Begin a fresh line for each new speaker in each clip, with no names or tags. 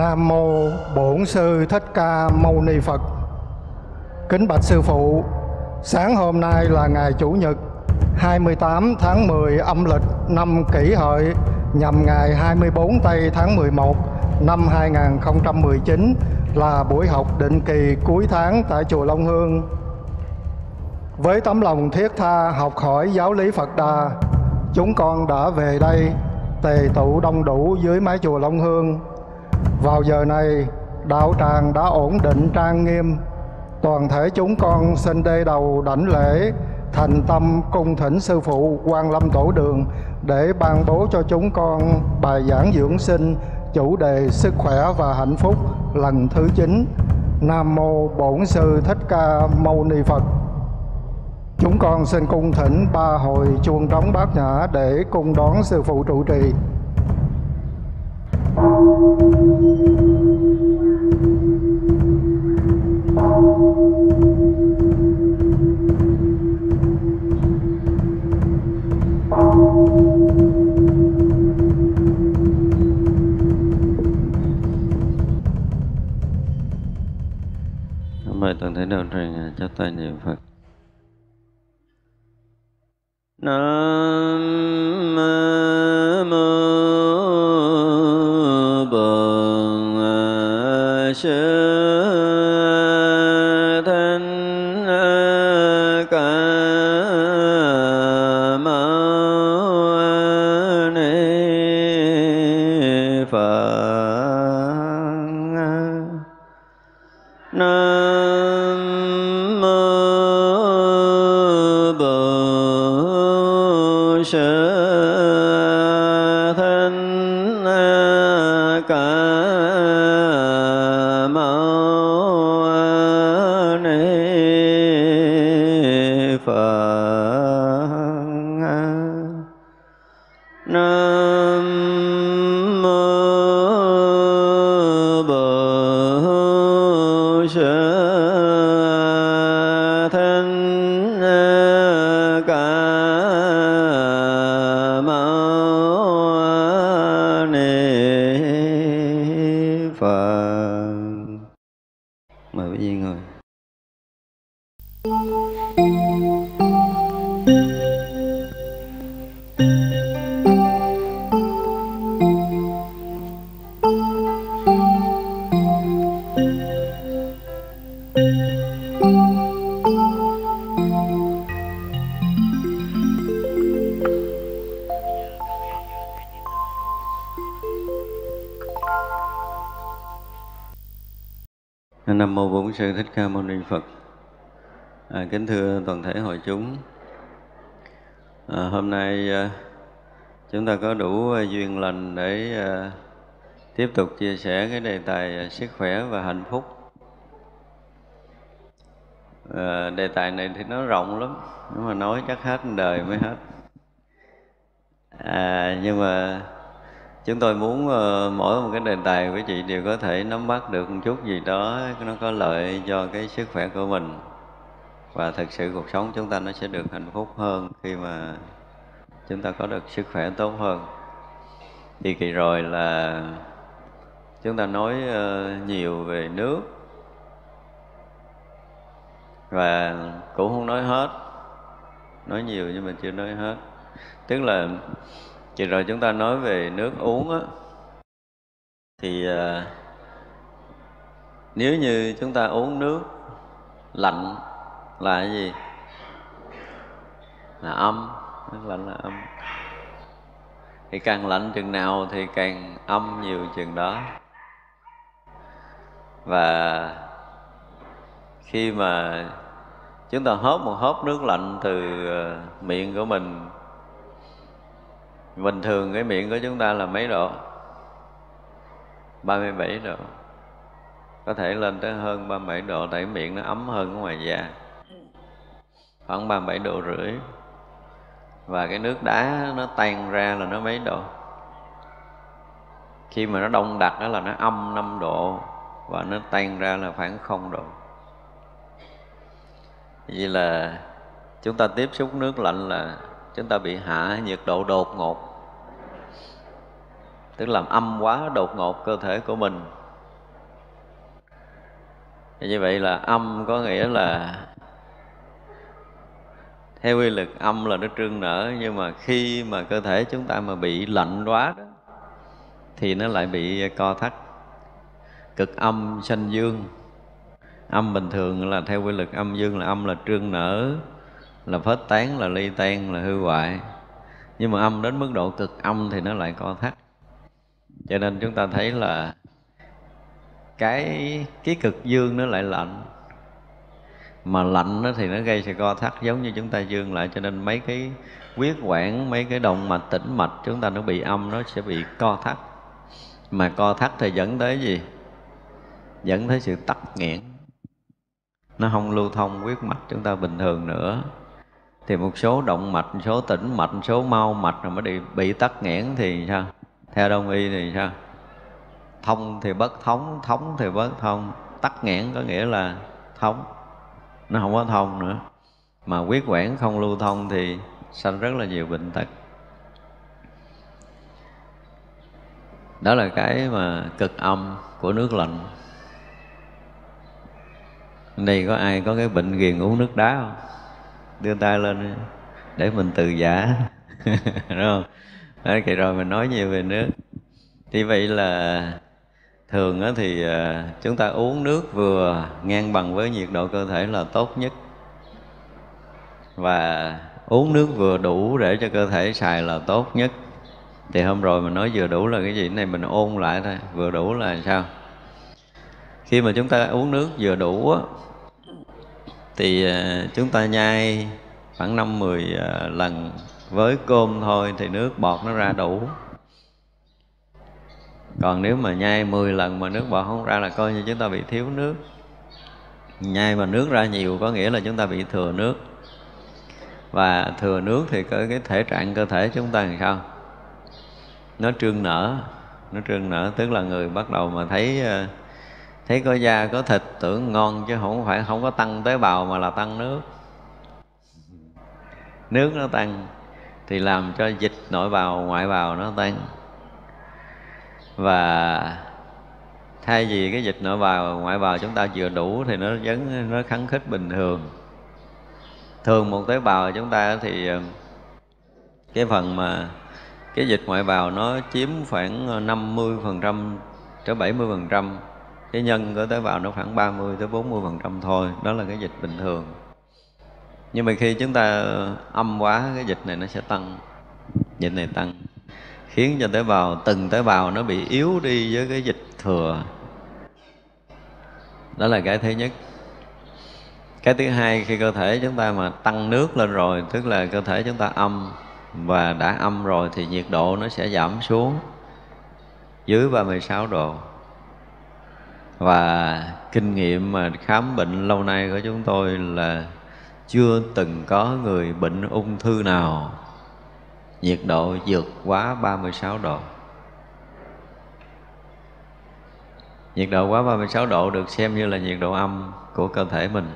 Nam mô Bổn Sư Thích Ca Mâu Ni Phật. Kính bạch sư phụ, sáng hôm nay là ngày Chủ nhật 28 tháng 10 âm lịch năm Kỷ Hợi, nhằm ngày 24 tây tháng 11 năm 2019, là buổi học định kỳ cuối tháng tại chùa Long Hương. Với tấm lòng thiết tha học hỏi giáo lý Phật Đà, chúng con đã về đây tề tụ đông đủ dưới mái chùa Long Hương. Vào giờ này, đạo tràng đã ổn định trang nghiêm. Toàn thể chúng con xin đê đầu đảnh lễ, thành tâm cung thỉnh sư phụ Quan Lâm Tổ Đường để ban bố cho chúng con bài giảng dưỡng sinh chủ đề sức khỏe và hạnh phúc lần thứ 9. Nam mô Bổn Sư Thích Ca Mâu Ni Phật. Chúng con xin cung thỉnh 3 hồi chuông trống bát nhã để cung đón sư phụ trụ trì.
Mời toàn thể đạo tràng chắp tay niệm Phật. Nam mô Bổn Sư Thích Ca Mâu Ni Phật. Nam mô Bổn Sư Thích Ca Mâu Ni Phật. Nam mô Bổn Sư Thích Ca Mâu Ni Phật. Mời quý vị ngồi. Nam mô Bổn Sư Thích Ca Mâu Ni Phật. Kính thưa toàn thể hội chúng, hôm nay chúng ta có đủ duyên lành để tiếp tục chia sẻ cái đề tài sức khỏe và hạnh phúc. Đề tài này thì nó rộng lắm, nếu mà nói chắc hết đời mới hết. Nhưng mà chúng tôi muốn mỗi một cái đề tài quý vị đều có thể nắm bắt được một chút gì đó nó có lợi cho cái sức khỏe của mình, và thực sự cuộc sống chúng ta nó sẽ được hạnh phúc hơn khi mà chúng ta có được sức khỏe tốt hơn. Thì kỳ rồi là chúng ta nói nhiều về nước, và cũng không nói hết, nói nhiều nhưng mà chưa nói hết. Tức là kỳ rồi chúng ta nói về nước uống á, thì nếu như chúng ta uống nước lạnh là cái gì? Là âm. Nước lạnh là âm. Thì càng lạnh chừng nào thì càng âm nhiều chừng đó. Và khi mà chúng ta hớp một hớp nước lạnh từ miệng của mình, bình thường cái miệng của chúng ta là mấy độ? 37 độ. Có thể lên tới hơn 37 độ, tại miệng nó ấm hơn ở ngoài da. Khoảng 37 độ rưỡi. Và cái nước đá nó tan ra là nó mấy độ? Khi mà nó đông đặc đó là nó âm 5 độ, và nó tan ra là khoảng 0 độ. Vậy là chúng ta tiếp xúc nước lạnh là chúng ta bị hạ nhiệt độ đột ngột, tức làm âm quá đột ngột cơ thể của mình, Như vậy là âm có nghĩa là theo quy luật âm là nó trương nở, nhưng mà khi mà cơ thể chúng ta mà bị lạnh quá đó thì nó lại bị co thắt. Cực âm sanh dương. Âm bình thường là theo quy luật âm dương là âm là trương nở, là phết tán, là ly tan, là hư hoại. Nhưng mà âm đến mức độ cực âm thì nó lại co thắt. Cho nên chúng ta thấy là cái cực dương nó lại lạnh, mà lạnh đó thì nó gây sự co thắt giống như chúng ta dương lại. Cho nên mấy cái huyết quản, mấy cái động mạch, tĩnh mạch chúng ta nó bị âm, nó sẽ bị co thắt. Mà co thắt thì dẫn tới gì? Dẫn tới sự tắc nghẽn, nó không lưu thông huyết mạch chúng ta bình thường nữa. Thì một số động mạch, một số tĩnh mạch, một số mao mạch rồi mới bị tắc nghẽn thì sao? Theo Đông y thì sao? Thông thì bất thống, thống thì bất thông. Tắc nghẽn có nghĩa là thống, nó không có thông nữa. Mà huyết quản không lưu thông thì sanh rất là nhiều bệnh tật. Đó là cái mà cực âm của nước lạnh. Đây có ai có cái bệnh ghiền uống nước đá không? Đưa tay lên để mình từ giả. Đúng không? Đấy, kỳ rồi mình nói nhiều về nước. Thì vậy là thường thì chúng ta uống nước vừa ngang bằng với nhiệt độ cơ thể là tốt nhất. Và uống nước vừa đủ để cho cơ thể xài là tốt nhất. Thì hôm rồi mình nói vừa đủ là cái gì? Cái này mình ôn lại thôi. Vừa đủ là sao? Khi mà chúng ta uống nước vừa đủ á, thì chúng ta nhai khoảng 5-10 lần với cơm thôi thì nước bọt nó ra đủ. Còn nếu mà nhai 10 lần mà nước bọt không ra là coi như chúng ta bị thiếu nước. Nhai mà nước ra nhiều có nghĩa là chúng ta bị thừa nước. Và thừa nước thì cái thể trạng cơ thể chúng ta làm sao? Nó trương nở. Nó trương nở tức là người bắt đầu mà thấy có da có thịt tưởng ngon, chứ không có tăng tế bào mà là tăng nước. Nước nó tăng thì làm cho dịch nội bào ngoại bào nó tăng. Và thay vì cái dịch nội bào ngoại bào chúng ta vừa đủ thì nó kháng khích bình thường. Thường một tế bào chúng ta thì cái phần mà cái dịch ngoại bào nó chiếm khoảng 50% tới 70%. Cái nhân của tế bào nó khoảng 30-40% thôi. Đó là cái dịch bình thường. Nhưng mà khi chúng ta âm quá, cái dịch này nó sẽ tăng. Dịch này tăng khiến cho từng tế bào nó bị yếu đi với cái dịch thừa. Đó là cái thứ nhất. Cái thứ hai, khi cơ thể chúng ta mà tăng nước lên rồi, tức là cơ thể chúng ta âm, và đã âm rồi thì nhiệt độ nó sẽ giảm xuống dưới 36 độ. Và kinh nghiệm mà khám bệnh lâu nay của chúng tôi là chưa từng có người bệnh ung thư nào nhiệt độ vượt quá 36 độ. Nhiệt độ quá 36 độ được xem như là nhiệt độ âm của cơ thể mình.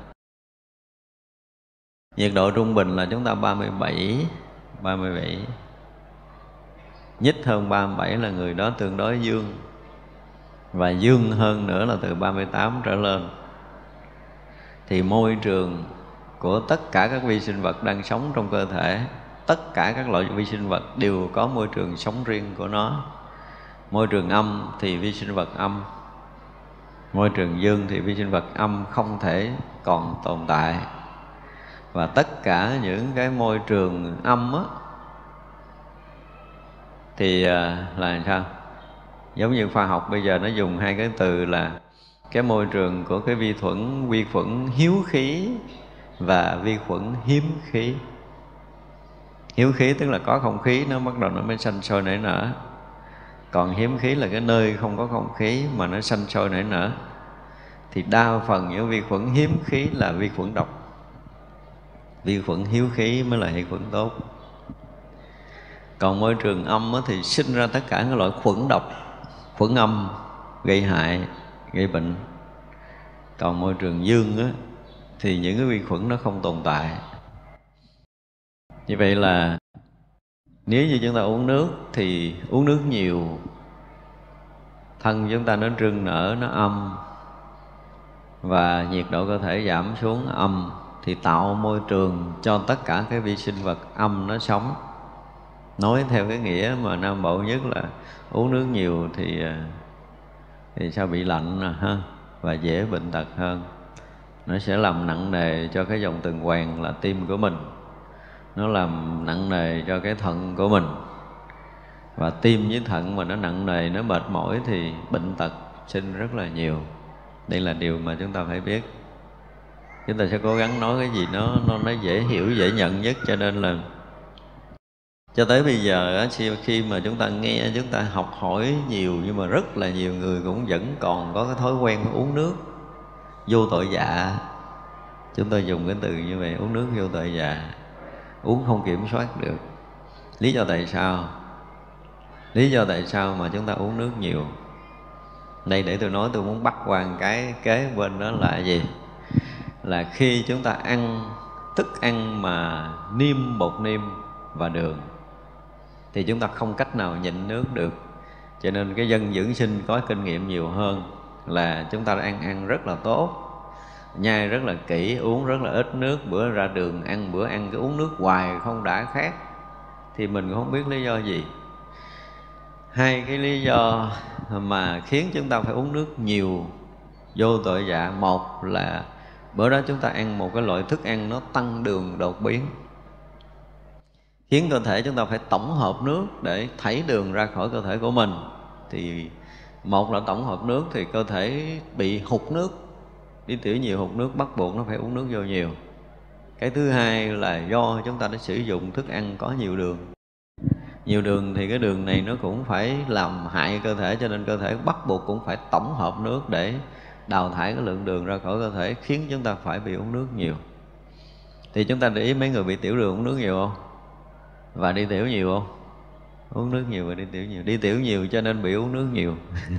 Nhiệt độ trung bình là chúng ta 37. Nhích hơn 37 là người đó tương đối dương. Và dương hơn nữa là từ 38 trở lên. Thì môi trường của tất cả các vi sinh vật đang sống trong cơ thể, tất cả các loại vi sinh vật đều có môi trường sống riêng của nó. Môi trường âm thì vi sinh vật âm, môi trường dương thì vi sinh vật âm không thể còn tồn tại. Và tất cả những cái môi trường âm á thì là sao? Giống như khoa học bây giờ nó dùng hai cái từ là cái môi trường của cái vi khuẩn hiếu khí và vi khuẩn hiếm khí. Hiếu khí tức là có không khí nó bắt đầu nó mới sanh sôi nảy nở. Còn hiếm khí là cái nơi không có không khí mà nó sanh sôi nảy nở. Thì đa phần những vi khuẩn hiếm khí là vi khuẩn độc. Vi khuẩn hiếu khí mới là vi khuẩn tốt. Còn môi trường âm thì sinh ra tất cả các loại khuẩn độc, khuẩn âm gây hại, gây bệnh. Còn môi trường dương thì những cái vi khuẩn nó không tồn tại. Như vậy là nếu như chúng ta uống nước thì uống nước nhiều, thân chúng ta nó trương nở, nó âm. và nhiệt độ cơ thể giảm xuống âm, thì tạo môi trường cho tất cả cái vi sinh vật âm nó sống. Nói theo cái nghĩa mà Nam Bộ nhất là uống nước nhiều thì sao bị lạnh ha, và dễ bệnh tật hơn. Nó sẽ làm nặng nề cho cái dòng tuần hoàn là tim của mình, nó làm nặng nề cho cái thận của mình. Và tim với thận mà nó nặng nề, nó mệt mỏi thì bệnh tật sinh rất là nhiều. Đây là điều mà chúng ta phải biết. Chúng ta sẽ cố gắng nói cái gì nó dễ hiểu, dễ nhận nhất. Cho nên là cho tới bây giờ khi mà chúng ta nghe, chúng ta học hỏi nhiều, nhưng mà rất là nhiều người cũng vẫn còn có cái thói quen uống nước vô tội dạ. Chúng tôi dùng cái từ như vậy, uống nước vô tội dạ, uống không kiểm soát được. Lý do tại sao? Lý do tại sao mà chúng ta uống nước nhiều? Đây để tôi nói, tôi muốn bắt qua một cái kế bên đó là gì? Là khi chúng ta ăn thức ăn mà niêm bột niêm và đường thì chúng ta không cách nào nhịn nước được. Cho nên cái dân dưỡng sinh có kinh nghiệm nhiều hơn là chúng ta ăn rất là tốt, nhai rất là kỹ, uống rất là ít nước. Bữa ra đường ăn, bữa ăn cứ uống nước hoài không đã khát, thì mình cũng không biết lý do gì. Hai cái lý do mà khiến chúng ta phải uống nước nhiều vô tội dạ. Một là bữa đó chúng ta ăn một cái loại thức ăn nó tăng đường đột biến, khiến cơ thể chúng ta phải tổng hợp nước để thảy đường ra khỏi cơ thể của mình. Thì một là tổng hợp nước thì cơ thể bị hụt nước, đi tiểu nhiều hụt nước, bắt buộc nó phải uống nước vô nhiều. Cái thứ hai là do chúng ta đã sử dụng thức ăn có nhiều đường. Nhiều đường thì cái đường này nó cũng phải làm hại cơ thể, cho nên cơ thể bắt buộc cũng phải tổng hợp nước để đào thải cái lượng đường ra khỏi cơ thể, khiến chúng ta phải bị uống nước nhiều. Thì chúng ta để ý mấy người bị tiểu đường uống nước nhiều không? Và đi tiểu nhiều không? Uống nước nhiều và đi tiểu nhiều. Đi tiểu nhiều cho nên bị uống nước nhiều.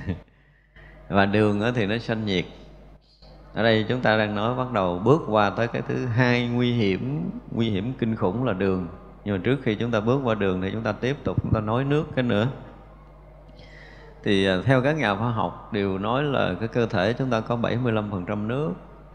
Và đường thì nó sanh nhiệt. Ở đây chúng ta đang nói bắt đầu bước qua tới cái thứ hai nguy hiểm kinh khủng là đường. Nhưng mà trước khi chúng ta bước qua đường thì chúng ta tiếp tục chúng ta nói nước cái nữa. Thì theo các nhà khoa học đều nói là cái cơ thể chúng ta có 75% nước.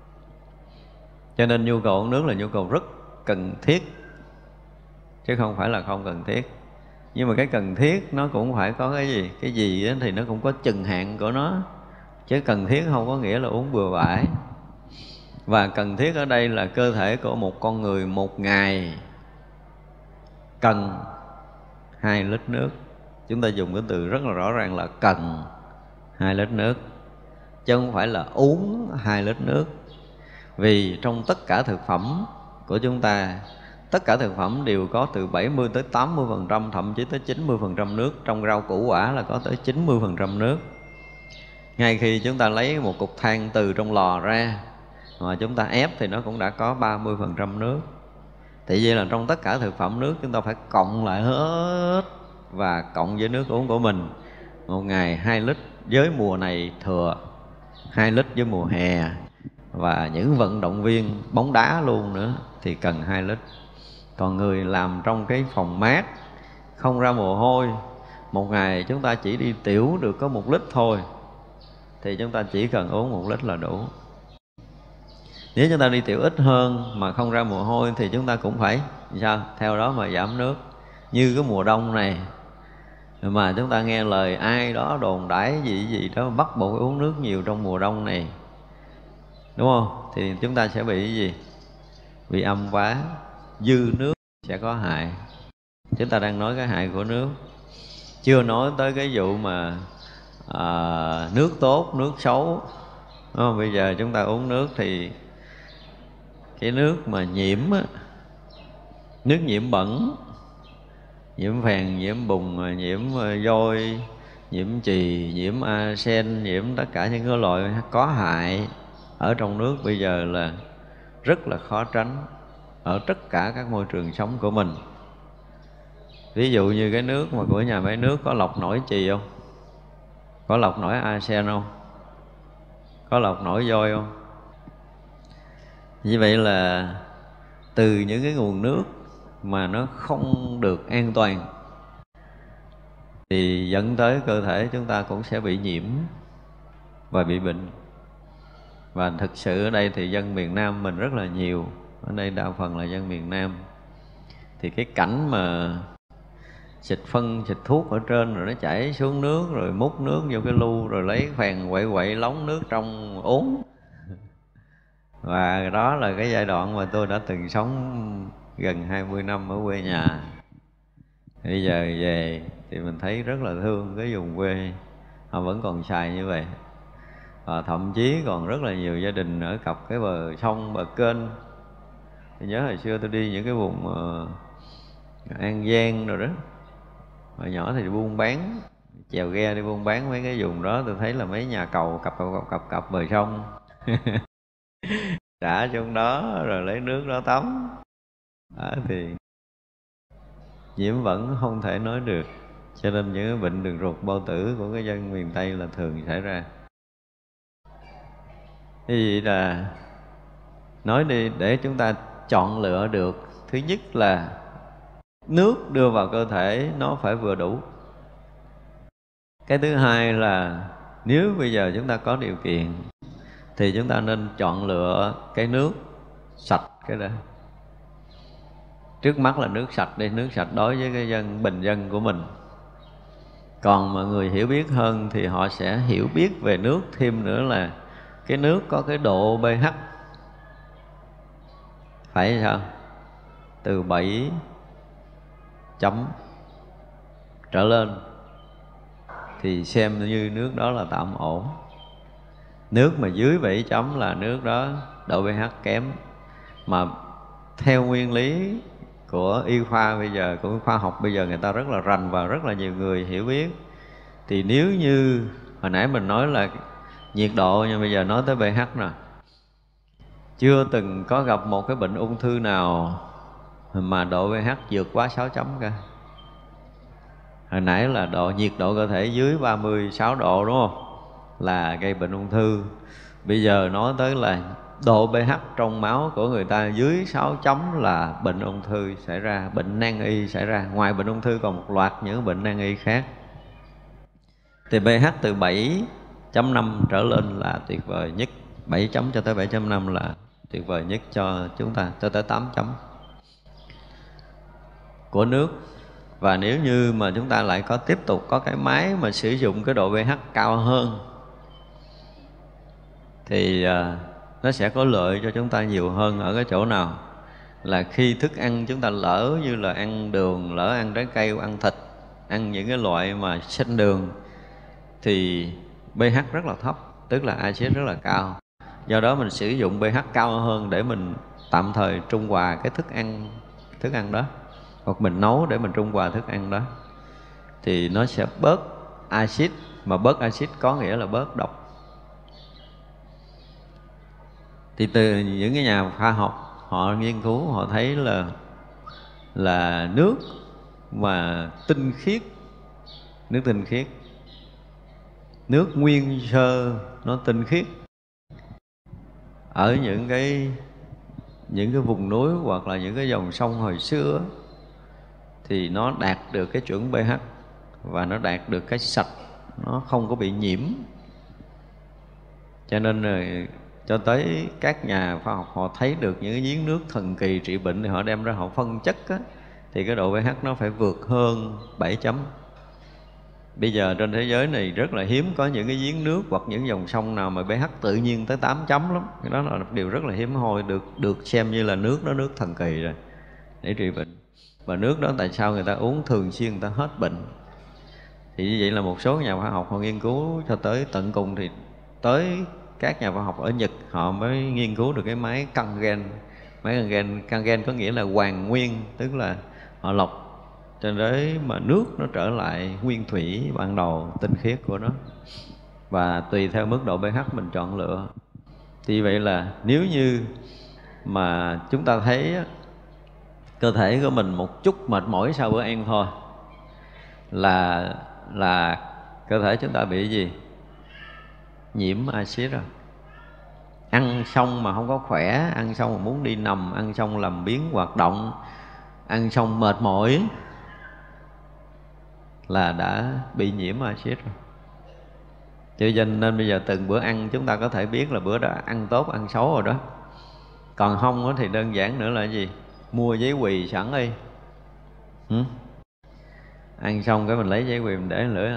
Cho nên nhu cầu uống nước là nhu cầu rất cần thiết, chứ không phải là không cần thiết. Nhưng mà cái cần thiết nó cũng phải có cái gì? Cái gì thì nó cũng có chừng hạn của nó, chứ cần thiết không có nghĩa là uống bừa bãi. Và cần thiết ở đây là cơ thể của một con người một ngày cần 2 lít nước. Chúng ta dùng cái từ rất là rõ ràng là cần 2 lít nước, chứ không phải là uống 2 lít nước. Vì trong tất cả thực phẩm của chúng ta, tất cả thực phẩm đều có từ 70 tới 80%, thậm chí tới 90% nước. Trong rau củ quả là có tới 90% nước. Ngay khi chúng ta lấy một cục than từ trong lò ra mà chúng ta ép thì nó cũng đã có 30% nước. Thì vậy là trong tất cả thực phẩm nước chúng ta phải cộng lại hết và cộng với nước uống của mình. Một ngày 2 lít, với mùa này thừa 2 lít với mùa hè. Và những vận động viên bóng đá luôn nữa thì cần 2 lít. Còn người làm trong cái phòng mát, không ra mồ hôi, một ngày chúng ta chỉ đi tiểu được có 1 lít thôi, thì chúng ta chỉ cần uống 1 lít là đủ. Nếu chúng ta đi tiểu ít hơn mà không ra mồ hôi thì chúng ta cũng phải sao? Theo đó mà giảm nước. Như cái mùa đông này mà chúng ta nghe lời ai đó đồn đãi gì đó bắt buộc phải uống nước nhiều trong mùa đông này, đúng không? Thì chúng ta sẽ bị cái gì? Bị âm vá, dư nước sẽ có hại. Chúng ta đang nói cái hại của nước, chưa nói tới cái vụ mà nước tốt, nước xấu, đúng không? Bây giờ chúng ta uống nước thì cái nước mà nhiễm á, nước nhiễm bẩn, nhiễm phèn, nhiễm bùn, nhiễm vôi, nhiễm chì, nhiễm arsen, nhiễm tất cả những cái loại có hại ở trong nước bây giờ là rất là khó tránh ở tất cả các môi trường sống của mình. Ví dụ như cái nước mà của nhà máy nước có lọc nổi chì không? Có lọc nổi arsen không? Có lọc nổi vôi không? Như vậy là từ những cái nguồn nước mà nó không được an toàn thì dẫn tới cơ thể chúng ta cũng sẽ bị nhiễm và bị bệnh. Và thực sự ở đây thì dân miền Nam mình rất là nhiều, ở đây đa phần là dân miền Nam. Thì cái cảnh mà xịt phân, xịt thuốc ở trên rồi nó chảy xuống nước, rồi múc nước vô cái lu, rồi lấy phèn quậy quậy lóng nước trong uống. Và đó là cái giai đoạn mà tôi đã từng sống gần 20 năm ở quê nhà. Bây giờ về thì mình thấy rất là thương cái vùng quê, họ vẫn còn xài như vậy. Và thậm chí còn rất là nhiều gia đình ở cặp cái bờ sông, bờ kênh. Tôi nhớ hồi xưa tôi đi những cái vùng An Giang rồi đó, hồi nhỏ thì buôn bán, chèo ghe đi buôn bán mấy cái vùng đó, tôi thấy là mấy nhà cầu cặp bờ sông xả trong đó rồi lấy nước đó tắm. Thì nhiễm vẫn không thể nói được, cho nên những cái bệnh đường ruột bao tử của cái dân miền Tây là thường xảy ra. Thế vậy là nói đi để chúng ta chọn lựa được. Thứ nhất là nước đưa vào cơ thể nó phải vừa đủ. Cái thứ hai là nếu bây giờ chúng ta có điều kiện thì chúng ta nên chọn lựa cái nước sạch cái đó. Trước mắt là nước sạch đi, nước sạch đối với cái dân bình dân của mình. Còn mọi người hiểu biết hơn thì họ sẽ hiểu biết về nước thêm nữa là cái nước có cái độ pH phải sao? Từ 7 chấm trở lên thì xem như nước đó là tạm ổn. Nước mà dưới 7 chấm là nước đó độ pH kém. Mà theo nguyên lý của y khoa bây giờ, của khoa học bây giờ, người ta rất là rành và rất là nhiều người hiểu biết. Thì nếu như hồi nãy mình nói là nhiệt độ, nhưng bây giờ nói tới pH nè, chưa từng có gặp một cái bệnh ung thư nào mà độ pH vượt quá 6 chấm cả. Hồi nãy là nhiệt độ cơ thể dưới 36 độ đúng không? Là gây bệnh ung thư. Bây giờ nói tới là độ pH trong máu của người ta dưới 6 chấm là bệnh ung thư xảy ra, bệnh nan y xảy ra. Ngoài bệnh ung thư còn một loạt những bệnh nan y khác. Thì pH từ 7.5 trở lên là tuyệt vời nhất. 7 chấm cho tới 7.5 là tuyệt vời nhất cho chúng ta, cho tới 8 chấm của nước. Và nếu như mà chúng ta lại có tiếp tục có cái máy mà sử dụng cái độ pH cao hơn thì nó sẽ có lợi cho chúng ta nhiều hơn ở cái chỗ nào? Là khi thức ăn chúng ta lỡ như là ăn đường, lỡ ăn trái cây, ăn thịt, ăn những cái loại mà sinh đường thì pH rất là thấp, tức là axit rất là cao. Do đó mình sử dụng pH cao hơn để mình tạm thời trung hòa cái thức ăn đó, hoặc mình nấu để mình trung hòa thức ăn đó, thì nó sẽ bớt axit. Mà bớt axit có nghĩa là bớt độc. Thì từ những cái nhà khoa học họ nghiên cứu, họ thấy là nước mà tinh khiết, nước tinh khiết, nước nguyên sơ nó tinh khiết ở những cái vùng núi hoặc là những cái dòng sông hồi xưa thì nó đạt được cái chuẩn pH và nó đạt được cái sạch, nó không có bị nhiễm. Cho nên cho tới các nhà khoa học họ thấy được những cái giếng nước thần kỳ trị bệnh thì họ đem ra họ phân chất á, thì cái độ pH nó phải vượt hơn 7 chấm. Bây giờ trên thế giới này rất là hiếm có những cái giếng nước hoặc những dòng sông nào mà pH tự nhiên tới 8 chấm lắm. Cái đó là một điều rất là hiếm hoi, được xem như là nước đó nước thần kỳ rồi để trị bệnh. Và nước đó tại sao người ta uống thường xuyên người ta hết bệnh? Thì như vậy là một số nhà khoa học họ nghiên cứu cho tới tận cùng, thì tới các nhà khoa học ở Nhật họ mới nghiên cứu được cái máy cân gen. Máy cân gen có nghĩa là hoàn nguyên, tức là họ lọc cho đến mà nước nó trở lại nguyên thủy ban đầu tinh khiết của nó. Và tùy theo mức độ pH mình chọn lựa. Thì vậy là nếu như mà chúng ta thấy cơ thể của mình một chút mệt mỏi sau bữa ăn thôi là cơ thể chúng ta bị gì? Nhiễm axit rồi. Ăn xong mà không có khỏe, ăn xong mà muốn đi nằm, ăn xong làm biếng hoạt động, ăn xong mệt mỏi là đã bị nhiễm axit rồi. Cho nên bây giờ từng bữa ăn chúng ta có thể biết là bữa đó ăn tốt, ăn xấu rồi đó. Còn không thì đơn giản nữa là gì? Mua giấy quỳ sẵn đi. Ăn xong cái mình lấy giấy quỳ mình để lưỡi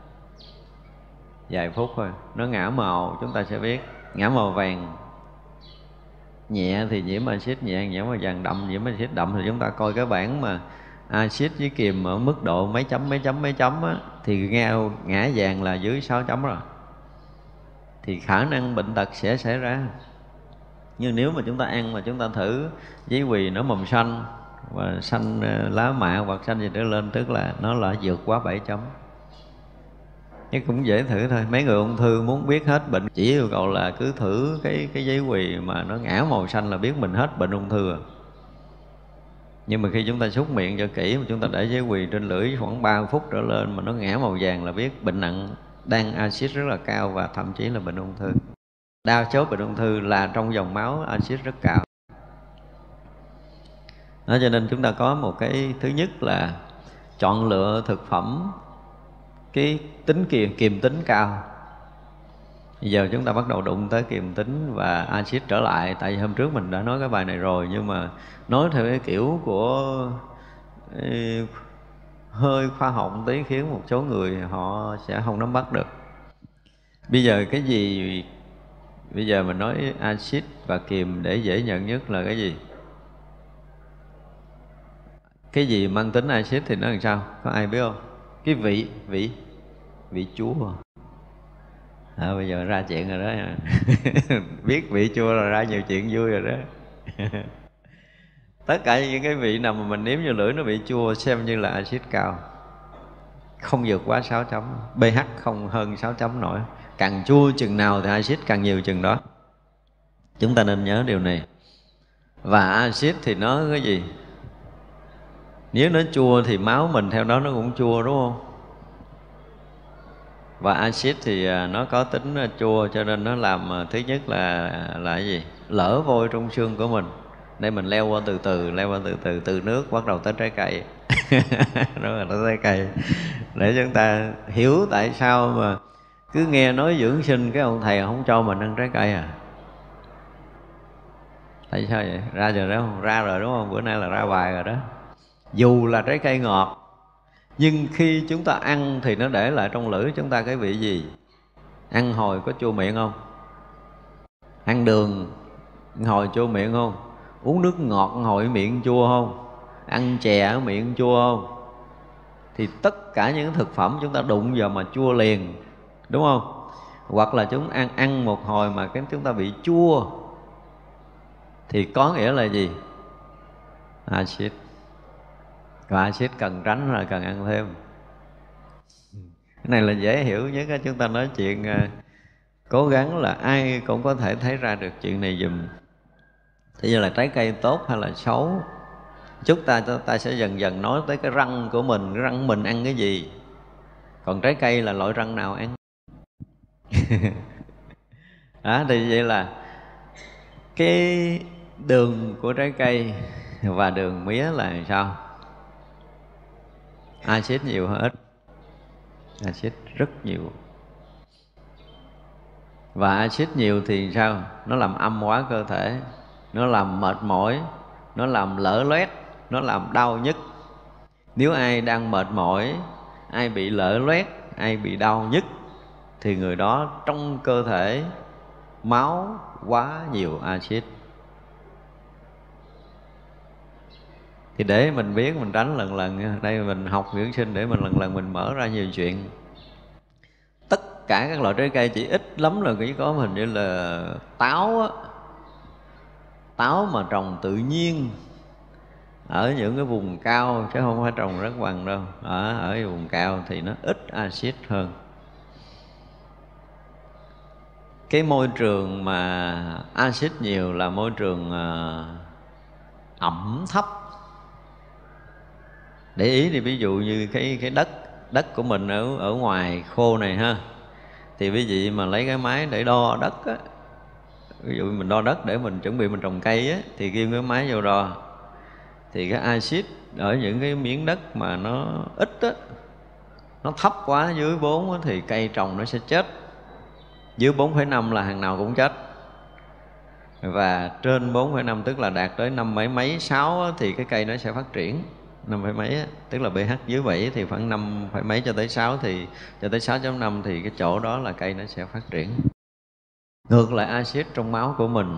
vài phút thôi, nó ngả màu chúng ta sẽ biết. Ngả màu vàng nhẹ thì nhiễm axit nhẹ, nhiễm màu vàng đậm nhiễm axit đậm, thì chúng ta coi cái bảng mà axit với kiềm ở mức độ mấy chấm á, thì ngã vàng là dưới 6 chấm rồi, thì khả năng bệnh tật sẽ xảy ra. Nhưng nếu mà chúng ta ăn mà chúng ta thử giấy quỳ nó mầm xanh và xanh lá mạ hoặc xanh gì trở lên, tức là nó là vượt quá 7 chấm. Chứ cũng dễ thử thôi. Mấy người ung thư muốn biết hết bệnh chỉ yêu cầu là cứ thử cái giấy quỳ mà nó ngã màu xanh là biết mình hết bệnh ung thư rồi. Nhưng mà khi chúng ta súc miệng cho kỹ mà chúng ta để giấy quỳ trên lưỡi khoảng 3 phút trở lên mà nó ngã màu vàng là biết bệnh nặng, đang axit rất là cao và thậm chí là bệnh ung thư. Đa số bệnh ung thư là trong dòng máu axit rất cao. Đó, cho nên chúng ta có một cái thứ nhất là chọn lựa thực phẩm cái tính kiềm tính cao. Bây giờ chúng ta bắt đầu đụng tới kiềm tính và axit trở lại. Tại vì hôm trước mình đã nói cái bài này rồi, nhưng mà nói theo cái kiểu của hơi khoa học một tí khiến một số người họ sẽ không nắm bắt được. Bây giờ cái gì? Bây giờ mình nói axit và kiềm để dễ nhận nhất là cái gì? Cái gì mang tính axit thì nó làm sao? Có ai biết không? Cái vị chua. Bây giờ ra chuyện rồi đó. Biết vị chua là ra nhiều chuyện vui rồi đó. Tất cả những cái vị nào mà mình nếm vô lưỡi nó bị chua xem như là axit cao, không vượt quá 6 chấm. pH không hơn 6 chấm nổi. Càng chua chừng nào thì axit càng nhiều chừng đó. Chúng ta nên nhớ điều này. Và axit thì nó cái gì? Nếu nó chua thì máu mình theo đó nó cũng chua, đúng không? Và axit thì nó có tính chua, cho nên nó làm thứ nhất là cái gì? Lỡ vôi trong xương của mình. Để mình leo qua từ từ, từ nước bắt đầu tới trái cây. Đó là tới trái cây. Để chúng ta hiểu tại sao mà cứ nghe nói dưỡng sinh cái ông thầy không cho mình ăn trái cây à. Tại sao vậy? Ra rồi đó không? Ra rồi đúng không? Bữa nay là ra bài rồi đó. Dù là trái cây ngọt, nhưng khi chúng ta ăn thì nó để lại trong lưỡi chúng ta cái vị gì? Ăn hồi có chua miệng không? Ăn đường hồi chua miệng không? Uống nước ngọt hồi miệng chua không? Ăn chè ở miệng chua không? Thì tất cả những thực phẩm chúng ta đụng vào mà chua liền, đúng không? Hoặc là chúng ăn một hồi mà cái chúng ta bị chua thì có nghĩa là gì? Axit. Và axit cần tránh là cần ăn thêm. Cái này là dễ hiểu nhất. Chúng ta nói chuyện cố gắng là ai cũng có thể thấy ra được chuyện này dùm. Thế giờ là trái cây tốt hay là xấu, chúng ta sẽ dần dần nói tới cái răng của mình. Cái răng mình ăn cái gì? Còn trái cây là loại răng nào ăn? Đó, thì vậy là cái đường của trái cây và đường mía là sao? Axit nhiều hơn ít? Axit rất nhiều. Và axit nhiều thì sao? Nó làm âm hóa cơ thể, nó làm mệt mỏi, nó làm lở loét, nó làm đau nhức. Nếu ai đang mệt mỏi, ai bị lở loét, ai bị đau nhức thì người đó trong cơ thể máu quá nhiều axit. Thì để mình biết, mình tránh lần lần. Đây mình học dưỡng sinh để mình lần lần mình mở ra nhiều chuyện. Tất cả các loại trái cây chỉ ít lắm là chỉ có hình như là táo á. Táo mà trồng tự nhiên ở những cái vùng cao, chứ không phải trồng rất bằng đâu. Ở vùng cao thì nó ít axit hơn. Cái môi trường mà axit nhiều là môi trường ẩm thấp. Để ý thì ví dụ như cái đất của mình ở ngoài khô này ha, thì quý vị mà lấy cái máy để đo đất á, ví dụ mình đo đất để mình chuẩn bị mình trồng cây á, thì kêu cái máy vô đo, thì cái axit ở những cái miếng đất mà nó ít á, nó thấp quá dưới 4 á, thì cây trồng nó sẽ chết. dưới 4,5 là hàng nào cũng chết. Và trên 4,5 tức là đạt tới 5 mấy mấy 6 thì cái cây nó sẽ phát triển. 5 phẩy mấy tức là pH dưới 7 thì khoảng 5 phẩy mấy cho tới 6 thì cho tới 6,5 thì cái chỗ đó là cây nó sẽ phát triển. Ngược lại axit trong máu của mình,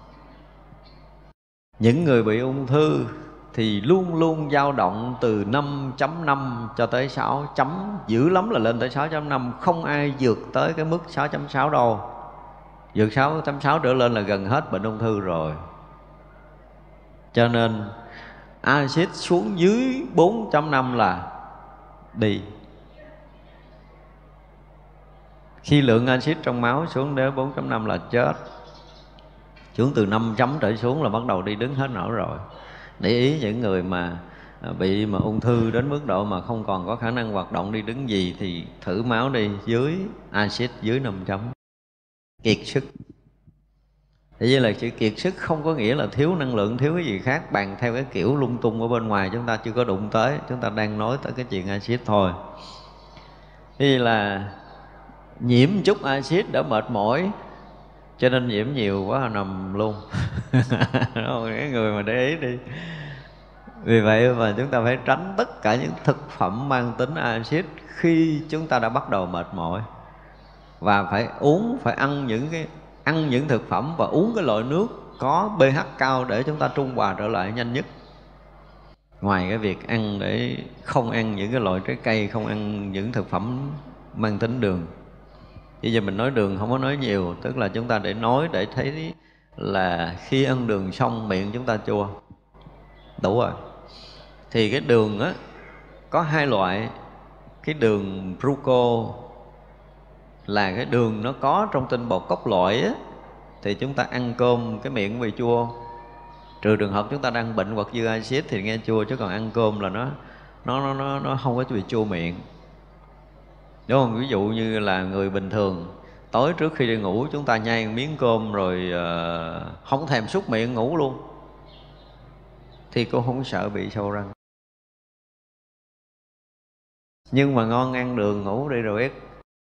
những người bị ung thư thì luôn luôn dao động từ 5.5 cho tới 6 chấm, dữ lắm là lên tới 6.5, không ai vượt tới cái mức 6.6 đâu. Vượt 6.6 trở lên là gần hết bệnh ung thư rồi. Cho nên axit xuống dưới 4.5 là đi. Khi lượng axit trong máu xuống đến 4.5 là chết. Xuống từ 5 chấm trở xuống là bắt đầu đi đứng hết nổi rồi. Để ý những người mà bị ung thư đến mức độ mà không còn có khả năng hoạt động đi đứng gì thì thử máu đi, dưới axit dưới 5 chấm, kiệt sức. Thế vậy là chữ kiệt sức không có nghĩa là thiếu năng lượng, thiếu cái gì khác, bàn theo cái kiểu lung tung ở bên ngoài chúng ta chưa có đụng tới. Chúng ta đang nói tới cái chuyện axit thôi. Thế là nhiễm chút axit đã mệt mỏi, cho nên nhiễm nhiều quá là nằm luôn. Cái người mà để ý đi. Vì vậy mà chúng ta phải tránh tất cả những thực phẩm mang tính axit khi chúng ta đã bắt đầu mệt mỏi. Và phải uống, phải ăn những thực phẩm và uống cái loại nước có pH cao để chúng ta trung hòa trở lại nhanh nhất. Ngoài cái việc ăn, để không ăn những cái loại trái cây, không ăn những thực phẩm mang tính đường. Bây giờ mình nói đường không có nói nhiều, tức là chúng ta để nói để thấy là khi ăn đường xong miệng chúng ta chua. Đủ rồi. Thì cái đường á có hai loại. Cái đường Fructose là cái đường nó có trong tinh bột cốt loại á, thì chúng ta ăn cơm cái miệng bị chua. Trừ trường hợp chúng ta đang bệnh hoặc dư axit thì nghe chua, chứ còn ăn cơm là nó không có bị chua miệng. Đúng không? Ví dụ như là người bình thường tối trước khi đi ngủ chúng ta nhai miếng cơm rồi không thèm súc miệng ngủ luôn, thì cô không sợ bị sâu răng. Nhưng mà ngon ăn đường ngủ đi rồi biết.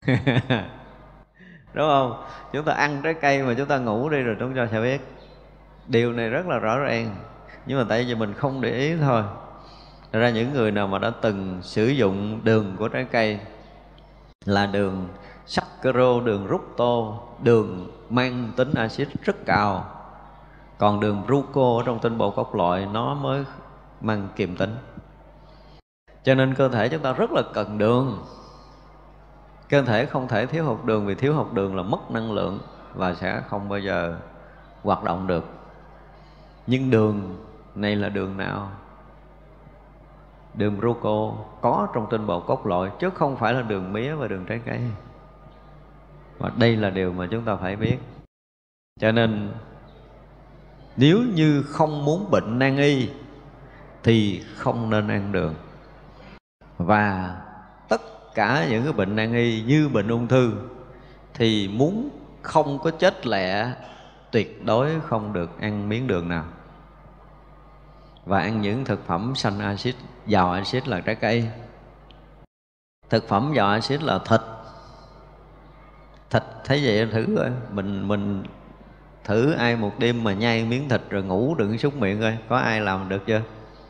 Đúng không? Chúng ta ăn trái cây mà chúng ta ngủ đi rồi chúng ta sẽ biết. Điều này rất là rõ ràng. Nhưng mà tại vì mình không để ý thôi. Thật ra những người nào mà đã từng sử dụng đường của trái cây là đường saccharose, đường fructose, đường mang tính axit rất cao. Còn đường glucose ở trong tinh bột cốt loại nó mới mang kiềm tính. Cho nên cơ thể chúng ta rất là cần đường. Cơ thể không thể thiếu hụt đường, vì thiếu hụt đường là mất năng lượng và sẽ không bao giờ hoạt động được. Nhưng đường này là đường nào? Đường glucose có trong tinh bột cốt loại, chứ không phải là đường mía và đường trái cây. Và đây là điều mà chúng ta phải biết. Cho nên nếu như không muốn bệnh nan y thì không nên ăn đường. Và tất cả những cái bệnh nan y như bệnh ung thư thì muốn không có chết lẹ, tuyệt đối không được ăn miếng đường nào. Và ăn những thực phẩm xanh axit, giàu axit là trái cây. Thực phẩm giàu axit là thịt. Thịt thấy vậy thử coi, mình thử ai một đêm mà nhai miếng thịt rồi ngủ đừng súc miệng coi, có ai làm được chưa?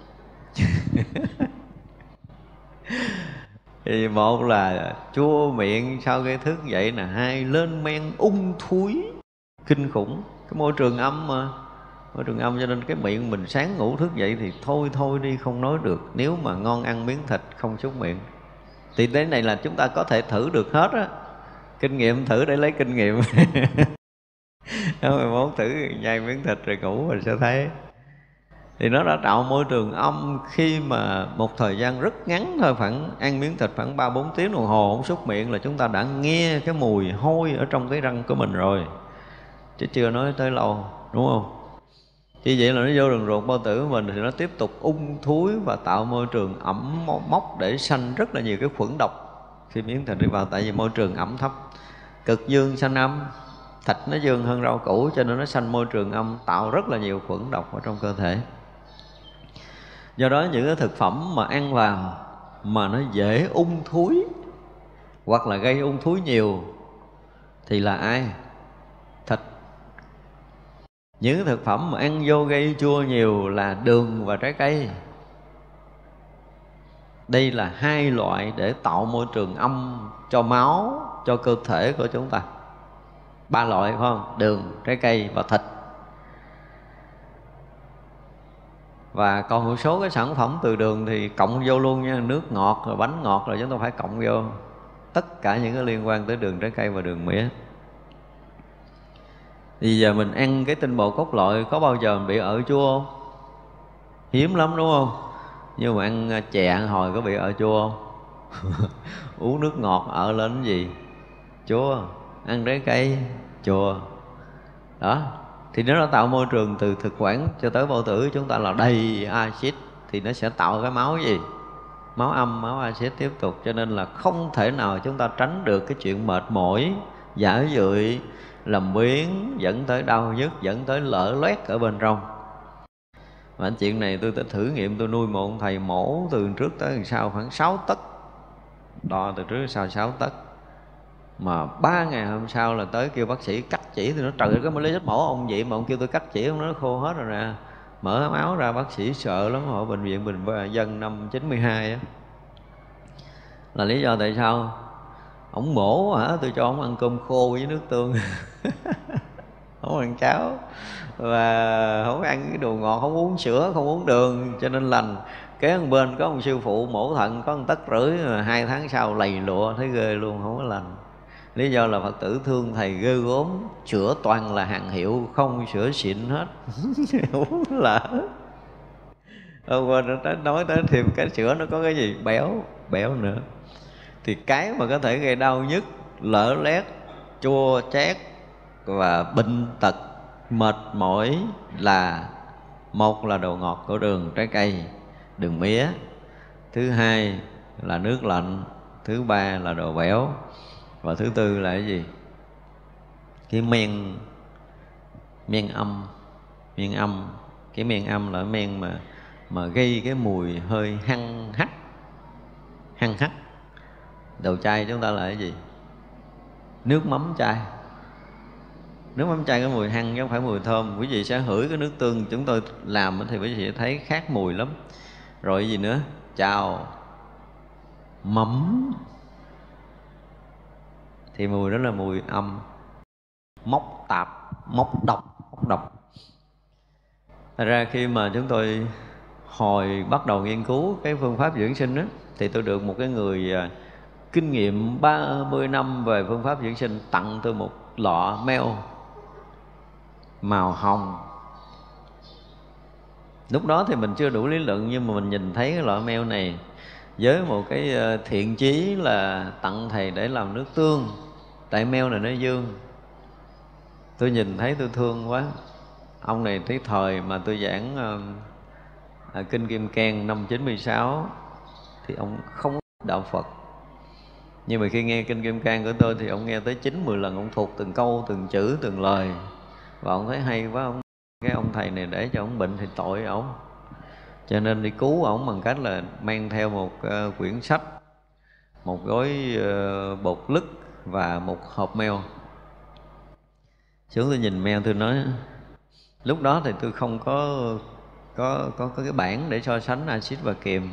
Thì một là chua miệng sau khi thức dậy nè, hai lên men ung thúi kinh khủng. Cái môi trường âm mà, môi trường âm cho nên cái miệng mình sáng ngủ thức dậy thì thôi đi không nói được. Nếu mà ngon ăn miếng thịt không súc miệng thì cái này là chúng ta có thể thử được hết á. Kinh nghiệm thử để lấy kinh nghiệm. Mình muốn thử nhai miếng thịt rồi ngủ mình sẽ thấy. Thì nó đã tạo môi trường âm khi mà một thời gian rất ngắn thôi, khoảng ăn miếng thịt khoảng 3-4 tiếng đồng hồ không súc miệng là chúng ta đã nghe cái mùi hôi ở trong cái răng của mình rồi, chứ chưa nói tới lâu, đúng không? Chỉ vậy là nó vô đường ruột bao tử của mình thì nó tiếp tục ung thúi và tạo môi trường ẩm mốc để sanh rất là nhiều cái khuẩn độc khi miếng thịt đi vào. Tại vì môi trường ẩm thấp, cực dương sanh âm, thịt nó dương hơn rau củ, cho nên nó sanh môi trường âm, tạo rất là nhiều khuẩn độc ở trong cơ thể. Do đó những cái thực phẩm mà ăn vào mà nó dễ ung thúi hoặc là gây ung thúi nhiều thì là ai? Thịt. Những thực phẩm mà ăn vô gây chua nhiều là đường và trái cây. Đây là hai loại để tạo môi trường âm cho máu, cho cơ thể của chúng ta. Ba loại phải không? Đường, trái cây và thịt. Và còn một số cái sản phẩm từ đường thì cộng vô luôn nha. Nước ngọt, rồi bánh ngọt rồi chúng ta phải cộng vô. Tất cả những cái liên quan tới đường, trái cây và đường mía. Thì giờ mình ăn cái tinh bột cốt lõi có bao giờ mình bị ợ chua không? Hiếm lắm đúng không? Nhưng mà ăn chè ăn hồi có bị ợ chua không? Uống nước ngọt ợ lên cái gì? Chua. Ăn trái cây chua. Đó. Thì nó đã tạo môi trường từ thực quản cho tới bao tử chúng ta là đầy axit. Thì nó sẽ tạo cái máu gì? Máu âm, máu axit tiếp tục. Cho nên là không thể nào chúng ta tránh được cái chuyện mệt mỏi, dã dụi, làm biếng, dẫn tới đau nhức, dẫn tới lở loét ở bên trong. Và anh chuyện này tôi thử nghiệm, tôi nuôi một ông thầy mổ từ trước tới đằng sau khoảng 6 tấc. Đo từ trước đến sau 6 tấc. Mà 3 ngày hôm sau là tới kêu bác sĩ cắt chỉ. Thì nó trời ơi, cái mới lấy vết mổ ông vậy mà ông kêu tôi cắt chỉ, ông nói nó khô hết rồi nè. Mở máu ra bác sĩ sợ lắm, ở bệnh viện Bình Dân năm 92 á. Là lý do tại sao? Ông mổ hả? Tôi cho ông ăn cơm khô với nước tương. Không ăn cháo và không ăn cái đồ ngọt, không uống sữa, không uống đường, cho nên lành. Kế một bên có một sư phụ mổ thận có 1,5 tấc, 2 tháng sau lầy lụa, thấy ghê luôn, không có lành. Lý do là Phật tử thương thầy ghê gốm, sữa toàn là hàng hiệu, không sữa xịn hết. Uống lỡ. Hôm qua nói tới thêm cái sữa nó có cái gì béo nữa. Thì cái mà có thể gây đau nhức, lở lét, chua chát và bệnh tật, mệt mỏi là một là đồ ngọt của đường, trái cây, đường mía. Thứ hai là nước lạnh. Thứ ba là đồ béo. Và thứ tư là cái gì? Cái men âm. Cái men âm là men mà gây cái mùi hơi hăng hắc. Đồ chay chúng ta là cái gì? Nước mắm chay. Nước mắm chay có mùi hăng chứ không phải mùi thơm. Quý vị sẽ hửi cái nước tương chúng tôi làm thì quý vị sẽ thấy khác mùi lắm. Rồi gì nữa? Chào mắm thì mùi đó là mùi âm. Mốc tạp, mốc độc. Thật ra khi mà chúng tôi hồi bắt đầu nghiên cứu cái phương pháp dưỡng sinh đó, thì tôi được một cái người kinh nghiệm 30 năm về phương pháp dưỡng sinh tặng tôi một lọ meo màu hồng. Lúc đó thì mình chưa đủ lý luận, nhưng mà mình nhìn thấy cái lọ meo này với một cái thiện chí là tặng thầy để làm nước tương. Tại meo này nó dương. Tôi nhìn thấy tôi thương quá. Ông này tới thời mà tôi giảng Kinh Kim Cang năm 96 thì ông không đạo Phật. Nhưng mà khi nghe Kinh Kim Cang của tôi thì ông nghe tới 9-10 lần, ông thuộc từng câu, từng chữ, từng lời. Và ông thấy hay quá, ông cái ông thầy này để cho ông bệnh thì tội ổng. Cho nên đi cứu ổng bằng cách là mang theo một quyển sách, một gói bột lứt và một hộp meo. Xuống tôi nhìn meo tôi nói, lúc đó thì tôi không có cái bảng để so sánh axit và kiềm.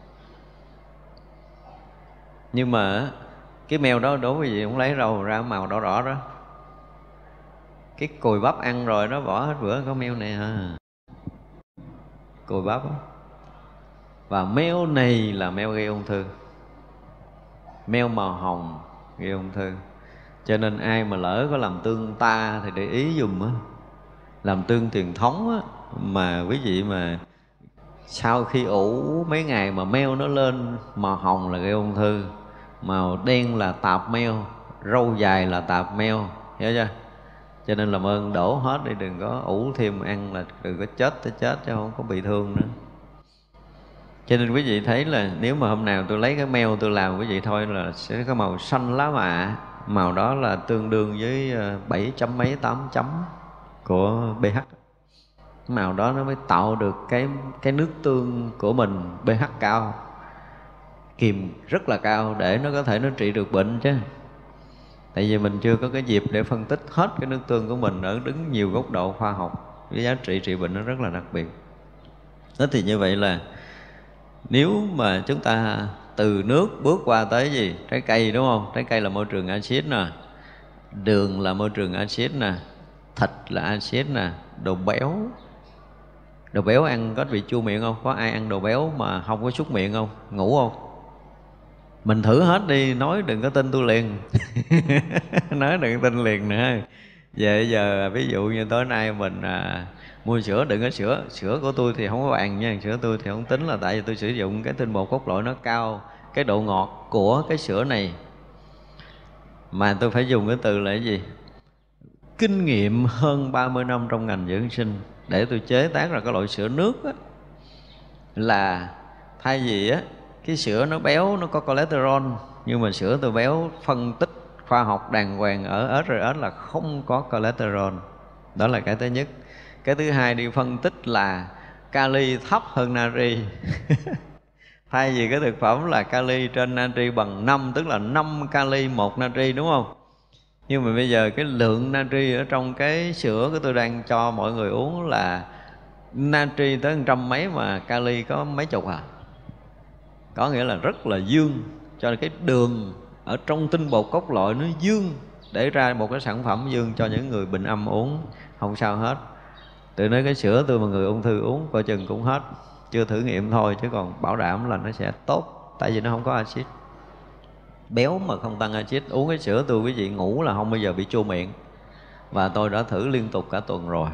Nhưng mà cái meo đó đối với gì cũng lấy rau ra màu đỏ đỏ đó. Cái cùi bắp ăn rồi nó bỏ hết bữa có meo này à. Cùi bắp đó. Và meo này là meo gây ung thư. Meo màu hồng gây ung thư. Cho nên ai mà lỡ có làm tương ta thì để ý dùm á. Làm tương truyền thống á, mà quý vị mà sau khi ủ mấy ngày mà meo nó lên màu hồng là gây ung thư, màu đen là tạp meo, râu dài là tạp meo, hiểu chưa? Cho nên làm ơn đổ hết đi, đừng có ủ thêm ăn là đừng có chết tới chết chứ không có bị thương nữa. Cho nên quý vị thấy là nếu mà hôm nào tôi lấy cái meo tôi làm quý vị thôi là sẽ có màu xanh lá mạ. Màu đó là tương đương với 7 chấm mấy 8 chấm của pH. Màu đó nó mới tạo được cái nước tương của mình pH cao, kiềm rất là cao để nó có thể nó trị được bệnh chứ. Tại vì mình chưa có cái dịp để phân tích hết cái nước tương của mình ở đứng nhiều góc độ khoa học. Cái giá trị trị bệnh nó rất là đặc biệt. Đó thì như vậy là nếu mà chúng ta từ nước bước qua tới gì? Trái cây, đúng không? Trái cây là môi trường axit nè, đường là môi trường axit nè, thịt là axit nè, đồ béo. Đồ béo ăn có bị chua miệng không? Có ai ăn đồ béo mà không có súc miệng không? Ngủ không? Mình thử hết đi, nói đừng có tin tôi liền. Nói đừng có tin liền nữa. Vậy giờ ví dụ như tối nay mình mua sữa, đừng có sữa của tôi thì không có bàn nha, sữa tôi thì không tính, là tại vì tôi sử dụng cái tinh bột cốt lõi nó cao, cái độ ngọt của cái sữa này. Mà tôi phải dùng cái từ là cái gì? Kinh nghiệm hơn 30 năm trong ngành dưỡng sinh để tôi chế tác ra cái loại sữa nước á, là thay vì á cái sữa nó béo, nó có cholesterol, nhưng mà sữa tôi béo phân tích khoa học đàng hoàng ở SRS là không có cholesterol. Đó là cái thứ nhất. Cái thứ hai, đi phân tích là kali thấp hơn natri. Thay vì cái thực phẩm là kali trên natri bằng 5, tức là 5 kali 1 natri, đúng không? Nhưng mà bây giờ cái lượng natri ở trong cái sữa của tôi đang cho mọi người uống là natri tới 100 mấy mà kali có mấy chục à. Có nghĩa là rất là dương, cho nên cái đường ở trong tinh bột cốt lõi nó dương, để ra một cái sản phẩm dương cho những người bệnh âm uống không sao hết. Từ nói cái sữa tôi mà người ung thư uống coi chừng cũng hết. Chưa thử nghiệm thôi chứ còn bảo đảm là nó sẽ tốt, tại vì nó không có axit. Béo mà không tăng axit, uống cái sữa tôi quý vị ngủ là không bao giờ bị chua miệng. Và tôi đã thử liên tục cả tuần rồi.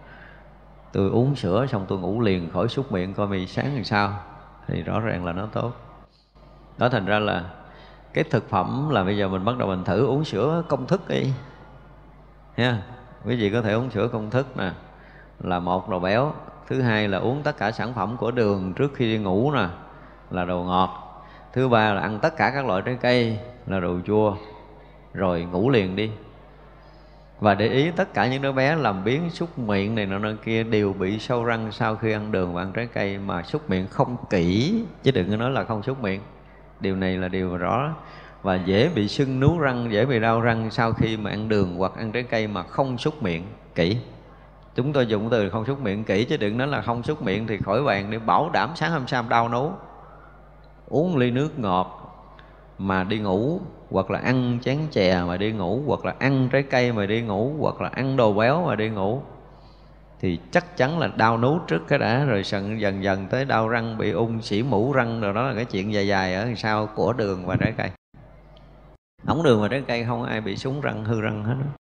Tôi uống sữa xong tôi ngủ liền, khỏi súc miệng, coi mì sáng làm sao, thì rõ ràng là nó tốt. Đó, thành ra là cái thực phẩm là bây giờ mình bắt đầu mình thử uống sữa công thức đi nha. Quý vị có thể uống sữa công thức nè, là một, đồ béo. Thứ hai là uống tất cả sản phẩm của đường trước khi đi ngủ nè, là đồ ngọt. Thứ ba là ăn tất cả các loại trái cây, là đồ chua. Rồi ngủ liền đi. Và để ý tất cả những đứa bé làm biếng súc miệng này nọ kia đều bị sâu răng sau khi ăn đường và ăn trái cây, mà súc miệng không kỹ, chứ đừng có nói là không súc miệng. Điều này là điều rõ. Và dễ bị sưng nướu răng, dễ bị đau răng sau khi mà ăn đường hoặc ăn trái cây mà không súc miệng kỹ. Chúng tôi dùng từ không súc miệng kỹ, chứ đừng nói là không súc miệng thì khỏi bàn đi. Bảo đảm sáng hôm sau đau nấu, uống ly nước ngọt mà đi ngủ, hoặc là ăn chén chè mà đi ngủ, hoặc là ăn trái cây mà đi ngủ, hoặc là ăn đồ béo mà đi ngủ, thì chắc chắn là đau nấu trước cái đã, rồi dần dần tới đau răng, bị ung sỉ mũ răng, rồi đó là cái chuyện dài dài ở sau của đường và trái cây. Không đường và trái cây không ai bị súng răng, hư răng hết đó.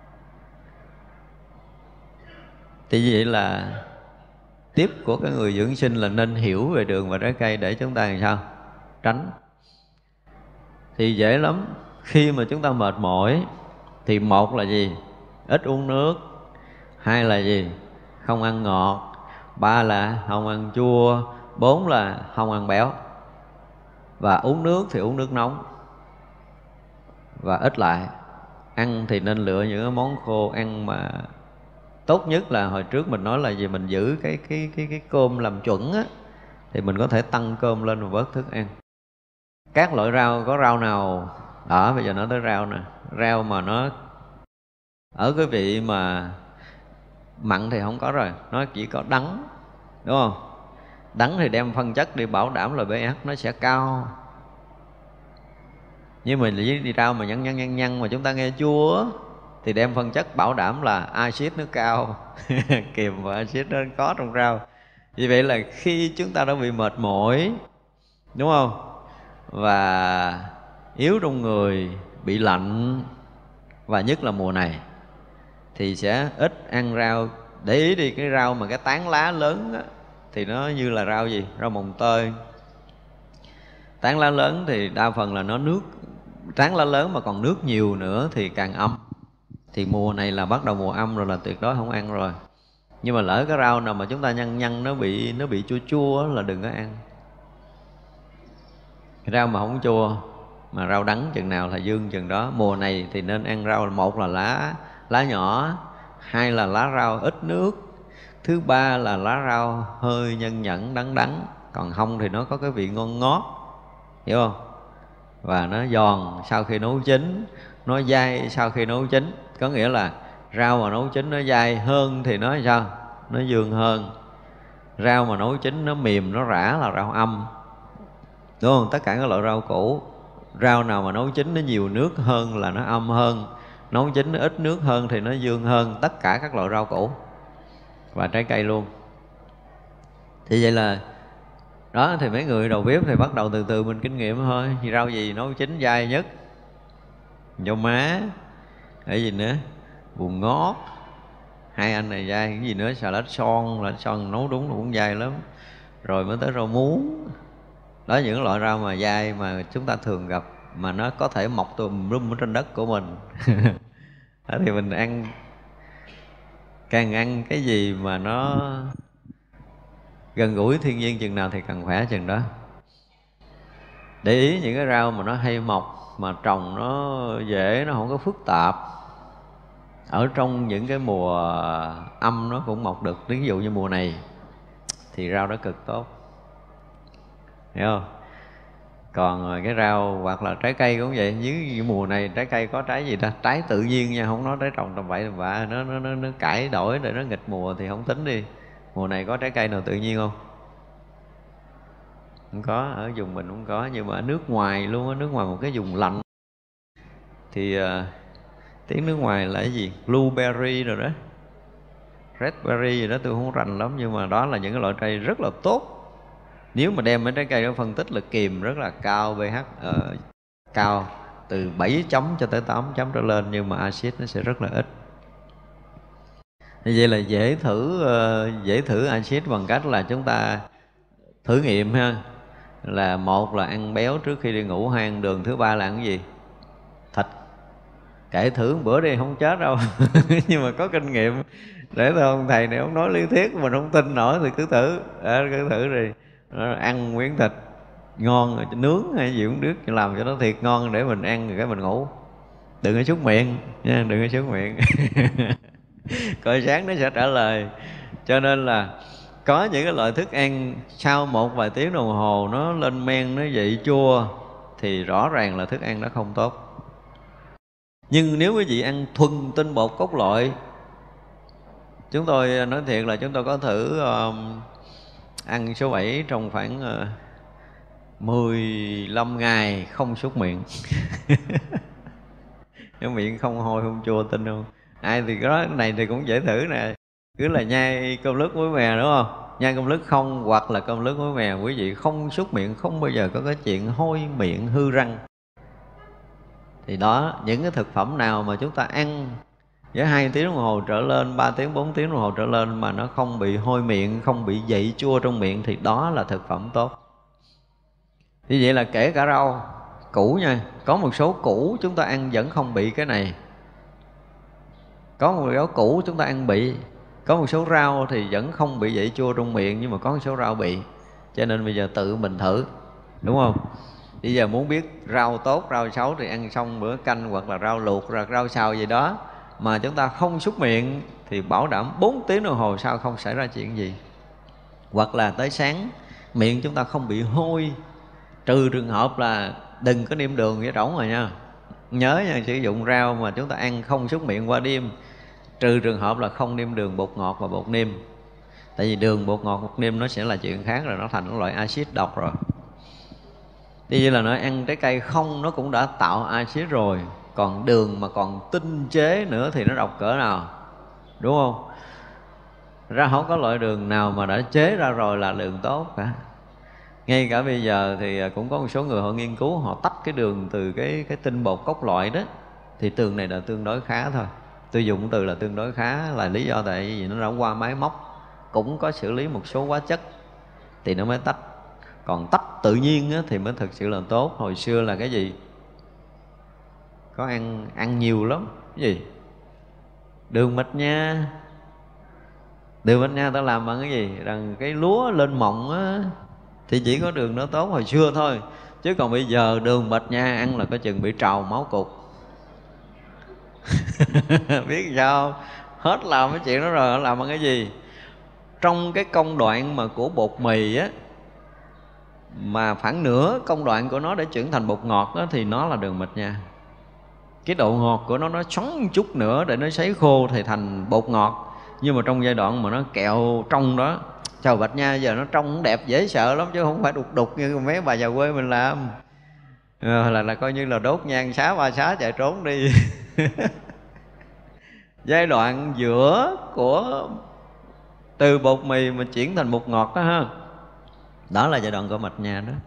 Thì vậy là tiếp của cái người dưỡng sinh là nên hiểu về đường và trái cây để chúng ta làm sao? Tránh. Thì dễ lắm. Khi mà chúng ta mệt mỏi thì một là gì? Ít uống nước. Hai là gì? Không ăn ngọt. Ba là không ăn chua. Bốn là không ăn béo. Và uống nước thì uống nước nóng và ít lại. Ăn thì nên lựa những cái món khô. Ăn mà tốt nhất là hồi trước mình nói là gì? Mình giữ cái cơm làm chuẩn á, thì mình có thể tăng cơm lên và bớt thức ăn. Các loại rau, có rau nào đó, bây giờ nói tới rau nè. Rau mà nó ở cái vị mà mặn thì không có rồi, nó chỉ có đắng, đúng không? Đắng thì đem phân chất đi, bảo đảm là pH nó sẽ cao. Nhưng mà đi rau mà nhăn mà chúng ta nghe chua thì đem phân chất bảo đảm là axit nó cao. Kiềm và axit nó có trong rau. Vì vậy là khi chúng ta đã bị mệt mỏi, đúng không? Và yếu trong người, bị lạnh, và nhất là mùa này, thì sẽ ít ăn rau. Để ý đi, cái rau mà cái tán lá lớn á, thì nó như là rau gì? Rau mồng tơi. Tán lá lớn thì đa phần là nó nước. Tán lá lớn mà còn nước nhiều nữa thì càng âm. Thì mùa này là bắt đầu mùa âm rồi, là tuyệt đối không ăn rồi. Nhưng mà lỡ cái rau nào mà chúng ta nhăn nó bị chua chua là đừng có ăn. Rau mà không chua, mà rau đắng chừng nào là dương chừng đó. Mùa này thì nên ăn rau, một là lá nhỏ, hai là lá rau ít nước, thứ ba là lá rau hơi nhân nhẫn đắng đắng. Còn không thì nó có cái vị ngon ngót, hiểu không? Và nó giòn sau khi nấu chín, nó dai sau khi nấu chín. Có nghĩa là rau mà nấu chín nó dai hơn thì nó sao? Nó dương hơn. Rau mà nấu chín nó mềm, nó rã là rau âm, đúng không? Tất cả các loại rau củ, rau nào mà nấu chín nó nhiều nước hơn là nó âm hơn, nấu chín nó ít nước hơn thì nó dương hơn. Tất cả các loại rau củ và trái cây luôn. Thì vậy là đó, thì mấy người đầu bếp thì bắt đầu từ từ mình kinh nghiệm thôi. Rau gì nấu chín dai nhất? Dâu má. Cái gì nữa? Bùn ngót. Hai anh này dai. Cái gì nữa? Xà lách son. Lách son nấu đúng là cũng dai lắm. Rồi mới tới rau muống. Đó, những loại rau mà dai mà chúng ta thường gặp, mà nó có thể mọc tùm lum ở trên đất của mình. Đó, thì mình ăn, càng ăn cái gì mà nó gần gũi thiên nhiên chừng nào thì càng khỏe chừng đó. Để ý những cái rau mà nó hay mọc, mà trồng nó dễ, nó không có phức tạp, ở trong những cái mùa âm nó cũng mọc được. Ví dụ như mùa này thì rau đó cực tốt, hiểu không? Còn cái rau hoặc là trái cây cũng vậy. Dưới mùa này trái cây có trái gì ta? Trái tự nhiên nha, không nói trái trồng tầm bậy tầm bạ. Nó cải đổi để nó nghịch mùa thì không tính đi. Mùa này có trái cây nào tự nhiên không? Không có, ở vùng mình không có. Nhưng mà ở nước ngoài luôn, ở nước ngoài một cái vùng lạnh thì tiếng nước ngoài là cái gì? Blueberry rồi đó, raspberry gì đó tôi không rành lắm. Nhưng mà đó là những cái loại cây rất là tốt. Nếu mà đem mấy trái cây đó phân tích là kiềm rất là cao, pH cao từ 7 chấm cho tới 8 chấm trở lên, nhưng mà axit nó sẽ rất là ít. Như vậy là dễ thử axit bằng cách là chúng ta thử nghiệm ha. Là một là ăn béo trước khi đi ngủ, hai ăn đường, thứ ba là ăn cái gì? Thịt. Kể thử một bữa đi, không chết đâu. Nhưng mà có kinh nghiệm. Để thôi ông thầy này ông nói lý thuyết mình không tin nổi thì cứ thử. Cứ thử đi. Ăn miếng thịt ngon, nướng hay gì cũng được, làm cho nó thiệt ngon để mình ăn rồi cái mình ngủ. Đừng có xúc miệng nha, đừng có xúc miệng. Coi sáng nó sẽ trả lời. Cho nên là có những cái loại thức ăn sau một vài tiếng đồng hồ nó lên men, nó dậy chua, thì rõ ràng là thức ăn đó không tốt. Nhưng nếu quý vị ăn thuần tinh bột cốt loại, chúng tôi nói thiệt là chúng tôi có thử ăn số 7 trong khoảng 15 ngày không súc miệng. Cái miệng không hôi không chua, tin không? Ai thì cái này thì cũng dễ thử nè. Cứ là nhai cơm lứt muối mè, đúng không? Nhai cơm lứt không hoặc là cơm lứt muối mè, quý vị không súc miệng, không bao giờ có cái chuyện hôi miệng hư răng. Thì đó, những cái thực phẩm nào mà chúng ta ăn với 2 tiếng đồng hồ trở lên, 3 tiếng, 4 tiếng đồng hồ trở lên mà nó không bị hôi miệng, không bị dậy chua trong miệng, thì đó là thực phẩm tốt. Như vậy là kể cả rau củ nha, có một số củ chúng ta ăn vẫn không bị cái này. Có một số củ chúng ta ăn bị. Có một số rau thì vẫn không bị dậy chua trong miệng, nhưng mà có một số rau bị. Cho nên bây giờ tự mình thử, đúng không? Bây giờ muốn biết rau tốt, rau xấu thì ăn xong bữa canh hoặc là rau luộc, rau xào gì đó mà chúng ta không súc miệng thì bảo đảm 4 tiếng đồng hồ sau không xảy ra chuyện gì. Hoặc là tới sáng miệng chúng ta không bị hôi, trừ trường hợp là đừng có nêm đường với trống rồi nha. Nhớ nha, sử dụng rau mà chúng ta ăn không súc miệng qua đêm, trừ trường hợp là không nêm đường, bột ngọt và bột nêm. Tại vì đường, bột ngọt, bột nêm nó sẽ là chuyện khác rồi, nó thành một loại axit độc rồi. Thì như là nói ăn trái cây không nó cũng đã tạo axit rồi, còn đường mà còn tinh chế nữa thì nó độc cỡ nào, đúng không? Ra không có loại đường nào mà đã chế ra rồi là đường tốt cả. Ngay cả bây giờ thì cũng có một số người họ nghiên cứu, họ tách cái đường từ cái tinh bột cốt loại đó, thì tường này là tương đối khá thôi. Tôi dùng từ là tương đối khá là lý do tại vì nó đã qua máy móc, cũng có xử lý một số hóa chất thì nó mới tách. Còn tách tự nhiên á, thì mới thực sự là tốt. Hồi xưa là cái gì? Có ăn nhiều lắm. Cái gì? Đường mạch nha. Đường mạch nha ta làm bằng cái gì? Rằng cái lúa lên mọng á, thì chỉ có đường nó tốt hồi xưa thôi. Chứ còn bây giờ đường mạch nha ăn là có chừng bị trào máu cục. Biết sao? Hết làm cái chuyện đó rồi, làm bằng cái gì? Trong cái công đoạn mà của bột mì á, mà khoảng nửa công đoạn của nó để chuyển thành bột ngọt đó, thì nó là đường mạch nha.
Cái độ ngọt của nó xoắn chút nữa để nó sấy khô thì thành bột ngọt. Nhưng mà trong giai đoạn mà nó kẹo trong đó, chào Bạch Nha, giờ nó trông đẹp dễ sợ lắm chứ không phải đục đục như mấy bà già quê mình làm. Là coi như là đốt nhang xá ba xá chạy trốn đi. Giai đoạn giữa của từ bột mì mà chuyển thành bột ngọt đó ha, đó là giai đoạn của Bạch Nha đó.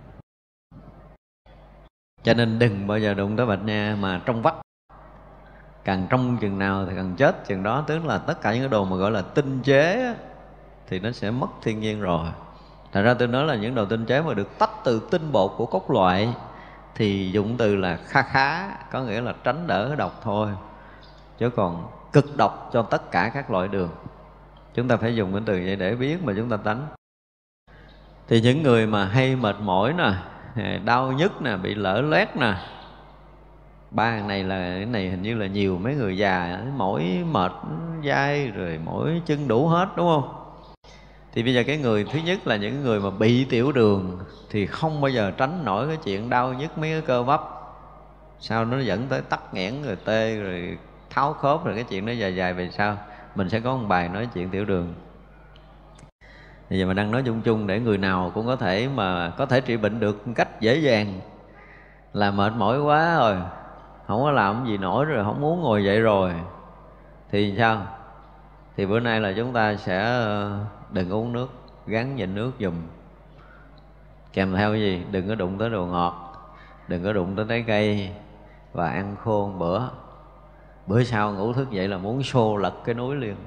Cho nên đừng bao giờ đụng tới Bạch Nha mà trong vắt. Càng trong chừng nào thì càng chết chừng đó. Tức là tất cả những cái đồ mà gọi là tinh chế thì nó sẽ mất thiên nhiên rồi. Thật ra tôi nói là những đồ tinh chế mà được tách từ tinh bột của cốt loại thì dụng từ là kha khá, có nghĩa là tránh đỡ độc thôi. Chứ còn cực độc cho tất cả các loại đường. Chúng ta phải dùng cái từ vậy để biết mà chúng ta tránh. Thì những người mà hay mệt mỏi nè, đau nhức nè, bị lở loét nè, ba này là cái này hình như là nhiều mấy người già mỏi mệt vai rồi mỏi chân đủ hết, đúng không? Thì bây giờ cái người thứ nhất là những người mà bị tiểu đường thì không bao giờ tránh nổi cái chuyện đau nhức mấy cái cơ bắp. Sao nó dẫn tới tắc nghẽn rồi tê rồi tháo khớp, rồi cái chuyện nó dài dài về sau. Mình sẽ có một bài nói chuyện tiểu đường. Bây giờ mình đang nói chung chung để người nào cũng có thể mà có thể trị bệnh được một cách dễ dàng. Là mệt mỏi quá rồi, không có làm gì nổi rồi, không muốn ngồi dậy rồi thì sao? Thì bữa nay là chúng ta sẽ đừng uống nước, gắng nhịn nước giùm. Kèm theo cái gì? Đừng có đụng tới đồ ngọt, đừng có đụng tới trái cây, và ăn khô một bữa. Bữa sau ngủ thức dậy là muốn xô lật cái núi liền.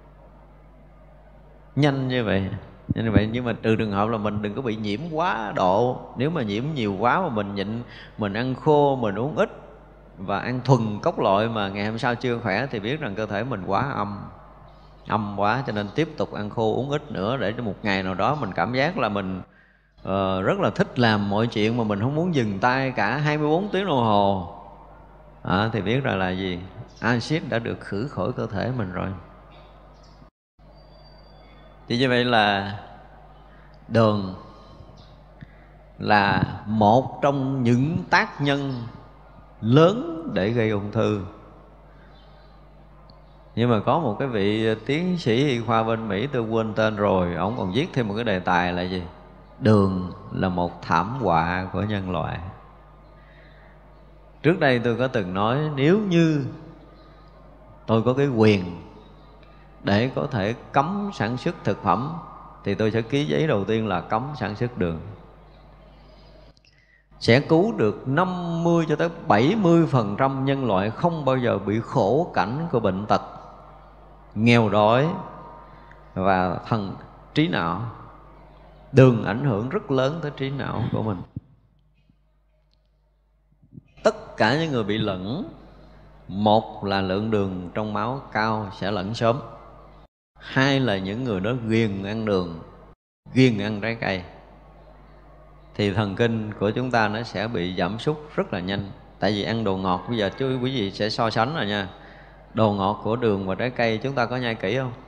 Nhanh như vậy. Nhưng mà trừ trường hợp là mình đừng có bị nhiễm quá độ. Nếu mà nhiễm nhiều quá mà mình nhịn, mình ăn khô, mình uống ít và ăn thuần cốc loại mà ngày hôm sau chưa khỏe thì biết rằng cơ thể mình quá âm quá, cho nên tiếp tục ăn khô uống ít nữa, để cho một ngày nào đó mình cảm giác là mình rất là thích làm mọi chuyện mà mình không muốn dừng tay cả 24 tiếng đồng hồ. Thì biết rằng là gì? Axit đã được khử khỏi cơ thể mình rồi. Thì như vậy là đường là một trong những tác nhân lớn để gây ung thư. Nhưng mà có một cái vị tiến sĩ y khoa bên Mỹ, tôi quên tên rồi, ông còn viết thêm một cái đề tài là gì? Đường là một thảm họa của nhân loại. Trước đây tôi có từng nói nếu như tôi có cái quyền để có thể cấm sản xuất thực phẩm thì tôi sẽ ký giấy đầu tiên là cấm sản xuất đường. Sẽ cứu được 50 cho tới 70% nhân loại không bao giờ bị khổ cảnh của bệnh tật, nghèo đói và trí não. Đường ảnh hưởng rất lớn tới trí não của mình. Tất cả những người bị lẫn, một là lượng đường trong máu cao sẽ lẫn sớm, hai là những người đó ghiền ăn đường, ghiền ăn trái cây, thì thần kinh của chúng ta nó sẽ bị giảm sút rất là nhanh. Tại vì ăn đồ ngọt, bây giờ chứ quý vị sẽ so sánh rồi nha. Đồ ngọt của đường và trái cây chúng ta có nhai kỹ không?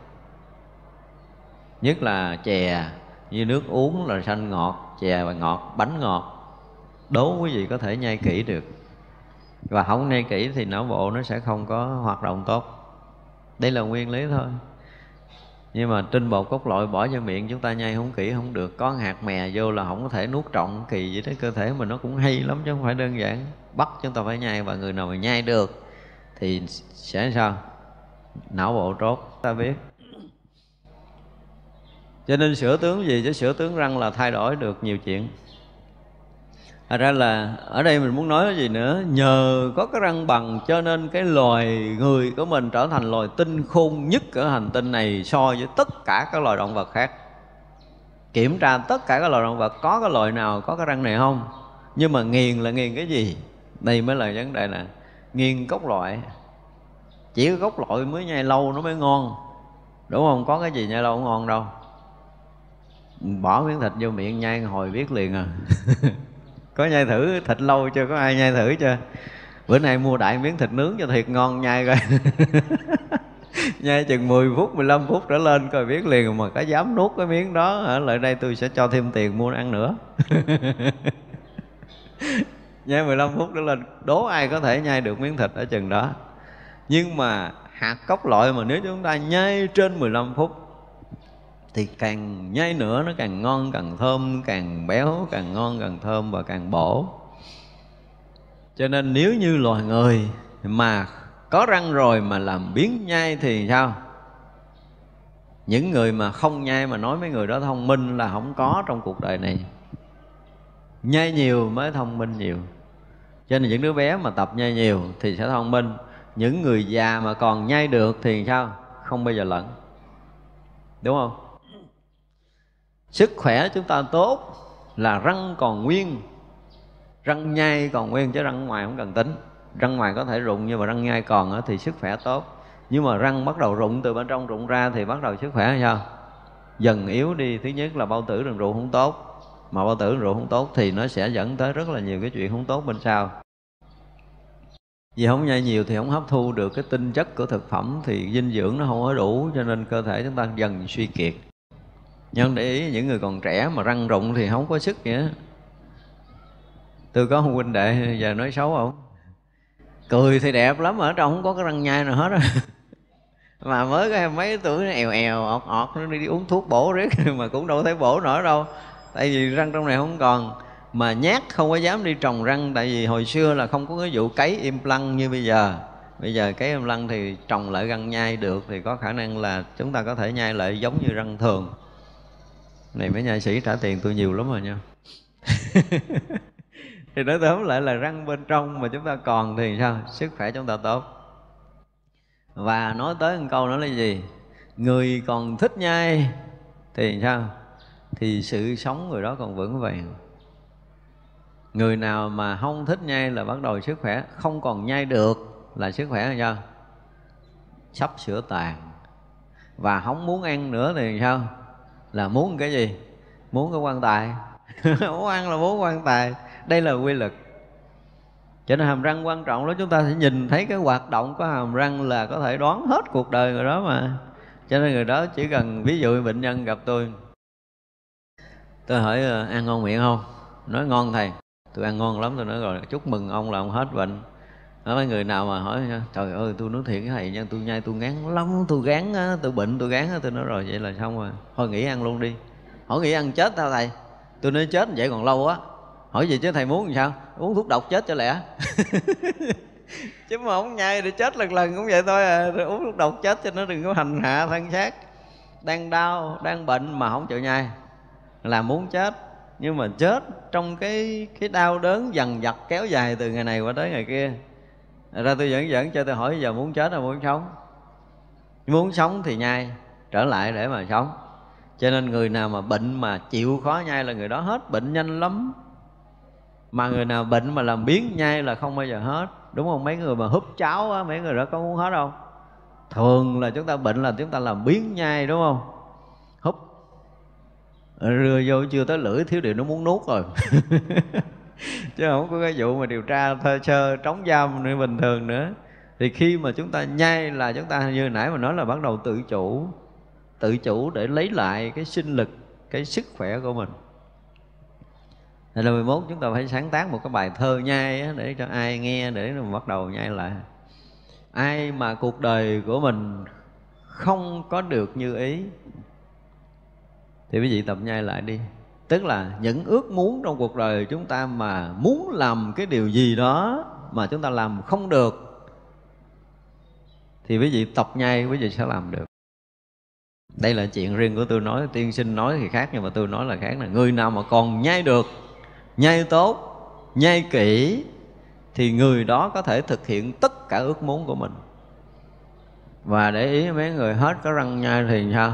Nhất là chè, như nước uống là xanh ngọt, chè và ngọt, bánh ngọt, đố quý vị có thể nhai kỹ được. Và không nhai kỹ thì não bộ nó sẽ không có hoạt động tốt. Đây là nguyên lý thôi. Nhưng mà tinh bột cốt loại bỏ vô miệng chúng ta nhai không kỹ không được. Có hạt mè vô là không có thể nuốt trọn, kỳ vậy đó. Cơ thể mình nó cũng hay lắm chứ không phải đơn giản. Bắt chúng ta phải nhai, và người nào mà nhai được thì sẽ sao? Não bộ tốt, ta biết. Cho nên sửa tướng gì chứ sửa tướng răng là thay đổi được nhiều chuyện. Thật ra là ở đây mình muốn nói cái gì nữa? Nhờ có cái răng bằng cho nên cái loài người của mình trở thành loài tinh khôn nhất ở hành tinh này so với tất cả các loài động vật khác. Kiểm tra tất cả các loài động vật có cái loài nào có cái răng này không? Nhưng mà nghiền là nghiền cái gì? Đây mới là vấn đề nè. Nghiền cốt loại. Chỉ có cốt loại mới nhai lâu nó mới ngon, đúng không? Có cái gì nhai lâu không ngon đâu. Bỏ miếng thịt vô miệng nhai hồi biết liền à. Có nhai thử thịt lâu chưa? Có ai nhai thử chưa? Bữa nay mua đại miếng thịt nướng cho thiệt ngon nhai coi. Nhai chừng 10 phút, 15 phút trở lên coi biết liền. Mà có dám nuốt cái miếng đó hả? Lại đây tôi sẽ cho thêm tiền mua ăn nữa. Nhai 15 phút đó lên, đố ai có thể nhai được miếng thịt ở chừng đó. Nhưng mà hạt cốc loại mà nếu chúng ta nhai trên 15 phút thì càng nhai nữa nó càng ngon, càng thơm, càng béo, càng ngon, càng thơm và càng bổ. Cho nên nếu như loài người mà có răng rồi mà làm biếng nhai thì sao? Những người mà không nhai mà nói mấy người đó thông minh là không có trong cuộc đời này. Nhai nhiều mới thông minh nhiều. Cho nên những đứa bé mà tập nhai nhiều thì sẽ thông minh. Những người già mà còn nhai được thì sao? Không bao giờ lẫn. Đúng không? Sức khỏe chúng ta tốt là răng còn nguyên, răng nhai còn nguyên, chứ răng ngoài không cần tính. Răng ngoài có thể rụng nhưng mà răng nhai còn thì sức khỏe tốt. Nhưng mà răng bắt đầu rụng từ bên trong rụng ra thì bắt đầu sức khỏe là sao? Dần yếu đi. Thứ nhất là bao tử đường ruột không tốt. Mà bao tử đường ruột không tốt thì nó sẽ dẫn tới rất là nhiều cái chuyện không tốt bên sau. Vì không nhai nhiều thì không hấp thu được cái tinh chất của thực phẩm, thì dinh dưỡng nó không có đủ, cho nên cơ thể chúng ta dần suy kiệt. Nhưng để ý những người còn trẻ mà răng rụng thì không có sức vậy đó. Tôi có một huynh đệ giờ nói xấu không? Cười thì đẹp lắm mà ở trong không có cái răng nhai nào hết á. Mà mới có mấy tuổi nó èo èo ọt ọt, nó đi uống thuốc bổ riết mà cũng đâu thấy bổ nổi đâu. Tại vì răng trong này không còn. Mà nhát không có dám đi trồng răng. Tại vì hồi xưa là không có cái vụ cấy implant như bây giờ. Bây giờ cấy implant thì trồng lại răng nhai được, thì có khả năng là chúng ta có thể nhai lại giống như răng thường. Này mấy nha sĩ trả tiền tôi nhiều lắm rồi nha. Thì nói tóm lại là răng bên trong mà chúng ta còn thì sao? Sức khỏe chúng ta tốt. Và nói tới một câu nữa là gì? Người còn thích nhai thì sao? Thì sự sống người đó còn vững vàng. Người nào mà không thích nhai là bắt đầu sức khỏe không còn nhai được, là sức khỏe là sao? Sắp sửa tàn. Và không muốn ăn nữa thì sao? Là muốn cái gì? Muốn cái quan tài. Muốn ăn là muốn quan tài. Đây là quy luật. Cho nên hàm răng quan trọng lắm. Chúng ta sẽ nhìn thấy cái hoạt động của hàm răng là có thể đoán hết cuộc đời người đó mà. Cho nên người đó chỉ cần, ví dụ bệnh nhân gặp tôi hỏi ăn ngon miệng không? Nói ngon thầy. Tôi ăn ngon lắm. Tôi nói rồi, chúc mừng ông là ông hết bệnh. Đó, mấy người nào mà hỏi trời ơi tôi nói thiệt cái thầy nha, tôi nhai tôi ngán lắm, tôi gán á, tôi bệnh tôi gán á. Tôi nói rồi vậy là xong rồi, thôi nghỉ ăn luôn đi. Hỏi nghỉ ăn chết sao thầy? Tôi nói chết vậy còn lâu á. Hỏi gì chứ thầy muốn làm sao? Uống thuốc độc chết cho lẹ. Chứ mà không nhai để chết lần lần cũng vậy thôi à. Rồi uống thuốc độc chết cho nó đừng có hành hạ thân xác. Đang đau, đang bệnh mà không chịu nhai là muốn chết. Nhưng mà chết trong cái đau đớn dằn vặt kéo dài từ ngày này qua tới ngày kia. Ra tôi dẫn cho tôi hỏi giờ muốn chết hay muốn sống? Muốn sống thì nhai trở lại để mà sống. Cho nên người nào mà bệnh mà chịu khó nhai là người đó hết bệnh nhanh lắm. Mà người nào bệnh mà làm biếng nhai là không bao giờ hết. Đúng không? Mấy người mà húp cháo á, mấy người đó có muốn hết không? Thường là chúng ta bệnh là chúng ta làm biếng nhai, đúng không? Húp rưa vô chưa tới lưỡi thiếu điều nó muốn nuốt rồi. Chứ không có cái vụ mà điều tra thơ sơ trống giam nữa bình thường nữa. Thì khi mà chúng ta nhai là chúng ta như nãy mà nói là bắt đầu tự chủ. Tự chủ để lấy lại cái sinh lực, cái sức khỏe của mình. Thì là 11 chúng ta phải sáng tác một cái bài thơ nhai á, để cho ai nghe để mà bắt đầu nhai lại. Ai mà cuộc đời của mình không có được như ý thì quý vị tập nhai lại đi. Tức là những ước muốn trong cuộc đời chúng ta mà muốn làm cái điều gì đó mà chúng ta làm không được thì quý vị tập nhai quý vị sẽ làm được. Đây là chuyện riêng của tôi nói, tiên sinh nói thì khác nhưng mà tôi nói là khác. Là người nào mà còn nhai được, nhai tốt, nhai kỹ thì người đó có thể thực hiện tất cả ước muốn của mình. Và để ý mấy người hết có răng nhai thì sao?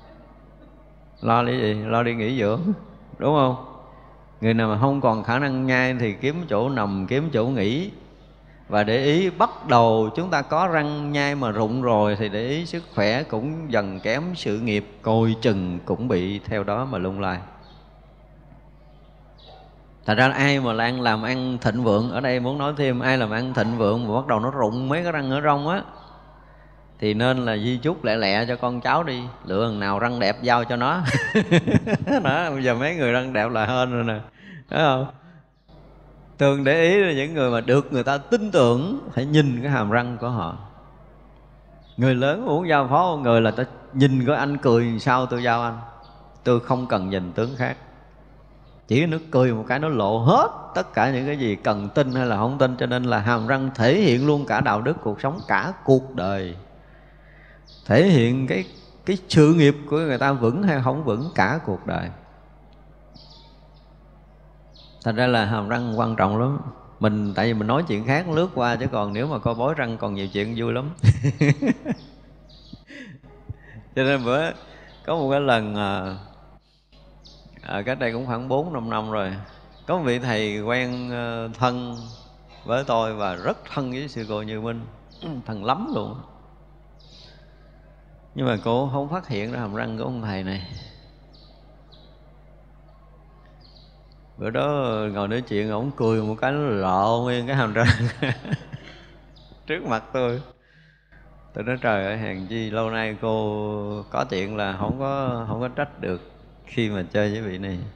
Lo đi gì? Lo đi nghỉ dưỡng, đúng không? Người nào mà không còn khả năng nhai thì kiếm chỗ nằm, kiếm chỗ nghỉ. Và để ý bắt đầu chúng ta có răng nhai mà rụng rồi thì để ý sức khỏe cũng dần kém, sự nghiệp coi chừng cũng bị theo đó mà lung lay. Thật ra ai mà đang làm ăn thịnh vượng, ở đây muốn nói thêm, ai làm ăn thịnh vượng mà bắt đầu nó rụng mấy cái răng ở rong á thì nên là di chúc lẹ lẹ cho con cháu đi, lựa thằng nào răng đẹp giao cho nó. Đó, bây giờ mấy người răng đẹp là hên rồi nè, thấy không? Thường để ý là những người mà được người ta tin tưởng phải nhìn cái hàm răng của họ. Người lớn muốn giao phó một người là ta nhìn coi anh cười sao tôi giao anh, tôi không cần nhìn tướng khác. Chỉ nó cười một cái nó lộ hết tất cả những cái gì cần tin hay là không tin. Cho nên là hàm răng thể hiện luôn cả đạo đức cuộc sống, cả cuộc đời, thể hiện cái sự nghiệp của người ta vững hay không vững cả cuộc đời. Thành ra là hàm răng quan trọng lắm. Tại vì mình nói chuyện khác lướt qua, chứ còn nếu mà coi bói răng còn nhiều chuyện vui lắm. Cho nên bữa có một cái lần cách đây cũng khoảng 4-5 năm rồi, có một vị thầy quen thân với tôi và rất thân với sư cô Như Minh, thân lắm luôn. Nhưng mà cô không phát hiện ra hàm răng của ông thầy này. Bữa đó ngồi nói chuyện, ổng cười một cái nó lộ nguyên cái hàm răng trước mặt tôi. Tôi nói trời ơi, hèn chi lâu nay cô có chuyện là không có trách được khi mà chơi với vị này.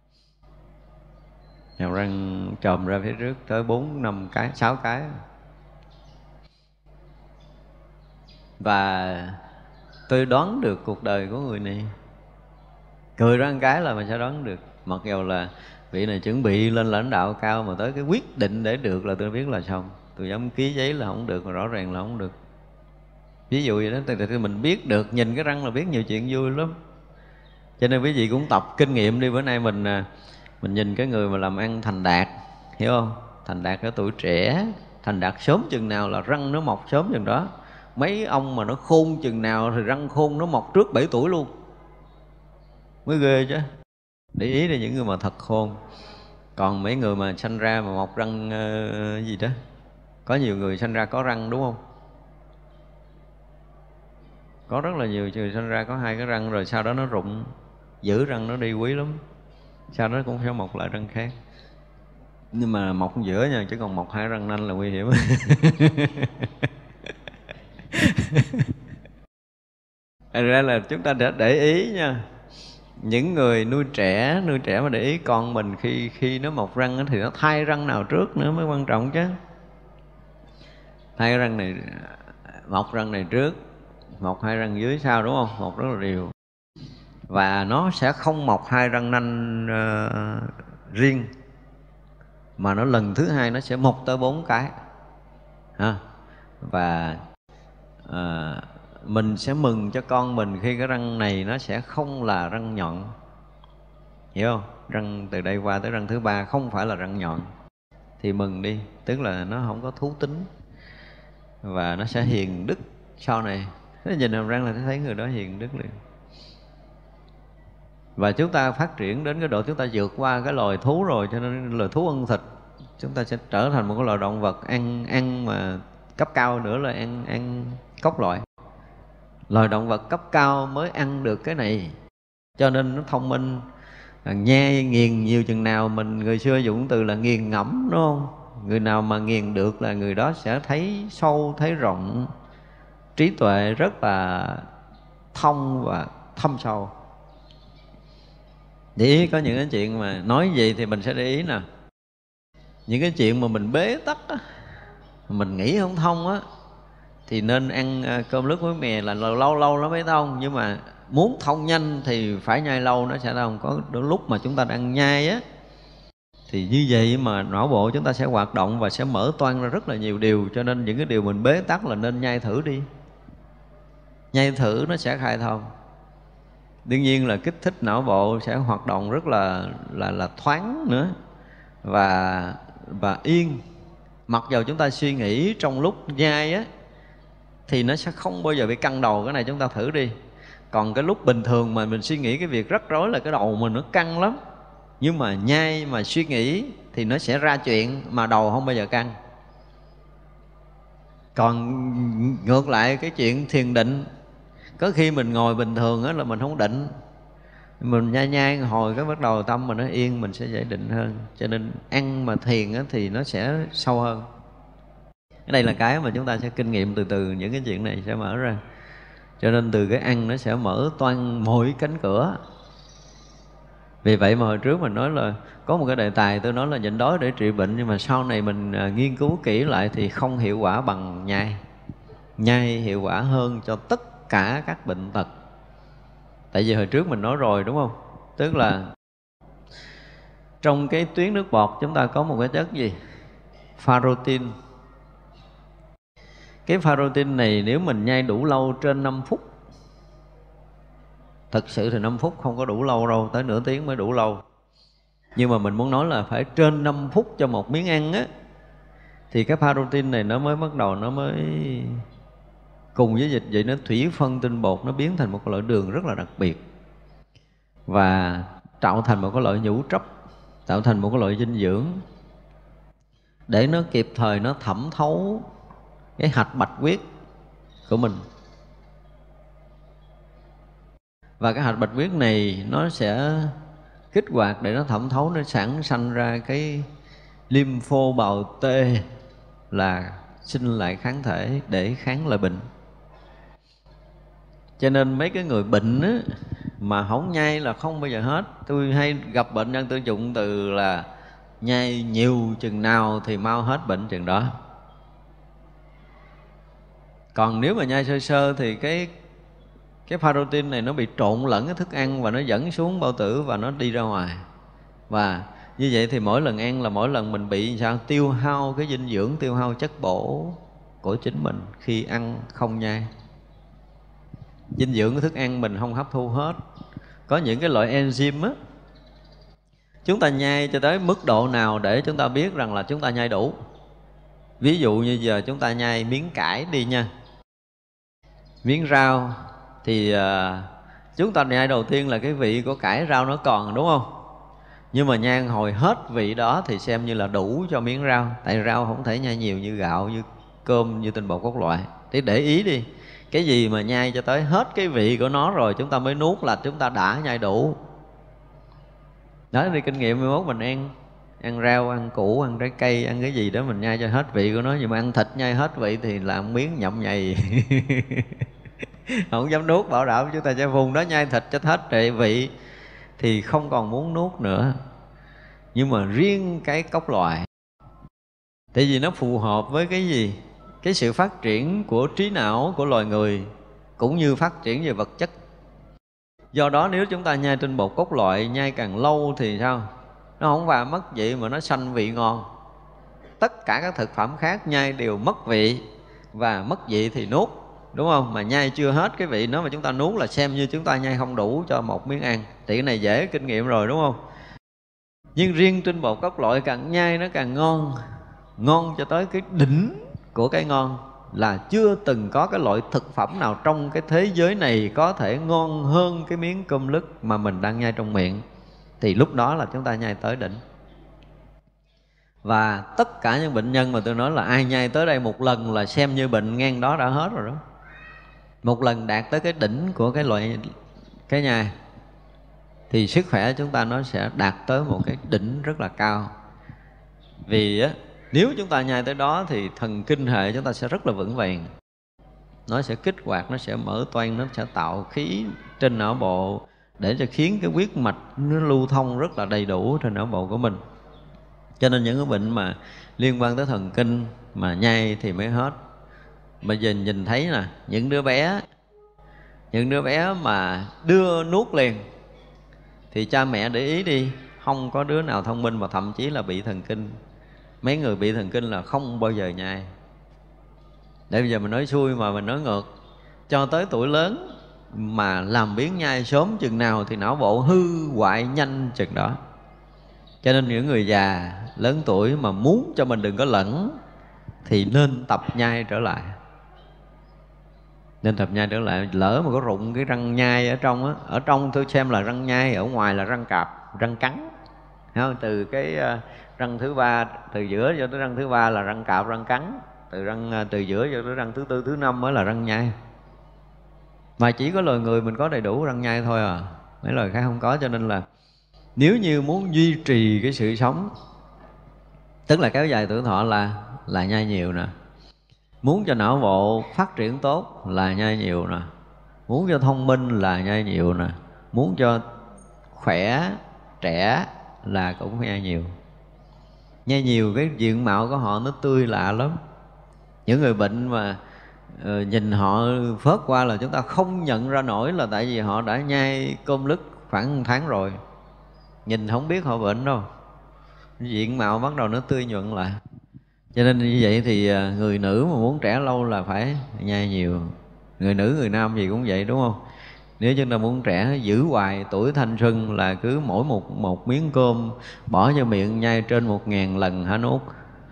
Hàm răng chòm ra phía trước tới 4-5 cái, 6 cái. Và tôi đoán được cuộc đời của người này. Cười ra một cái là mình sẽ đoán được. Mặc dù là vị này chuẩn bị lên lãnh đạo cao, mà tới cái quyết định để được là tôi biết là xong. Tôi dám ký giấy là không được, mà rõ ràng là không được. Ví dụ vậy đó, thì mình biết được, nhìn cái răng là biết nhiều chuyện vui lắm. Cho nên quý vị cũng tập kinh nghiệm đi. Bữa nay mình nhìn cái người mà làm ăn thành đạt, hiểu không? Thành đạt ở tuổi trẻ, thành đạt sớm chừng nào là răng nó mọc sớm chừng đó. Mấy ông mà nó khôn chừng nào thì răng khôn nó mọc trước 7 tuổi luôn, mới ghê chứ. Để ý là những người mà thật khôn. Còn mấy người mà sanh ra mà mọc răng gì đó, có nhiều người sanh ra có răng đúng không? Có rất là nhiều người sanh ra có 2 cái răng, rồi sau đó nó rụng, giữ răng nó đi quý lắm, sau đó cũng sẽ mọc lại răng khác. Nhưng mà mọc giữa nha, chứ còn mọc 2 răng nanh là nguy hiểm. Thành ra là chúng ta đã để ý nha, những người nuôi trẻ mà để ý con mình khi nó mọc răng thì nó thay răng nào trước nữa mới quan trọng chứ. Thay răng này, mọc răng này trước, mọc 2 răng dưới sau, đúng không? Mọc rất là đều. Và nó sẽ không mọc 2 răng nanh riêng, mà nó lần thứ 2 nó sẽ mọc tới 4 cái ha. Và mình sẽ mừng cho con mình khi cái răng này nó sẽ không là răng nhọn, hiểu không? Răng từ đây qua tới răng thứ 3 không phải là răng nhọn thì mừng đi, tức là nó không có thú tính và nó sẽ hiền đức sau này. Thế nhìn hàm răng là thấy người đó hiền đức liền. Và chúng ta phát triển đến cái độ chúng ta vượt qua cái loài thú rồi, cho nên loài thú ăn thịt, chúng ta sẽ trở thành một cái loài động vật ăn mà cấp cao nữa là ăn cốc loại. Loài động vật cấp cao mới ăn được cái này, cho nên nó thông minh. Nhe nghiền nhiều chừng nào, người xưa dùng từ là nghiền ngẫm, đúng không? Người nào mà nghiền được là người đó sẽ thấy sâu, thấy rộng, trí tuệ rất là thông và thâm sâu. Để ý có những cái chuyện mà nói gì thì mình sẽ để ý nè. Những cái chuyện mà mình bế tắc á, mình nghĩ không thông á, thì nên ăn cơm lứt muối mè là lâu lâu nó mới thông. Nhưng mà muốn thông nhanh thì phải nhai lâu nó sẽ thông. Có lúc mà chúng ta đang nhai á, thì như vậy mà não bộ chúng ta sẽ hoạt động và sẽ mở toang ra rất là nhiều điều. Cho nên những cái điều mình bế tắc là nên nhai thử đi. Nhai thử nó sẽ khai thông. Đương nhiên là kích thích não bộ sẽ hoạt động rất là thoáng nữa và yên. Mặc dầu chúng ta suy nghĩ trong lúc nhai á thì nó sẽ không bao giờ bị căng đầu. Cái này chúng ta thử đi. Còn cái lúc bình thường mà mình suy nghĩ cái việc rắc rối là cái đầu mình nó căng lắm. Nhưng mà nhai mà suy nghĩ thì nó sẽ ra chuyện mà đầu không bao giờ căng. Còn ngược lại cái chuyện thiền định, có khi mình ngồi bình thường á là mình không định, mình nhai hồi cái bắt đầu tâm mình nó yên, mình sẽ dễ định hơn. Cho nên ăn mà thiền á thì nó sẽ sâu hơn. Cái đây là cái mà chúng ta sẽ kinh nghiệm từ từ, những cái chuyện này sẽ mở ra. Cho nên từ cái ăn nó sẽ mở toang mọi cánh cửa. Vì vậy mà hồi trước mình nói là có một cái đề tài tôi nói là nhịn đói để trị bệnh, nhưng mà sau này mình nghiên cứu kỹ lại thì không hiệu quả bằng nhai. Nhai hiệu quả hơn cho tất cả các bệnh tật. Tại vì hồi trước mình nói rồi đúng không? Tức là trong cái tuyến nước bọt chúng ta có một cái chất gì? Pharotin. Cái pharotin này nếu mình nhai đủ lâu trên 5 phút, thực sự thì 5 phút không có đủ lâu đâu, tới nửa tiếng mới đủ lâu. Nhưng mà mình muốn nói là phải trên 5 phút cho một miếng ăn á, thì cái pharotin này nó mới bắt đầu, nó mới cùng với dịch vậy, nó thủy phân tinh bột, nó biến thành một loại đường rất là đặc biệt, và tạo thành một cái loại nhũ trấp, tạo thành một cái loại dinh dưỡng để nó kịp thời nó thẩm thấu cái hạch bạch huyết của mình. Và cái hạch bạch huyết này nó sẽ kích hoạt để nó thẩm thấu, nó sản sanh ra cái lympho bào T, là sinh lại kháng thể để kháng lại bệnh. Cho nên mấy cái người bệnh á, mà không nhai là không bao giờ hết. Tôi hay gặp bệnh nhân tôi dùng từ là nhai nhiều chừng nào thì mau hết bệnh chừng đó. Còn nếu mà nhai sơ sơ thì cái pharotin này nó bị trộn lẫn cái thức ăn và nó dẫn xuống bao tử và nó đi ra ngoài. Và như vậy thì mỗi lần ăn là mỗi lần mình bị sao? Tiêu hao cái dinh dưỡng, tiêu hao chất bổ của chính mình khi ăn không nhai. Dinh dưỡng của thức ăn mình không hấp thu hết. Có những cái loại enzyme á, chúng ta nhai cho tới mức độ nào để chúng ta biết rằng là chúng ta nhai đủ. Ví dụ như giờ chúng ta nhai miếng cải đi nha, miếng rau thì chúng ta nhai đầu tiên là cái vị của cải rau nó còn, đúng không? Nhưng mà nhai hồi hết vị đó thì xem như là đủ cho miếng rau. Tại rau không thể nhai nhiều như gạo, như cơm, như tinh bột các loại. Thế để ý đi, cái gì mà nhai cho tới hết cái vị của nó rồi chúng ta mới nuốt là chúng ta đã nhai đủ. Đó thì kinh nghiệm 11 mình ăn rau, ăn củ, ăn trái cây, ăn cái gì đó mình nhai cho hết vị của nó. Nhưng mà ăn thịt nhai hết vị thì làm miếng nhậm nhầy không dám nuốt, bảo đảm chúng ta sẽ vùng đó nhai thịt cho hết trị vị thì không còn muốn nuốt nữa. Nhưng mà riêng cái cốc loại, tại vì nó phù hợp với cái gì? Cái sự phát triển của trí não của loài người, cũng như phát triển về vật chất. Do đó nếu chúng ta nhai tinh bột cốt loại, nhai càng lâu thì sao? Nó không vào mất vị mà nó sanh vị ngon. Tất cả các thực phẩm khác nhai đều mất vị, và mất vị thì nuốt, đúng không? Mà nhai chưa hết cái vị nó mà chúng ta nuốt là xem như chúng ta nhai không đủ cho một miếng ăn. Thì cái này dễ kinh nghiệm rồi, đúng không? Nhưng riêng tinh bột cốt loại càng nhai nó càng ngon. Ngon cho tới cái đỉnh của cái ngon, là chưa từng có cái loại thực phẩm nào trong cái thế giới này có thể ngon hơn cái miếng cơm lứt mà mình đang nhai trong miệng. Thì lúc đó là chúng ta nhai tới đỉnh. Và tất cả những bệnh nhân mà tôi nói là ai nhai tới đây một lần là xem như bệnh ngang đó đã hết rồi đó. Một lần đạt tới cái đỉnh của cái loại cái nhai thì sức khỏe chúng ta nó sẽ đạt tới một cái đỉnh rất là cao. Vì á, nếu chúng ta nhai tới đó thì thần kinh hệ chúng ta sẽ rất là vững vàng. Nó sẽ kích hoạt, nó sẽ mở toang, nó sẽ tạo khí trên não bộ để cho khiến cái huyết mạch nó lưu thông rất là đầy đủ trên não bộ của mình. Cho nên những cái bệnh mà liên quan tới thần kinh mà nhai thì mới hết. Bây giờ nhìn thấy nè, những đứa bé mà đưa nuốt liền thì cha mẹ để ý đi, không có đứa nào thông minh mà thậm chí là bị thần kinh. Mấy người bị thần kinh là không bao giờ nhai. Để bây giờ mình nói xui mà mình nói ngược, cho tới tuổi lớn mà làm biếng nhai sớm chừng nào thì não bộ hư hoại nhanh chừng đó. Cho nên những người già lớn tuổi mà muốn cho mình đừng có lẫn thì nên tập nhai trở lại. Nên tập nhai trở lại. Lỡ mà có rụng cái răng nhai ở trong á, ở trong tôi xem là răng nhai, ở ngoài là răng cạp, răng cắn. Thấy không? Từ cái răng thứ ba, từ giữa cho tới răng thứ ba là răng cạp, răng cắn. Từ giữa cho tới răng thứ tư, thứ năm mới là răng nhai. Mà chỉ có loài người mình có đầy đủ răng nhai thôi à, mấy loài khác không có. Cho nên là nếu như muốn duy trì cái sự sống, tức là kéo dài tuổi thọ là nhai nhiều nè. Muốn cho não bộ phát triển tốt là nhai nhiều nè. Muốn cho thông minh là nhai nhiều nè. Muốn cho khỏe, trẻ là cũng phải nhai nhiều. Nhai nhiều cái diện mạo của họ nó tươi lạ lắm. Những người bệnh mà nhìn họ phớt qua là chúng ta không nhận ra nổi, là tại vì họ đã nhai cơm lứt khoảng 1 tháng rồi. Nhìn không biết họ bệnh đâu, diện mạo bắt đầu nó tươi nhuận lại. Cho nên như vậy thì người nữ mà muốn trẻ lâu là phải nhai nhiều. Người nữ người nam gì cũng vậy, đúng không? Nếu chúng ta muốn trẻ giữ hoài tuổi thanh xuân là cứ mỗi một miếng cơm bỏ vô miệng nhai trên 1000 lần hả Út?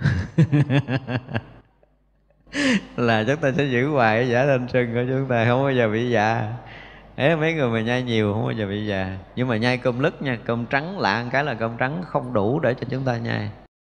Là chúng ta sẽ giữ hoài cái giả thanh xuân của chúng ta, không bao giờ bị già. Đấy, mấy người mà nhai nhiều không bao giờ bị già. Nhưng mà nhai cơm lứt nha, cơm trắng lạ cái là cơm trắng không đủ để cho chúng ta nhai.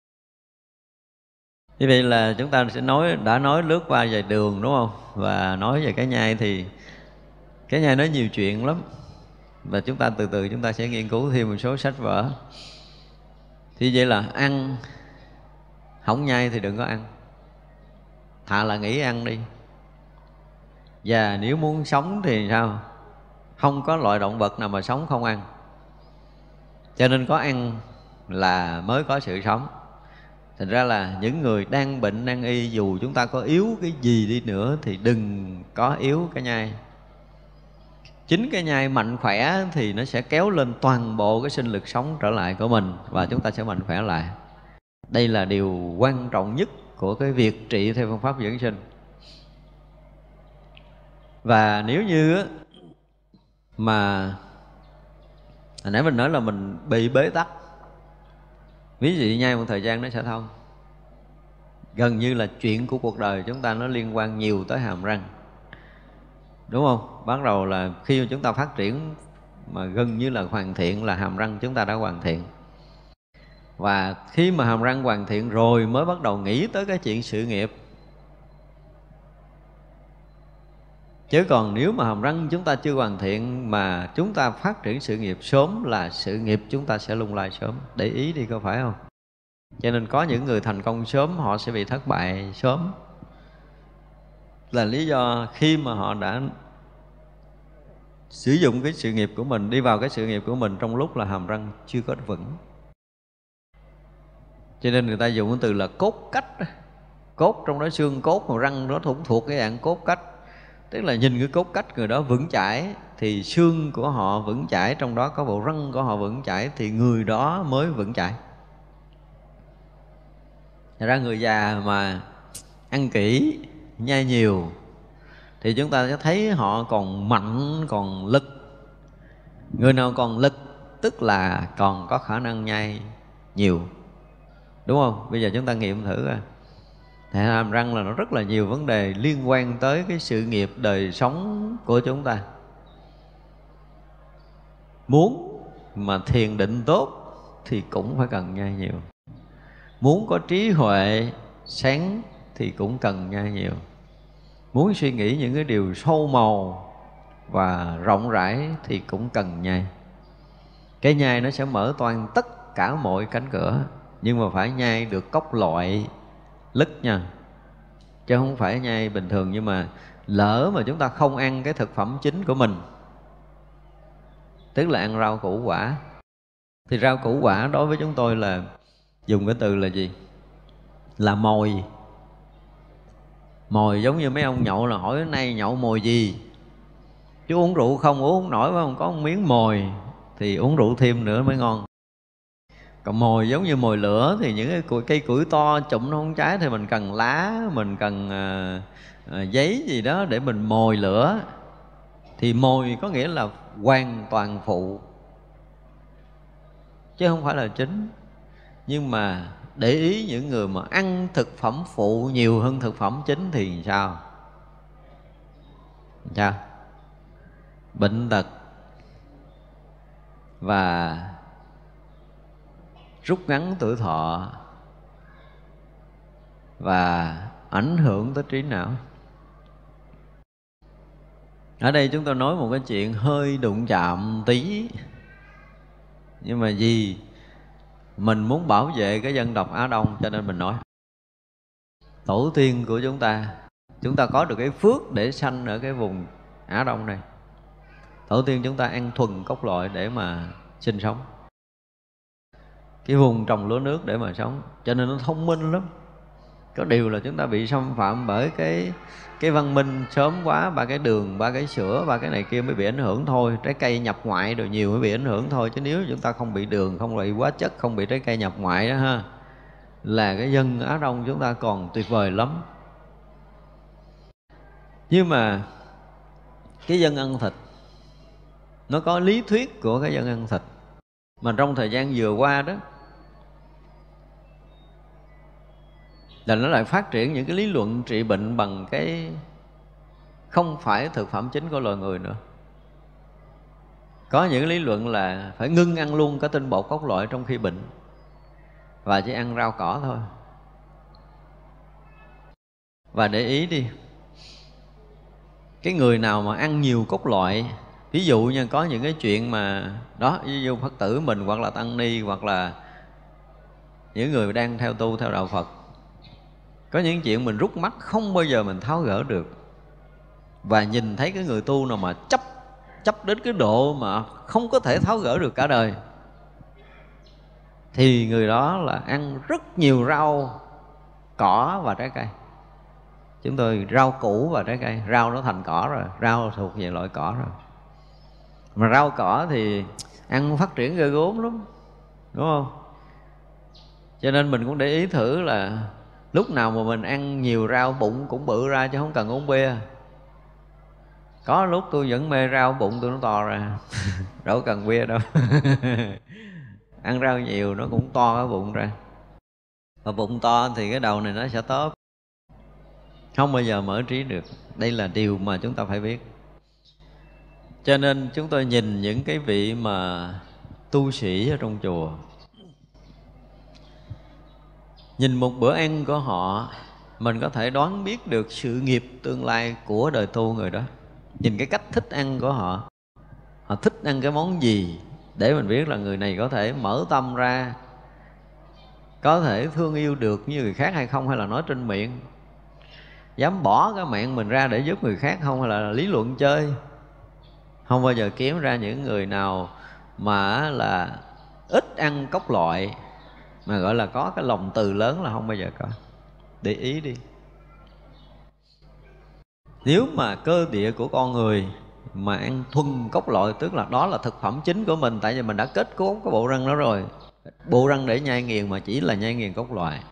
Như vậy là chúng ta sẽ đã nói lướt qua về đường, đúng không? Và nói về cái nhai thì cái nhai nói nhiều chuyện lắm. Và chúng ta từ từ chúng ta sẽ nghiên cứu thêm một số sách vở. Thì vậy là ăn không nhai thì đừng có ăn, thà là nghỉ ăn đi. Và nếu muốn sống thì sao? Không có loại động vật nào mà sống không ăn. Cho nên có ăn là mới có sự sống. Thành ra là những người đang bệnh đang y, dù chúng ta có yếu cái gì đi nữa thì đừng có yếu cái nhai. Chính cái nhai mạnh khỏe thì nó sẽ kéo lên toàn bộ cái sinh lực sống trở lại của mình, và chúng ta sẽ mạnh khỏe lại. Đây là điều quan trọng nhất của cái việc trị theo phương pháp dưỡng sinh. Và nếu như mà hồi nãy mình nói là mình bị bế tắc, ví dụ nhai một thời gian nó sẽ thông. Gần như là chuyện của cuộc đời chúng ta nó liên quan nhiều tới hàm răng, đúng không? Bắt đầu là khi mà chúng ta phát triển mà gần như là hoàn thiện là hàm răng chúng ta đã hoàn thiện. Và khi mà hàm răng hoàn thiện rồi mới bắt đầu nghĩ tới cái chuyện sự nghiệp. Chứ còn nếu mà hàm răng chúng ta chưa hoàn thiện mà chúng ta phát triển sự nghiệp sớm là sự nghiệp chúng ta sẽ lung lay sớm. Để ý đi, có phải không? Cho nên có những người thành công sớm họ sẽ bị thất bại sớm. Là lý do khi mà họ đã sử dụng cái sự nghiệp của mình, đi vào cái sự nghiệp của mình trong lúc là hàm răng chưa có vững. Cho nên người ta dùng cái từ là cốt cách. Cốt trong đó xương cốt, mà răng đó cũng thuộc cái dạng cốt cách. Tức là nhìn cái cốt cách người đó vững chãi thì xương của họ vững chãi, trong đó có bộ răng của họ vững chãi thì người đó mới vững chãi. Thật ra người già mà ăn kỹ, nhai nhiều thì chúng ta sẽ thấy họ còn mạnh, còn lực. Người nào còn lực tức là còn có khả năng nhai nhiều, đúng không? Bây giờ chúng ta nghiệm thử à. Thì hàm răng là nó rất là nhiều vấn đề liên quan tới cái sự nghiệp đời sống của chúng ta. Muốn mà thiền định tốt thì cũng phải cần nhai nhiều. Muốn có trí huệ sáng thì cũng cần nhai nhiều. Muốn suy nghĩ những cái điều sâu màu và rộng rãi thì cũng cần nhai. Cái nhai nó sẽ mở toang tất cả mọi cánh cửa. Nhưng mà phải nhai được cốc loại lứt nha, chứ không phải nhai bình thường. Nhưng mà lỡ mà chúng ta không ăn cái thực phẩm chính của mình, tức là ăn rau củ quả, thì rau củ quả đối với chúng tôi là dùng cái từ là gì? Là mồi. Mồi giống như mấy ông nhậu là hỏi nay nhậu mồi gì, chứ uống rượu không uống không nổi, phải không? Có một miếng mồi thì uống rượu thêm nữa mới ngon. Còn mồi giống như mồi lửa thì những cái cây củi to chụm nó không cháy thì mình cần lá, mình cần giấy gì đó để mình mồi lửa. Thì mồi có nghĩa là hoàn toàn phụ, chứ không phải là chính. Nhưng mà để ý những người mà ăn thực phẩm phụ nhiều hơn thực phẩm chính thì sao? Sao? Bệnh tật và rút ngắn tuổi thọ và ảnh hưởng tới trí não. Ở đây chúng tôi nói một cái chuyện hơi đụng chạm tí, nhưng mà vì mình muốn bảo vệ cái dân tộc Á Đông cho nên mình nói. Tổ tiên của chúng ta có được cái phước để sanh ở cái vùng Á Đông này. Tổ tiên chúng ta ăn thuần cốc loại để mà sinh sống. cái vùng trồng lúa nước để mà sống, cho nên nó thông minh lắm. Có điều là chúng ta bị xâm phạm bởi cái văn minh sớm quá, ba cái đường, ba cái sữa, ba cái này kia mới bị ảnh hưởng thôi. Trái cây nhập ngoại đồ nhiều mới bị ảnh hưởng thôi, chứ nếu chúng ta không bị đường, không bị hóa chất, không bị trái cây nhập ngoại đó ha, là cái dân Á Đông chúng ta còn tuyệt vời lắm. Nhưng mà cái dân ăn thịt, nó có lý thuyết của cái dân ăn thịt, mà trong thời gian vừa qua đó là nó lại phát triển những cái lý luận trị bệnh bằng cái không phải thực phẩm chính của loài người nữa. Có những lý luận là phải ngưng ăn luôn cả tinh bột cốt loại trong khi bệnh, và chỉ ăn rau cỏ thôi. Và để ý đi, cái người nào mà ăn nhiều cốt loại, ví dụ như có những cái chuyện mà đó, ví dụ Phật tử mình hoặc là tăng ni hoặc là những người đang theo tu theo đạo Phật, có những chuyện mình rút mắt không bao giờ mình tháo gỡ được. Và nhìn thấy cái người tu nào mà chấp đến cái độ mà không có thể tháo gỡ được cả đời, thì người đó là ăn rất nhiều rau cỏ và trái cây. Chúng tôi rau củ và trái cây, rau nó thành cỏ rồi, rau thuộc về loại cỏ rồi. Mà rau cỏ thì ăn phát triển ghê gốm lắm, đúng không? Cho nên mình cũng để ý thử là lúc nào mà mình ăn nhiều rau, bụng cũng bự ra chứ không cần uống bia. Có lúc tôi vẫn mê rau, bụng tôi nó to ra đâu cần bia đâu ăn rau nhiều nó cũng to cái bụng ra. Và bụng to thì cái đầu này nó sẽ tóp, không bao giờ mở trí được. Đây là điều mà chúng ta phải biết. Cho nên chúng tôi nhìn những cái vị mà tu sĩ ở trong chùa, nhìn một bữa ăn của họ, mình có thể đoán biết được sự nghiệp tương lai của đời tu người đó. Nhìn cái cách thích ăn của họ, họ thích ăn cái món gì, để mình biết là người này có thể mở tâm ra, có thể thương yêu được như người khác hay không, hay là nói trên miệng, dám bỏ cái mạng mình ra để giúp người khác không, hay là lý luận chơi. Không bao giờ kiếm ra những người nào mà là ít ăn cốc loại mà gọi là có cái lòng từ lớn, là không bao giờ có. Để ý đi, nếu mà cơ địa của con người mà ăn thuần cốc loại, tức là đó là thực phẩm chính của mình, tại vì mình đã kết cấu cái bộ răng đó rồi. Bộ răng để nhai nghiền mà chỉ là nhai nghiền cốc loại,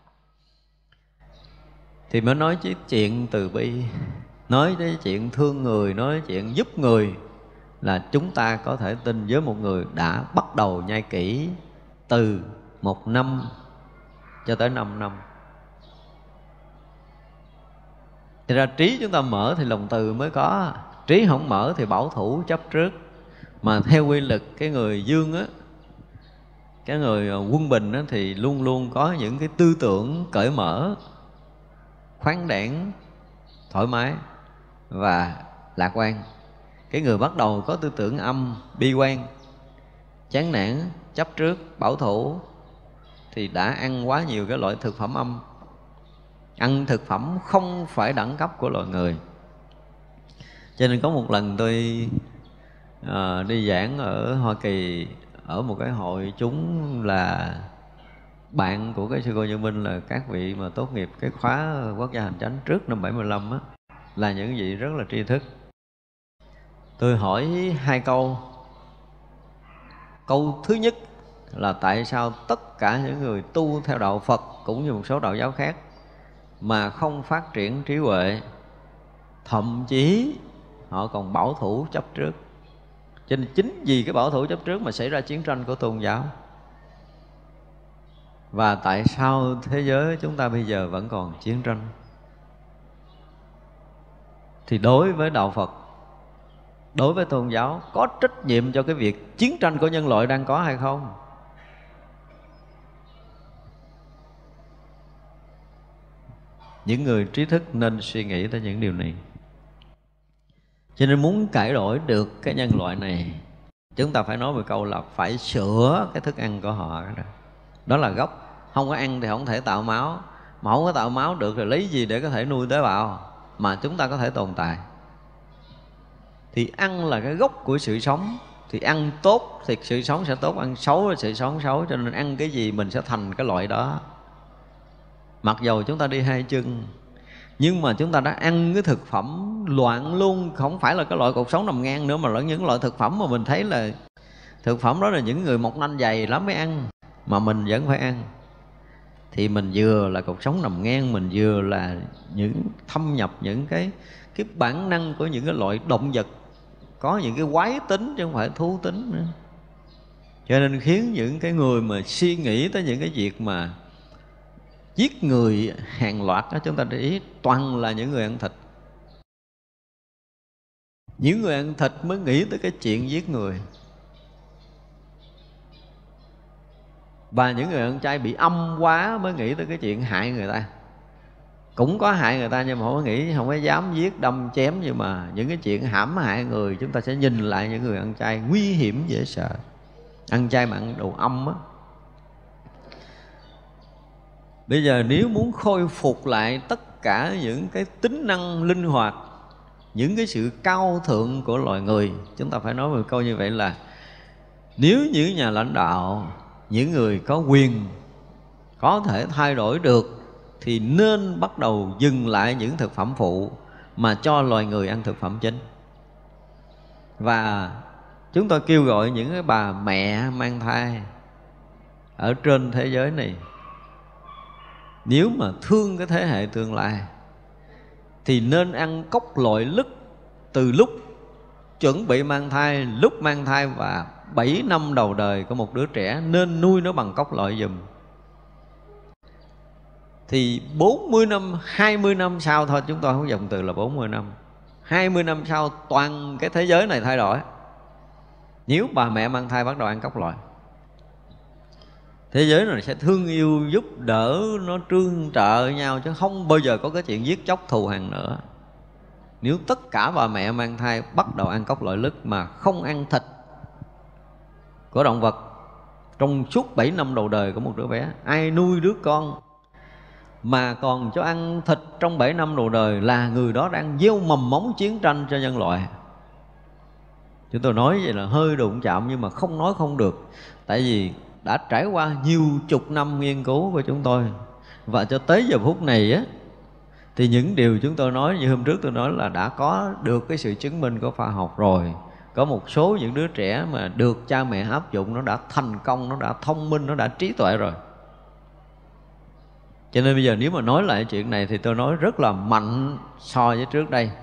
thì mới nói cái chuyện từ bi, nói cái chuyện thương người, nói chuyện giúp người, là chúng ta có thể tin với một người đã bắt đầu nhai kỹ từ 1 năm cho tới 5 năm. Thì ra trí chúng ta mở thì lòng từ mới có, trí không mở thì bảo thủ chấp trước. Mà theo quy lực cái người dương á, cái người quân bình á, thì luôn luôn có những cái tư tưởng cởi mở, khoáng đãng, thoải mái và lạc quan. Cái người bắt đầu có tư tưởng âm, bi quan, chán nản, chấp trước, bảo thủ, thì đã ăn quá nhiều cái loại thực phẩm âm, ăn thực phẩm không phải đẳng cấp của loài người. Cho nên có một lần tôi đi giảng ở Hoa Kỳ, ở một cái hội chúng là bạn của cái sư cô Như Minh, là các vị mà tốt nghiệp cái khóa Quốc gia Hành Chánh trước năm 75 á, là những vị rất là tri thức. Tôi hỏi 2 câu. Câu thứ nhất là tại sao tất cả những người tu theo đạo Phật cũng như một số đạo giáo khác mà không phát triển trí huệ, thậm chí họ còn bảo thủ chấp trước. Cho nên chính vì cái bảo thủ chấp trước mà xảy ra chiến tranh của tôn giáo. Và tại sao thế giới chúng ta bây giờ vẫn còn chiến tranh? Thì đối với đạo Phật, đối với tôn giáo, có trách nhiệm cho cái việc chiến tranh của nhân loại đang có hay không? Những người trí thức nên suy nghĩ tới những điều này. Cho nên muốn cải đổi được cái nhân loại này, chúng ta phải nói một câu là phải sửa cái thức ăn của họ. Đó là gốc. Không có ăn thì không thể tạo máu, mà không có tạo máu được thì lấy gì để có thể nuôi tế bào mà chúng ta có thể tồn tại? Thì ăn là cái gốc của sự sống, thì ăn tốt thì sự sống sẽ tốt, ăn xấu thì sự sống xấu. Cho nên ăn cái gì mình sẽ thành cái loại đó. Mặc dầu chúng ta đi hai chân, nhưng mà chúng ta đã ăn cái thực phẩm loạn luôn. Không phải là cái loại cột sống nằm ngang nữa, mà là những loại thực phẩm mà mình thấy là thực phẩm đó là những người mọc nanh dày lắm mới ăn, mà mình vẫn phải ăn. Thì mình vừa là cột sống nằm ngang, mình vừa là những thâm nhập những cái bản năng của những cái loại động vật có những cái quái tính chứ không phải thú tính nữa. Cho nên khiến những cái người mà suy nghĩ tới những cái việc mà giết người hàng loạt đó, chúng ta để ý toàn là những người ăn thịt. Những người ăn thịt mới nghĩ tới cái chuyện giết người. Và những người ăn chay bị âm quá mới nghĩ tới cái chuyện hại người ta. Cũng có hại người ta nhưng mà không có nghĩ, không có dám giết đâm chém. Nhưng mà những cái chuyện hãm hại người, chúng ta sẽ nhìn lại những người ăn chay nguy hiểm dễ sợ. Ăn chay mà ăn đồ âm á. Bây giờ nếu muốn khôi phục lại tất cả những cái tính năng linh hoạt, những cái sự cao thượng của loài người, chúng ta phải nói một câu như vậy là nếu những nhà lãnh đạo, những người có quyền có thể thay đổi được thì nên bắt đầu dừng lại những thực phẩm phụ mà cho loài người ăn thực phẩm chính. Và chúng tôi kêu gọi những cái bà mẹ mang thai ở trên thế giới này, nếu mà thương cái thế hệ tương lai thì nên ăn cốc loại lứt từ lúc chuẩn bị mang thai, lúc mang thai và 7 năm đầu đời của một đứa trẻ, nên nuôi nó bằng cốc loại giùm. Thì 40 năm, 20 năm sau thôi, chúng tôi không dùng từ là 40 năm, 20 năm sau toàn cái thế giới này thay đổi. Nếu bà mẹ mang thai bắt đầu ăn cốc loại, thế giới này sẽ thương yêu, giúp đỡ, nó trương trợ nhau, chứ không bao giờ có cái chuyện giết chóc thù hằn nữa. Nếu tất cả bà mẹ mang thai bắt đầu ăn cốc loại lứt mà không ăn thịt của động vật trong suốt 7 năm đầu đời của một đứa bé, ai nuôi đứa con mà còn cho ăn thịt trong 7 năm đầu đời là người đó đang gieo mầm móng chiến tranh cho nhân loại. Chúng tôi nói vậy là hơi đụng chạm nhưng mà không nói không được. Tại vì đã trải qua nhiều chục năm nghiên cứu của chúng tôi, và cho tới giờ phút này á, thì những điều chúng tôi nói như hôm trước tôi nói là đã có được cái sự chứng minh của khoa học rồi. Có một số những đứa trẻ mà được cha mẹ áp dụng, nó đã thành công, nó đã thông minh, nó đã trí tuệ rồi. Cho nên bây giờ nếu mà nói lại chuyện này thì tôi nói rất là mạnh so với trước đây.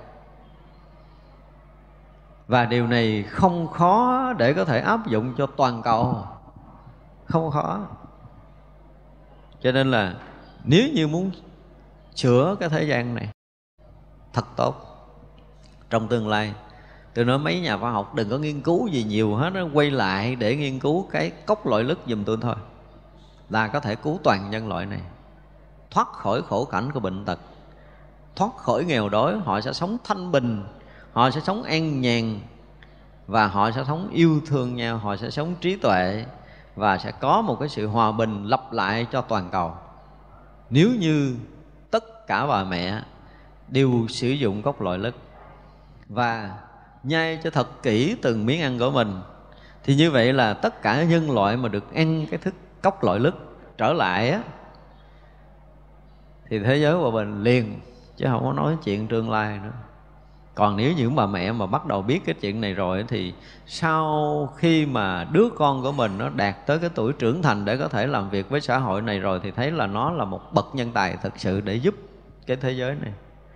Và điều này không khó để có thể áp dụng cho toàn cầu, không khó. Cho nên là nếu như muốn sửa cái thế gian này thật tốt trong tương lai, tôi nói mấy nhà khoa học đừng có nghiên cứu gì nhiều hết, nó quay lại để nghiên cứu cái cốc loại lứt giùm tôi thôi, là có thể cứu toàn nhân loại này thoát khỏi khổ cảnh của bệnh tật, thoát khỏi nghèo đói. Họ sẽ sống thanh bình, họ sẽ sống an nhàn, và họ sẽ sống yêu thương nhau, họ sẽ sống trí tuệ, và sẽ có một cái sự hòa bình lặp lại cho toàn cầu. Nếu như tất cả bà mẹ đều sử dụng cốc loại lứt và nhai cho thật kỹ từng miếng ăn của mình, thì như vậy là tất cả nhân loại mà được ăn cái thức cốc loại lứt trở lại á, thì thế giới hòa bình liền, chứ không có nói chuyện tương lai nữa. Còn nếu những bà mẹ mà bắt đầu biết cái chuyện này rồi thì sau khi mà đứa con của mình nó đạt tới cái tuổi trưởng thành để có thể làm việc với xã hội này rồi, thì thấy là nó là một bậc nhân tài thực sự để giúp cái thế giới này.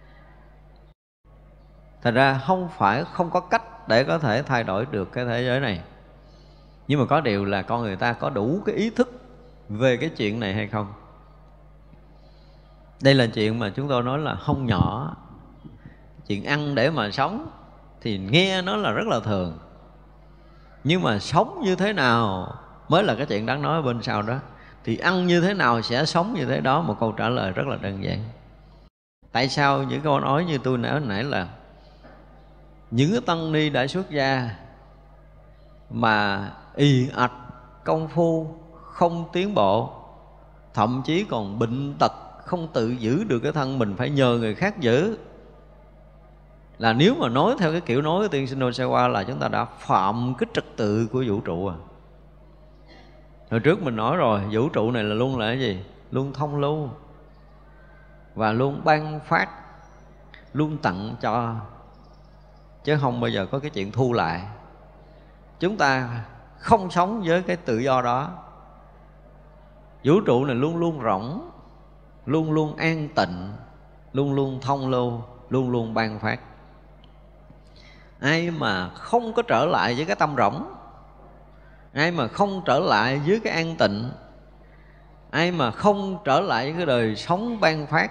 Thật ra không có cách để có thể thay đổi được cái thế giới này, nhưng mà có điều là con người ta có đủ cái ý thức về cái chuyện này hay không. Đây là chuyện mà chúng tôi nói là không nhỏ. Chuyện ăn để mà sống thì nghe nó là rất là thường, nhưng mà sống như thế nào mới là cái chuyện đáng nói ở bên sau đó. Thì ăn như thế nào sẽ sống như thế đó, một câu trả lời rất là đơn giản. Tại sao những câu nói như tôi nói nãy là những cái tăng ni đã xuất gia mà ì ạch công phu không tiến bộ, thậm chí còn bệnh tật, không tự giữ được cái thân mình, phải nhờ người khác giữ, Là nếu mà nói theo cái kiểu nói của tiên sinh Osawa là chúng ta đã phạm cái trật tự của vũ trụ à. Hồi trước mình nói rồi, vũ trụ này là luôn là cái gì? Luôn thông lưu và luôn ban phát, luôn tặng cho, chứ không bao giờ có cái chuyện thu lại. Chúng ta không sống với cái tự do đó. Vũ trụ này luôn luôn rỗng, luôn luôn an tịnh, luôn luôn thông lưu, luôn luôn ban phát. Ai mà không có trở lại với cái tâm rỗng, ai mà không trở lại với cái an tịnh, ai mà không trở lại với cái đời sống ban phát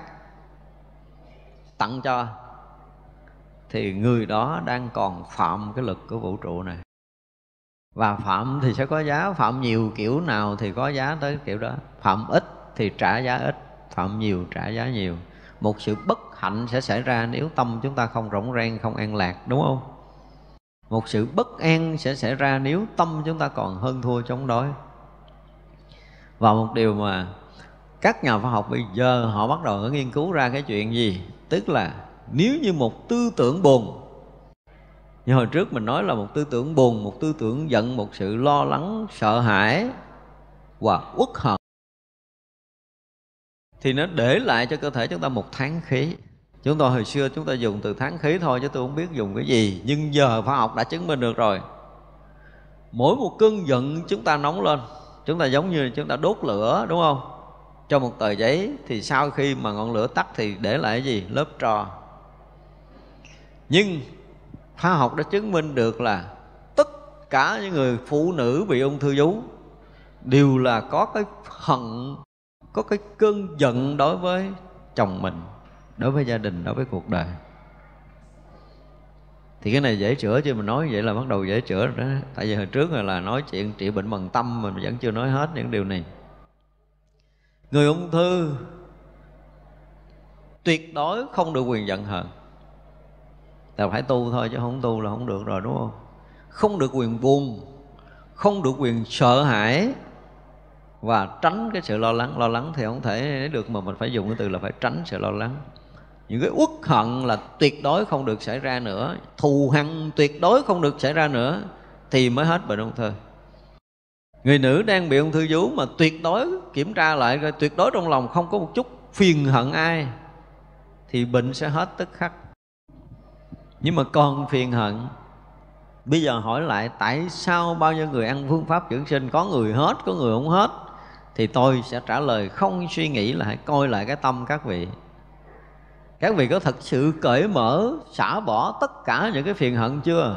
tặng cho, thì người đó đang còn phạm cái lực của vũ trụ này. Và phạm thì sẽ có giá, phạm nhiều kiểu nào thì có giá tới kiểu đó. Phạm ít thì trả giá ít, phạm nhiều trả giá nhiều. Một sự bất hạnh sẽ xảy ra nếu tâm chúng ta không rỗng rang, không an lạc, đúng không? Một sự bất an sẽ xảy ra nếu tâm chúng ta còn hơn thua chống đối. Và một điều mà các nhà khoa học bây giờ họ bắt đầu nghiên cứu ra cái chuyện gì? Tức là nếu như một tư tưởng buồn, như hồi trước mình nói là một tư tưởng buồn, một tư tưởng giận, một sự lo lắng, sợ hãi và uất hận, thì nó để lại cho cơ thể chúng ta một tháng khí. Chúng tôi hồi xưa chúng ta dùng từ tháng khí thôi chứ tôi không biết dùng cái gì. Nhưng giờ khoa học đã chứng minh được rồi. Mỗi một cơn giận chúng ta nóng lên, chúng ta giống như chúng ta đốt lửa, đúng không? Cho một tờ giấy thì sau khi mà ngọn lửa tắt thì để lại cái gì? Lớp tro. Nhưng khoa học đã chứng minh được là tất cả những người phụ nữ bị ung thư vú đều là có cái hận, có cái cơn giận đối với chồng mình, đối với gia đình, đối với cuộc đời. Thì cái này dễ chữa chứ, mình nói vậy là bắt đầu dễ chữa rồi đó. Tại vì hồi trước là nói chuyện trị bệnh bằng tâm, mình vẫn chưa nói hết những điều này. Người ung thư tuyệt đối không được quyền giận hờn. Ta phải tu thôi chứ không tu là không được rồi, đúng không? Không được quyền buồn, không được quyền sợ hãi và tránh cái sự lo lắng. Lo lắng thì không thể được, mà mình phải dùng cái từ là phải tránh sự lo lắng. Những cái uất hận là tuyệt đối không được xảy ra nữa, thù hằn tuyệt đối không được xảy ra nữa, thì mới hết bệnh ung thư. Người nữ đang bị ung thư vú mà tuyệt đối kiểm tra lại rồi, tuyệt đối trong lòng không có một chút phiền hận ai, thì bệnh sẽ hết tức khắc. Nhưng mà còn phiền hận, bây giờ hỏi lại tại sao bao nhiêu người ăn phương pháp dưỡng sinh, có người hết, có người không hết, thì tôi sẽ trả lời không suy nghĩ là hãy coi lại cái tâm các vị. Các vị có thật sự cởi mở, xả bỏ tất cả những cái phiền hận chưa?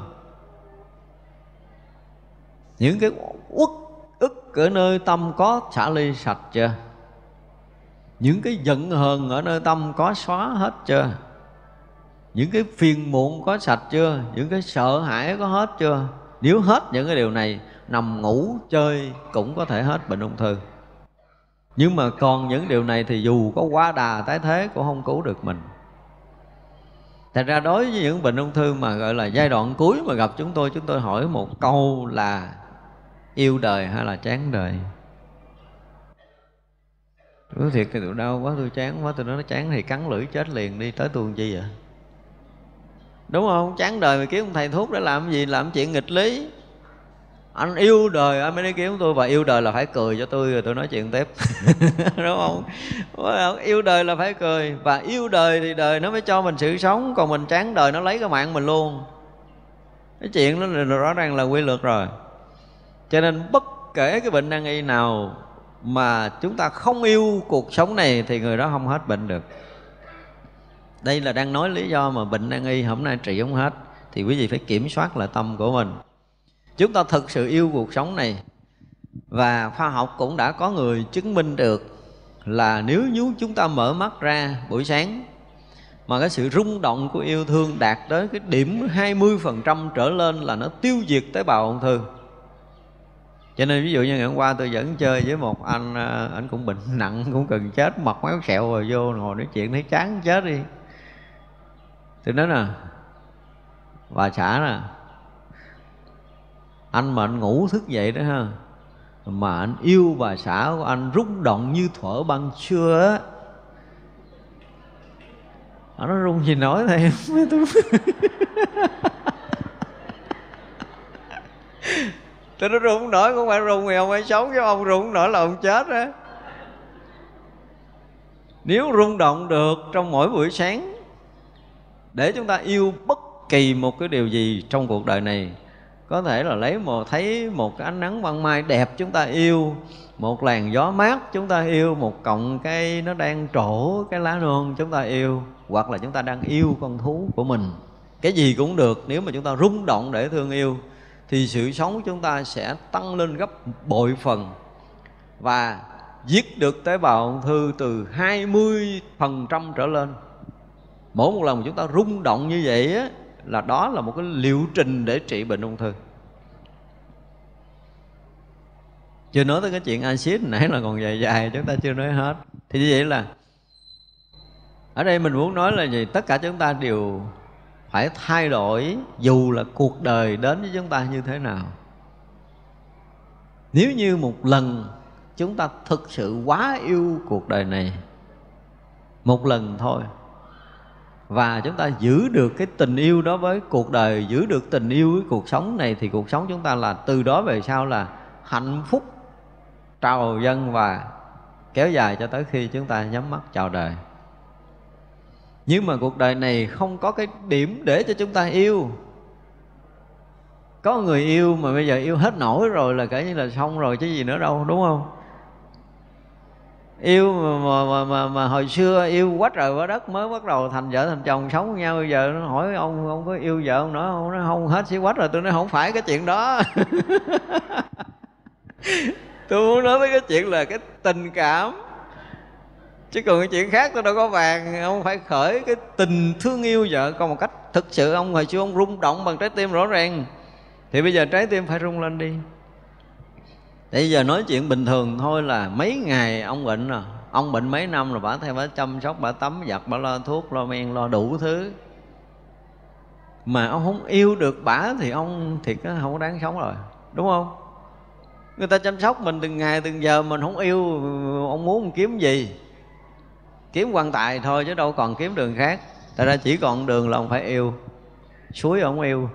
Những cái uất ức ở nơi tâm có xả ly sạch chưa? Những cái giận hờn ở nơi tâm có xóa hết chưa? Những cái phiền muộn có sạch chưa? Những cái sợ hãi có hết chưa? Nếu hết những cái điều này, nằm ngủ chơi cũng có thể hết bệnh ung thư. Nhưng mà còn những điều này thì dù có quá đà tái thế cũng không cứu được mình. Thật ra đối với những bệnh ung thư mà gọi là giai đoạn cuối mà gặp chúng tôi hỏi một câu là yêu đời hay là chán đời? Nói thiệt thì tôi đau quá, tôi chán quá, tôi nói nó chán thì cắn lưỡi chết liền đi, tới tôi làm chi vậy? Đúng không? Chán đời mà kiếm một thầy thuốc để làm gì? Làm chuyện nghịch lý. Anh yêu đời anh mới đi kiếm tôi, và yêu đời là phải cười cho tôi rồi tôi nói chuyện tiếp. Đúng không? Yêu đời là phải cười, và yêu đời thì đời nó mới cho mình sự sống, còn mình chán đời nó lấy cái mạng mình luôn. Cái chuyện đó là rõ ràng là quy luật rồi. Cho nên bất kể cái bệnh nan y nào mà chúng ta không yêu cuộc sống này thì người đó không hết bệnh được. Đây là đang nói lý do mà bệnh nan y hôm nay trị không hết, thì quý vị phải kiểm soát lại tâm của mình. Chúng ta thực sự yêu cuộc sống này, và khoa học cũng đã có người chứng minh được là nếu như chúng ta mở mắt ra buổi sáng mà cái sự rung động của yêu thương đạt tới cái điểm 20% trở lên là nó tiêu diệt tế bào ung thư. Cho nên ví dụ như ngày hôm qua tôi vẫn chơi với một anh cũng bệnh nặng, cũng cần chết, mặt méo sẹo rồi vô ngồi nói chuyện thấy chán chết đi. Tôi nói nè, bà xã nè, anh mà anh ngủ thức dậy đó ha, mà anh yêu bà xã của anh rung động như thuở băng xưa á, Nó rung gì nổi thầy. Tôi nó rung nổi, không phải rung thì ông ấy sống, chứ ông rung nổi là ông chết á. Nếu rung động được trong mỗi buổi sáng để chúng ta yêu bất kỳ một cái điều gì trong cuộc đời này, có thể là thấy một cái ánh nắng ban mai đẹp chúng ta yêu, một làn gió mát chúng ta yêu, một cọng cây nó đang trổ cái lá non chúng ta yêu, hoặc là chúng ta đang yêu con thú của mình, cái gì cũng được. Nếu mà chúng ta rung động để thương yêu thì sự sống của chúng ta sẽ tăng lên gấp bội phần, và giết được tế bào ung thư từ 20% trở lên. Mỗi một lần chúng ta rung động như vậy á, là đó là một cái liệu trình để trị bệnh ung thư. Chưa nói tới cái chuyện axit nãy là còn dài dài, chúng ta chưa nói hết. Thì như vậy là ở đây mình muốn nói là gì? Tất cả chúng ta đều phải thay đổi, dù là cuộc đời đến với chúng ta như thế nào. Nếu như một lần chúng ta thực sự quá yêu cuộc đời này, một lần thôi, và chúng ta giữ được cái tình yêu đó với cuộc đời, giữ được tình yêu với cuộc sống này, thì cuộc sống chúng ta là từ đó về sau là hạnh phúc trào dâng và kéo dài cho tới khi chúng ta nhắm mắt chào đời. Nhưng mà cuộc đời này không có cái điểm để cho chúng ta yêu. Có người yêu mà bây giờ yêu hết nổi rồi là kể như là xong rồi chứ gì nữa đâu, đúng không? Yêu mà hồi xưa yêu quá trời quá đất, mới bắt đầu thành vợ thành chồng sống với nhau, bây giờ nó hỏi ông có yêu vợ không nữa, ông nói không, hết xí quách rồi. Tôi nói không phải cái chuyện đó. Tôi muốn nói tới cái chuyện là cái tình cảm, chứ còn cái chuyện khác tôi đâu có bàn. Ông phải khởi cái tình thương yêu vợ con một cách thực sự. Ông hồi xưa ông rung động bằng trái tim rõ ràng, thì bây giờ trái tim phải rung lên đi. Bây giờ nói chuyện bình thường thôi là mấy ngày ông bệnh rồi, ông bệnh mấy năm rồi, bả theo bả chăm sóc, bả tắm giặt, bả lo thuốc, lo men, lo đủ thứ. Mà ông không yêu được bả thì ông thiệt á, không có đáng sống rồi, đúng không? Người ta chăm sóc mình từng ngày từng giờ, mình không yêu, ông muốn kiếm gì? Kiếm quan tài thôi chứ đâu còn kiếm đường khác. Tại ra chỉ còn đường là ông phải yêu. Suối ông yêu.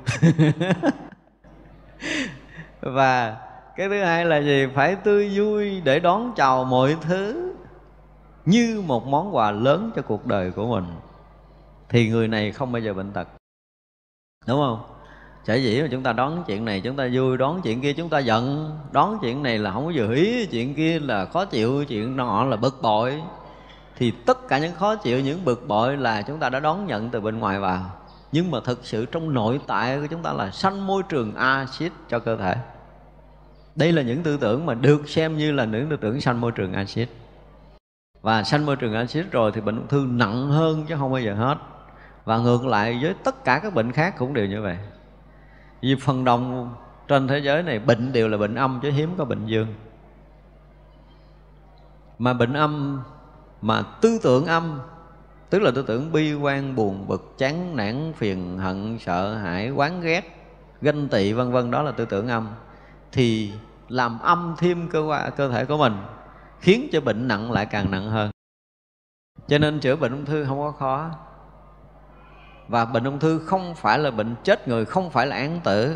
Và cái thứ hai là gì? Phải tươi vui để đón chào mọi thứ như một món quà lớn cho cuộc đời của mình, thì người này không bao giờ bệnh tật, đúng không? Sở dĩ mà chúng ta đón chuyện này chúng ta vui, đón chuyện kia chúng ta giận, đón chuyện này là không có vừa ý, chuyện kia là khó chịu, chuyện nọ là bực bội, thì tất cả những khó chịu, những bực bội là chúng ta đã đón nhận từ bên ngoài vào. Nhưng mà thực sự trong nội tại của chúng ta là sanh môi trường axit cho cơ thể. Đây là những tư tưởng mà được xem như là những tư tưởng sanh môi trường axit. Và sanh môi trường axit rồi thì bệnh ung thư nặng hơn chứ không bao giờ hết. Và ngược lại với tất cả các bệnh khác cũng đều như vậy. Vì phần đông trên thế giới này bệnh đều là bệnh âm chứ hiếm có bệnh dương. Mà bệnh âm mà tư tưởng âm, tức là tư tưởng bi quan, buồn bực, chán nản, phiền hận, sợ hãi, oán ghét, ganh tị vân vân, đó là tư tưởng âm, thì làm âm thêm cơ thể của mình, khiến cho bệnh nặng lại càng nặng hơn. Cho nên chữa bệnh ung thư không có khó. Và bệnh ung thư không phải là bệnh chết người, không phải là án tử.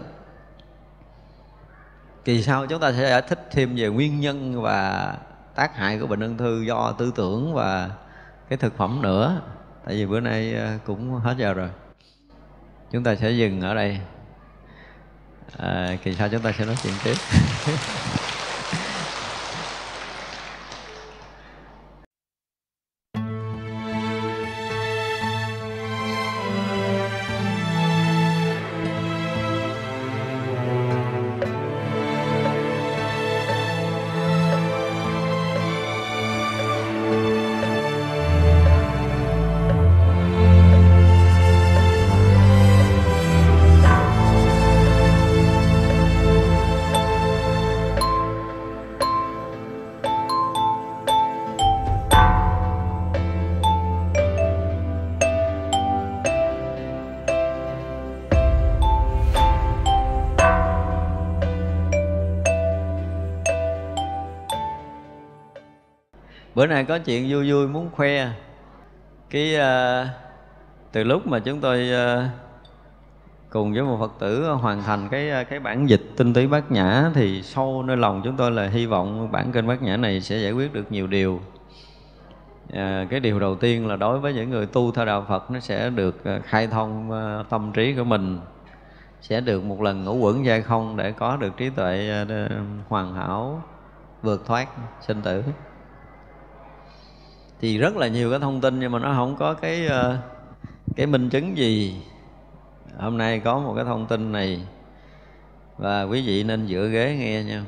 Kỳ sau chúng ta sẽ giải thích thêm về nguyên nhân và tác hại của bệnh ung thư do tư tưởng và cái thực phẩm nữa. Tại vì bữa nay cũng hết giờ rồi, chúng ta sẽ dừng ở đây. Kỳ sau chúng ta sẽ nói chuyện tiếp. Bữa nay có chuyện vui vui muốn khoe. Từ lúc mà chúng tôi cùng với một Phật tử hoàn thành cái bản dịch Tinh Túy Bát Nhã, thì sâu nơi lòng chúng tôi là hy vọng bản kinh Bát Nhã này sẽ giải quyết được nhiều điều. Cái điều đầu tiên là đối với những người tu theo đạo Phật, nó sẽ được khai thông tâm trí của mình, sẽ được một lần ngũ quẩn giai không để có được trí tuệ hoàn hảo, vượt thoát sinh tử. Thì rất là nhiều cái thông tin nhưng mà nó không có cái minh chứng gì. Hôm nay có một cái thông tin này và quý vị nên dựa ghế nghe nha.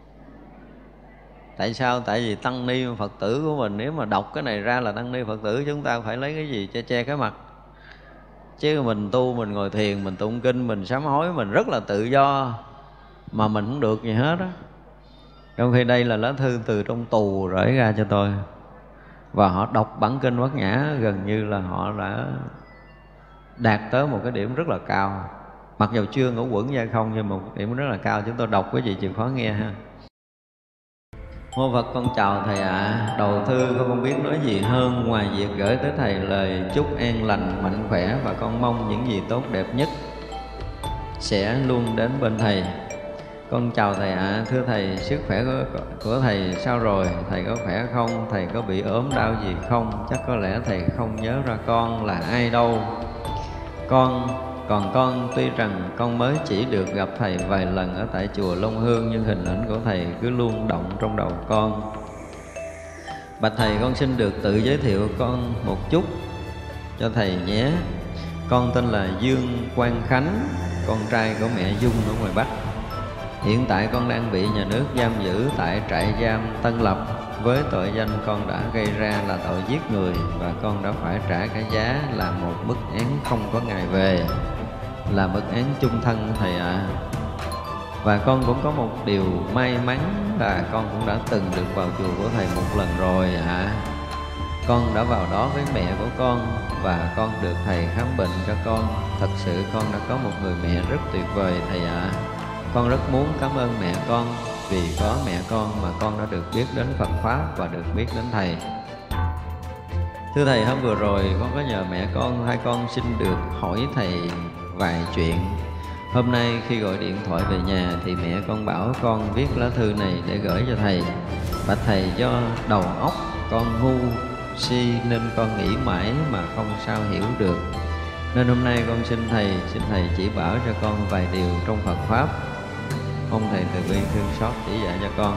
Tại sao? Tại vì tăng ni Phật tử của mình nếu mà đọc cái này ra là tăng ni Phật tử, chúng ta phải lấy cái gì che cái mặt. Chứ mình tu, mình ngồi thiền, mình tụng kinh, mình sám hối, mình rất là tự do mà mình không được gì hết á. Trong khi đây là lá thư từ trong tù rởi ra cho tôi, và họ đọc bản kinh Bát Nhã gần như là họ đã đạt tới một cái điểm rất là cao. Mặc dù chưa ngũ quẩn giai không nhưng một điểm rất là cao. Chúng tôi đọc quý vị chịu khó nghe ha. Mô Phật, con chào Thầy ạ. Đầu thư con không biết nói gì hơn ngoài việc gửi tới Thầy lời chúc an lành, mạnh khỏe, và con mong những gì tốt đẹp nhất sẽ luôn đến bên Thầy. Con chào Thầy ạ. Thưa Thầy, sức khỏe của Thầy sao rồi? Thầy có khỏe không? Thầy có bị ốm đau gì không? Chắc có lẽ Thầy không nhớ ra con là ai đâu. Con tuy rằng con mới chỉ được gặp Thầy vài lần ở tại chùa Long Hương, nhưng hình ảnh của Thầy cứ luôn động trong đầu con. Bạch Thầy, con xin được tự giới thiệu con một chút cho Thầy nhé. Con tên là Dương Quang Khánh, con trai của mẹ Dung ở ngoài Bắc. Hiện tại con đang bị nhà nước giam giữ tại trại giam Tân Lập với tội danh con đã gây ra là tội giết người, và con đã phải trả cái giá là một mức án không có ngày về, là mức án chung thân Thầy ạ. Và con cũng có một điều may mắn là con cũng đã từng được vào chùa của Thầy một lần rồi ạ. Con đã vào đó với mẹ của con và con được Thầy khám bệnh cho con. Thật sự con đã có một người mẹ rất tuyệt vời Thầy ạ. Con rất muốn cảm ơn mẹ con, vì có mẹ con mà con đã được biết đến Phật Pháp và được biết đến Thầy. Thưa Thầy, hôm vừa rồi con có nhờ mẹ con, hai con xin được hỏi Thầy vài chuyện. Hôm nay khi gọi điện thoại về nhà thì mẹ con bảo con viết lá thư này để gửi cho Thầy. Bạch Thầy, do đầu óc con ngu si nên con nghĩ mãi mà không sao hiểu được, nên hôm nay con xin Thầy chỉ bảo cho con vài điều trong Phật Pháp. Mong Thầy từ bi thương xót chỉ dạy cho con.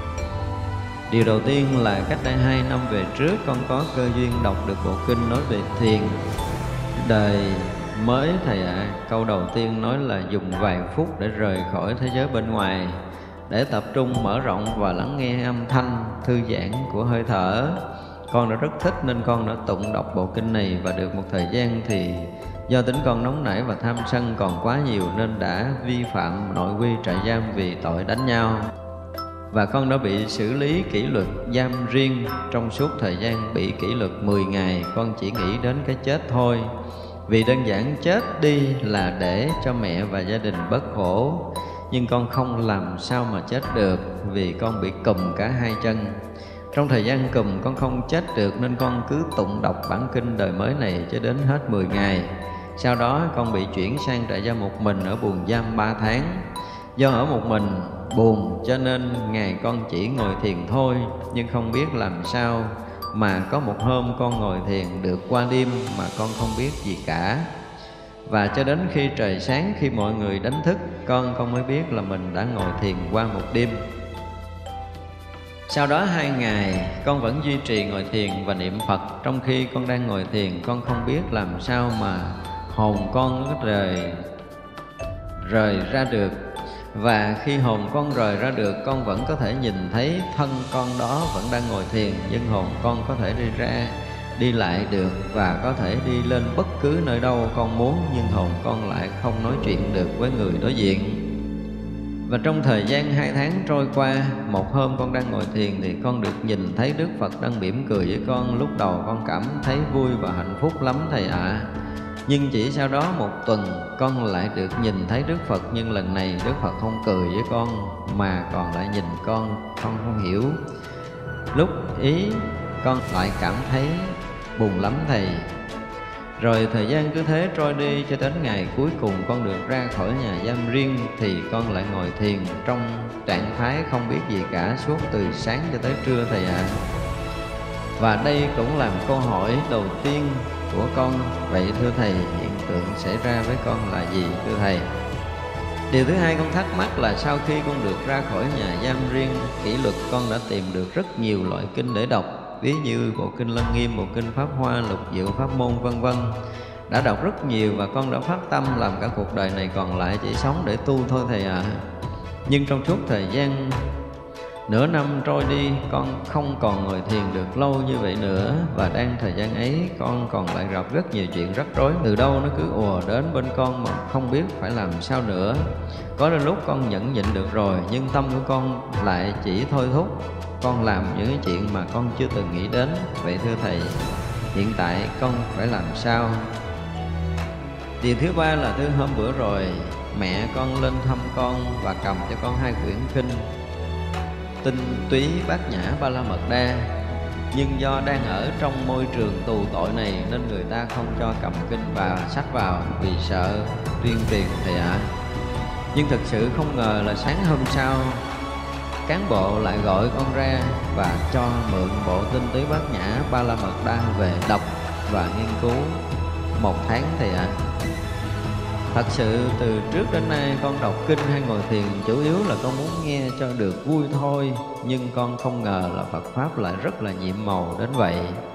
Điều đầu tiên là cách đây 2 năm về trước, con có cơ duyên đọc được bộ kinh nói về thiền đời mới Thầy ạ. Câu đầu tiên nói là dùng vài phút để rời khỏi thế giới bên ngoài, để tập trung mở rộng và lắng nghe âm thanh thư giãn của hơi thở. Con đã rất thích nên con đã tụng đọc bộ kinh này, và được một thời gian thì do tính con nóng nảy và tham sân còn quá nhiều nên đã vi phạm nội quy trại giam vì tội đánh nhau. Và con đã bị xử lý kỷ luật giam riêng. Trong suốt thời gian bị kỷ luật 10 ngày, con chỉ nghĩ đến cái chết thôi. Vì đơn giản chết đi là để cho mẹ và gia đình bớt khổ. Nhưng con không làm sao mà chết được, vì con bị cùm cả hai chân. Trong thời gian cùm con không chết được nên con cứ tụng đọc bản kinh đời mới này cho đến hết 10 ngày. Sau đó con bị chuyển sang trại giam một mình ở buồng giam 3 tháng. Do ở một mình buồn cho nên ngày con chỉ ngồi thiền thôi, nhưng không biết làm sao mà có một hôm con ngồi thiền được qua đêm mà con không biết gì cả. Và cho đến khi trời sáng, khi mọi người đánh thức, con mới biết là mình đã ngồi thiền qua một đêm. Sau đó 2 ngày con vẫn duy trì ngồi thiền và niệm Phật. Trong khi con đang ngồi thiền, con không biết làm sao mà hồn con nó rời ra được. Và khi hồn con rời ra được, con vẫn có thể nhìn thấy thân con đó vẫn đang ngồi thiền, nhưng hồn con có thể đi ra đi lại được và có thể đi lên bất cứ nơi đâu con muốn, nhưng hồn con lại không nói chuyện được với người đối diện. Và trong thời gian 2 tháng trôi qua, một hôm con đang ngồi thiền thì con được nhìn thấy Đức Phật đang mỉm cười với con. Lúc đầu con cảm thấy vui và hạnh phúc lắm Thầy ạ. Nhưng chỉ sau đó 1 tuần con lại được nhìn thấy Đức Phật, nhưng lần này Đức Phật không cười với con mà còn lại nhìn con không hiểu. Lúc ý con lại cảm thấy buồn lắm Thầy. Rồi thời gian cứ thế trôi đi cho đến ngày cuối cùng con được ra khỏi nhà giam riêng, thì con lại ngồi thiền trong trạng thái không biết gì cả suốt từ sáng cho tới trưa thầy ạ. Và đây cũng là câu hỏi đầu tiên của con. Vậy thưa thầy, hiện tượng xảy ra với con là gì thưa thầy? Điều thứ hai con thắc mắc là sau khi con được ra khỏi nhà giam riêng kỷ luật, con đã tìm được rất nhiều loại kinh để đọc, ví như bộ kinh Lăng Nghiêm, bộ kinh Pháp Hoa, Lục Diệu, Pháp Môn vân vân. Đã đọc rất nhiều và con đã phát tâm làm cả cuộc đời này còn lại chỉ sống để tu thôi thầy ạ. Nhưng trong suốt thời gian nửa năm trôi đi, con không còn ngồi thiền được lâu như vậy nữa. Và đang thời gian ấy, con còn lại gặp rất nhiều chuyện rắc rối. Từ đâu nó cứ ùa đến bên con mà không biết phải làm sao nữa. Có đến lúc con nhẫn nhịn được rồi, nhưng tâm của con lại chỉ thôi thúc con làm những cái chuyện mà con chưa từng nghĩ đến. Vậy thưa thầy, hiện tại con phải làm sao? Điều thứ ba là thứ hôm bữa rồi, mẹ con lên thăm con và cầm cho con 2 quyển kinh Tinh Túy Bát Nhã Ba La Mật Đa. Nhưng do đang ở trong môi trường tù tội này nên người ta không cho cầm kinh và sách vào vì sợ tuyên truyền thầy ạ. Nhưng thực sự không ngờ là sáng hôm sau, cán bộ lại gọi con ra và cho mượn bộ Tinh Túy Bát Nhã Ba La Mật Đa về đọc và nghiên cứu 1 tháng thầy ạ. Thật sự từ trước đến nay con đọc kinh hay ngồi thiền chủ yếu là con muốn nghe cho được vui thôi. Nhưng con không ngờ là Phật Pháp lại rất là nhiệm màu đến vậy.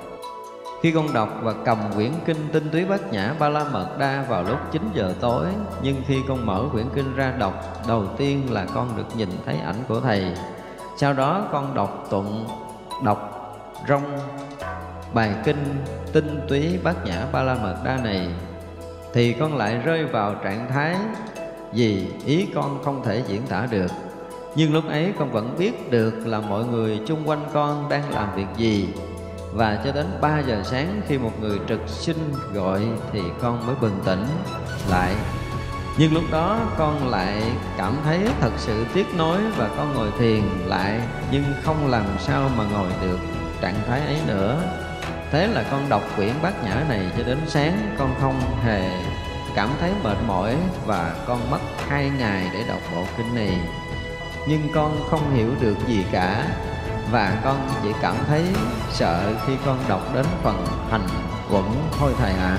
Khi con đọc và cầm quyển kinh Tinh Túy Bát Nhã Ba La Mật Đa vào lúc 9 giờ tối, nhưng khi con mở quyển kinh ra đọc, đầu tiên là con được nhìn thấy ảnh của thầy. Sau đó con đọc tụng, đọc rong bài kinh Tinh Túy Bát Nhã Ba La Mật Đa này, thì con lại rơi vào trạng thái gì ý con không thể diễn tả được. Nhưng lúc ấy con vẫn biết được là mọi người chung quanh con đang làm việc gì. Và cho đến 3 giờ sáng khi một người trực sinh gọi thì con mới bừng tỉnh lại. Nhưng lúc đó con lại cảm thấy thật sự tiếc nối và con ngồi thiền lại, nhưng không làm sao mà ngồi được trạng thái ấy nữa. Thế là con đọc quyển Bát Nhã này cho đến sáng, con không hề cảm thấy mệt mỏi và con mất 2 ngày để đọc bộ kinh này. Nhưng con không hiểu được gì cả và con chỉ cảm thấy sợ khi con đọc đến phần hành quẩn thôi thầy ạ.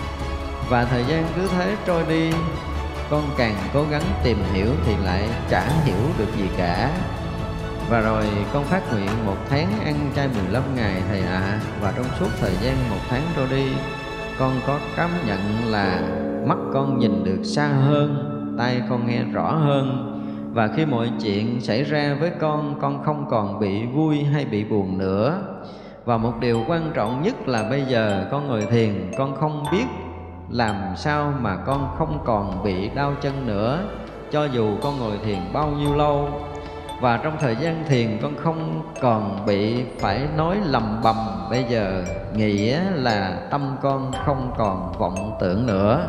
Và thời gian cứ thế trôi đi, con càng cố gắng tìm hiểu thì lại chả hiểu được gì cả. Và rồi con phát nguyện 1 tháng ăn chay 15 ngày thầy ạ. Và trong suốt thời gian 1 tháng trôi đi, con có cảm nhận là mắt con nhìn được xa hơn, tai con nghe rõ hơn. Và khi mọi chuyện xảy ra với con không còn bị vui hay bị buồn nữa. Và một điều quan trọng nhất là bây giờ con ngồi thiền, con không biết làm sao mà con không còn bị đau chân nữa, cho dù con ngồi thiền bao nhiêu lâu. Và trong thời gian thiền con không còn bị phải nói lầm bầm, bây giờ nghĩa là tâm con không còn vọng tưởng nữa.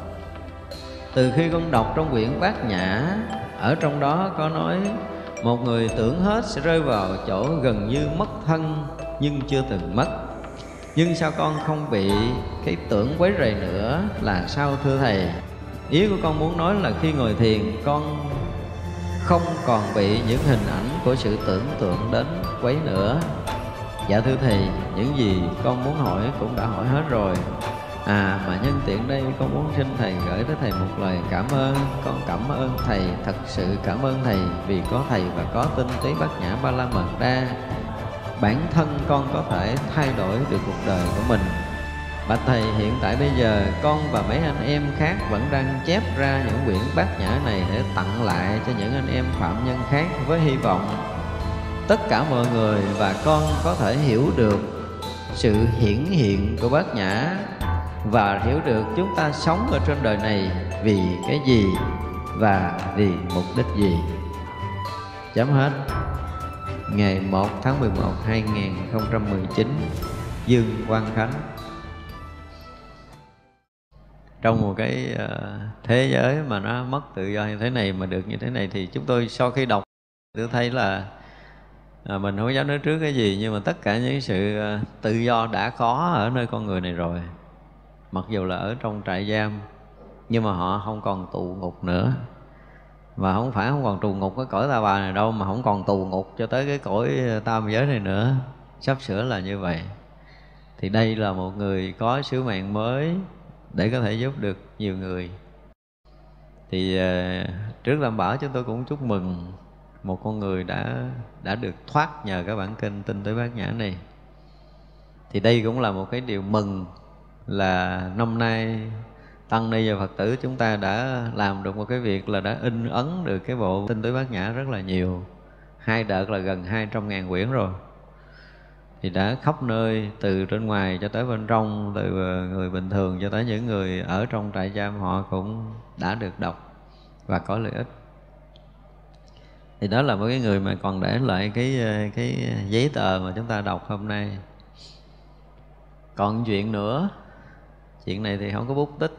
Từ khi con đọc trong quyển Bát Nhã, ở trong đó có nói một người tưởng hết sẽ rơi vào chỗ gần như mất thân nhưng chưa từng mất. Nhưng sao con không bị cái tưởng quấy rầy nữa là sao thưa thầy? Ý của con muốn nói là khi ngồi thiền con không còn bị những hình ảnh của sự tưởng tượng đến quấy nữa. Dạ thưa thầy, những gì con muốn hỏi cũng đã hỏi hết rồi. Mà nhân tiện đây con muốn xin thầy gửi tới thầy một lời cảm ơn. Con cảm ơn thầy, thật sự cảm ơn thầy vì có thầy và có Tinh Túy Bát Nhã Ba La Mật Đa, bản thân con có thể thay đổi được cuộc đời của mình. Bạch thầy, hiện tại bây giờ con và mấy anh em khác vẫn đang chép ra những quyển Bát Nhã này để tặng lại cho những anh em phạm nhân khác, với hy vọng tất cả mọi người và con có thể hiểu được sự hiển hiện của Bát Nhã và hiểu được chúng ta sống ở trên đời này vì cái gì và vì mục đích gì. Chấm hết. Ngày 1 tháng 11 2019, Dương Quang Khánh. Trong một cái thế giới mà nó mất tự do như thế này mà được như thế này, thì chúng tôi sau khi đọc tôi thấy là mình không dám nói trước cái gì, nhưng mà tất cả những sự tự do đã có ở nơi con người này rồi. mặc dù là ở trong trại giam, nhưng mà họ không còn tù ngục nữa. Và không phải không còn tù ngục cái cõi ta bà này đâu, mà không còn tù ngục cho tới cái cõi tam giới này nữa. Sắp sửa là như vậy. Thì đây là một người có sứ mệnh mới để có thể giúp được nhiều người. Thì trước Tam Bảo chúng tôi cũng chúc mừng một con người đã được thoát nhờ cái bản kinh Tinh Tế Bát Nhã này. Thì đây cũng là một cái điều mừng, là năm nay tăng ni và Phật tử chúng ta đã làm được một cái việc là đã in ấn được cái bộ Tinh Tế Bát Nhã rất là nhiều. 2 đợt là gần 200.000 quyển rồi. Thì đã khắp nơi, từ trên ngoài cho tới bên trong, từ người bình thường cho tới những người ở trong trại giam, họ cũng đã được đọc và có lợi ích. Thì đó là một cái người mà còn để lại cái giấy tờ mà chúng ta đọc hôm nay. Còn chuyện nữa, chuyện này thì không có bút tích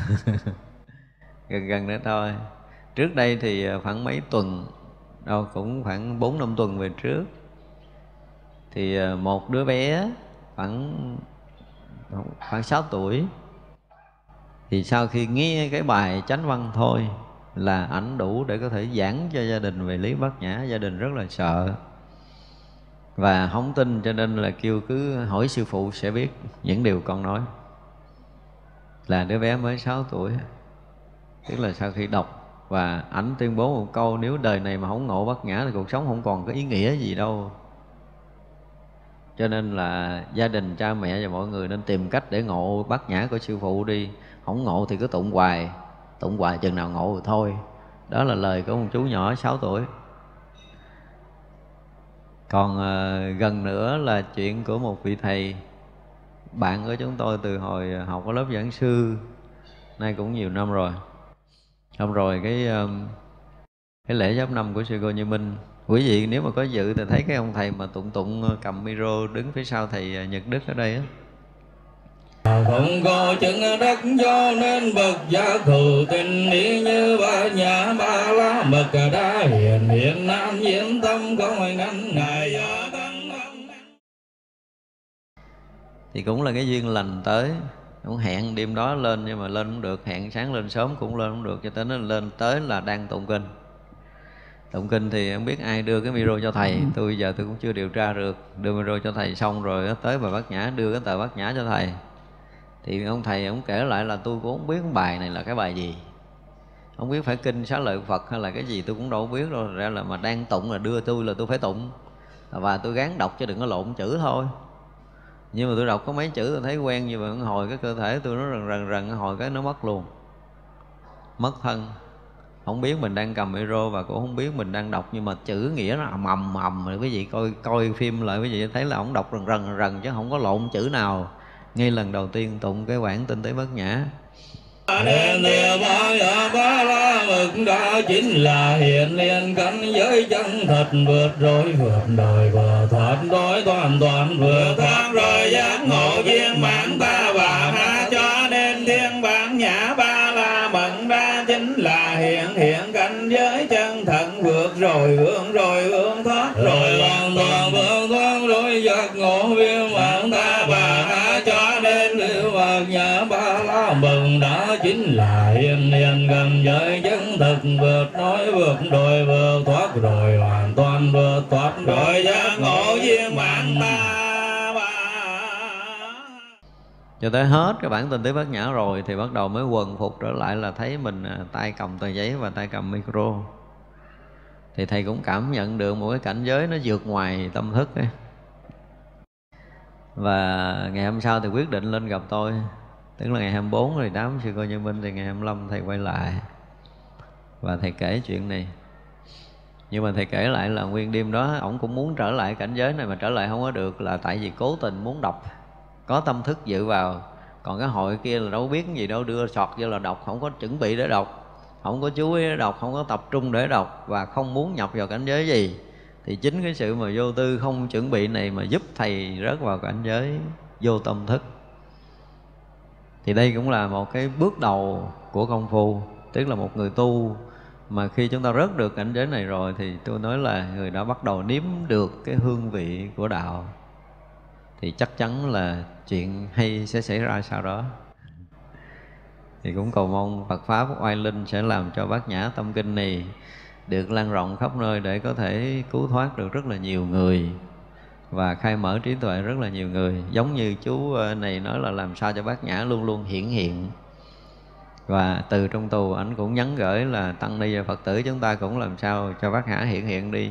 gần nữa thôi. Trước đây thì khoảng mấy tuần, cũng khoảng 4-5 tuần về trước, thì một đứa bé khoảng 6 tuổi, thì sau khi nghe cái bài chánh văn thôi là ảnh đủ để có thể giảng cho gia đình về lý Bát Nhã. Gia đình rất là sợ và không tin, cho nên là kêu cứ hỏi sư phụ sẽ biết những điều con nói. Là đứa bé mới 6 tuổi, tức là sau khi đọc và ảnh tuyên bố một câu: nếu đời này mà không ngộ Bát Nhã thì cuộc sống không còn có ý nghĩa gì đâu. Cho nên là gia đình, cha mẹ và mọi người nên tìm cách để ngộ Bát Nhã của sư phụ đi. Không ngộ thì cứ tụng hoài chừng nào ngộ rồi thôi. Đó là lời của một chú nhỏ 6 tuổi. Còn gần nữa là chuyện của một vị thầy bạn của chúng tôi từ hồi học ở lớp giảng sư, nay cũng nhiều năm rồi. Hôm rồi cái lễ giáp năm của sư cô Như Minh, quý vị nếu mà có dự thì thấy cái ông thầy mà tụng cầm micro đứng phía sau thầy Nhật Đức ở đây á.
Không có chứng đắc do nên bậc gia khử tình ý như Bát Nhã Ba La Mật đã hiện nan diễn tâm không ngăn ngại do tăng.
Thì cũng là cái duyên lành tới. Cũng hẹn đêm đó lên nhưng mà lên không được, hẹn sáng lên sớm cũng lên không được, cho tới nó lên tới là đang tụng kinh. Tụng kinh thì không biết ai đưa cái micro cho thầy, tôi giờ tôi cũng chưa điều tra được. Đưa micro cho thầy xong rồi tới bài Bát Nhã, đưa cái tờ Bát Nhã cho thầy. Thì ông thầy ông kể lại là tôi cũng không biết bài này là cái bài gì, không biết phải kinh Xá Lợi Phật hay là cái gì tôi cũng đâu biết đâu. Ra là mà đang tụng là đưa tôi là tôi phải tụng, và tôi gắng đọc chứ đừng có lộn chữ thôi. Nhưng mà tôi đọc có mấy chữ tôi thấy quen, như vậy hồi cái cơ thể tôi nó rần hồi cái nó mất luôn, mất thân. Không biết mình đang cầm micro và cũng không biết mình đang đọc, nhưng mà chữ nghĩa nó ầm rồi. Quý vị coi phim lại quý vị thấy là ông đọc rần chứ không có lộn chữ nào. Ngay lần đầu tiên tụng cái bản Tinh Tế Bát Nhã.
Nên địa Ba La Mật đó chính là hiện liền cảnh giới chân thật, vượt đời vừa thoát đối toàn vừa thoát rồi giác ngộ viên mãn ta bà ha. Cho nên thiên bản Nhã Ba La Mật ra chính là hiện cảnh giới chân thật, vượt rồi hướng thoát rồi hoàn toàn vượt thoát rồi giác ngộ viên mãn ta bà ha. Cho nên Bát Nhã Ba La Mật đó chính là hiện gần giới chân thực, vượt đời vượt thoát rồi hoàn toàn vượt thoát rồi giác ngộ viên mãn ta.
Cho tới hết cái bản Tinh Tế Bát Nhã rồi thì bắt đầu mới quần phục trở lại, là thấy mình tay cầm tờ giấy và tay cầm micro. Thì thầy cũng cảm nhận được một cái cảnh giới nó vượt ngoài tâm thức ấy. Và ngày hôm sau thì quyết định lên gặp tôi, tức là ngày 24 rồi đám sư cô Như Minh, thì ngày 25 thầy quay lại và thầy kể chuyện này. Nhưng mà thầy kể lại là nguyên đêm đó ổng cũng muốn trở lại cảnh giới này mà trở lại không có được, là tại vì cố tình muốn đọc, có tâm thức dự vào. Còn cái hội kia là đâu biết cái gì đâu, đưa sọt vô là đọc, không có chuẩn bị để đọc, không có chú ý để đọc, không có tập trung để đọc, và không muốn nhập vào cảnh giới gì. Thì chính cái sự mà vô tư không chuẩn bị này mà giúp thầy rớt vào cảnh giới vô tâm thức. Thì đây cũng là một cái bước đầu của công phu. Tức là một người tu mà khi chúng ta rớt được cảnh giới này rồi thì tôi nói là người đã bắt đầu nếm được cái hương vị của đạo. Thì chắc chắn là chuyện hay sẽ xảy ra sau đó. Thì cũng cầu mong Phật Pháp oai linh sẽ làm cho Bát Nhã Tâm Kinh này được lan rộng khắp nơi để có thể cứu thoát được rất là nhiều người và khai mở trí tuệ rất là nhiều người. Giống như chú này nói là làm sao cho Bát Nhã luôn luôn hiển hiện. Và từ trong tù ảnh cũng nhắn gửi là tăng ni và Phật tử chúng ta cũng làm sao cho Bát Nhã hiển hiện đi.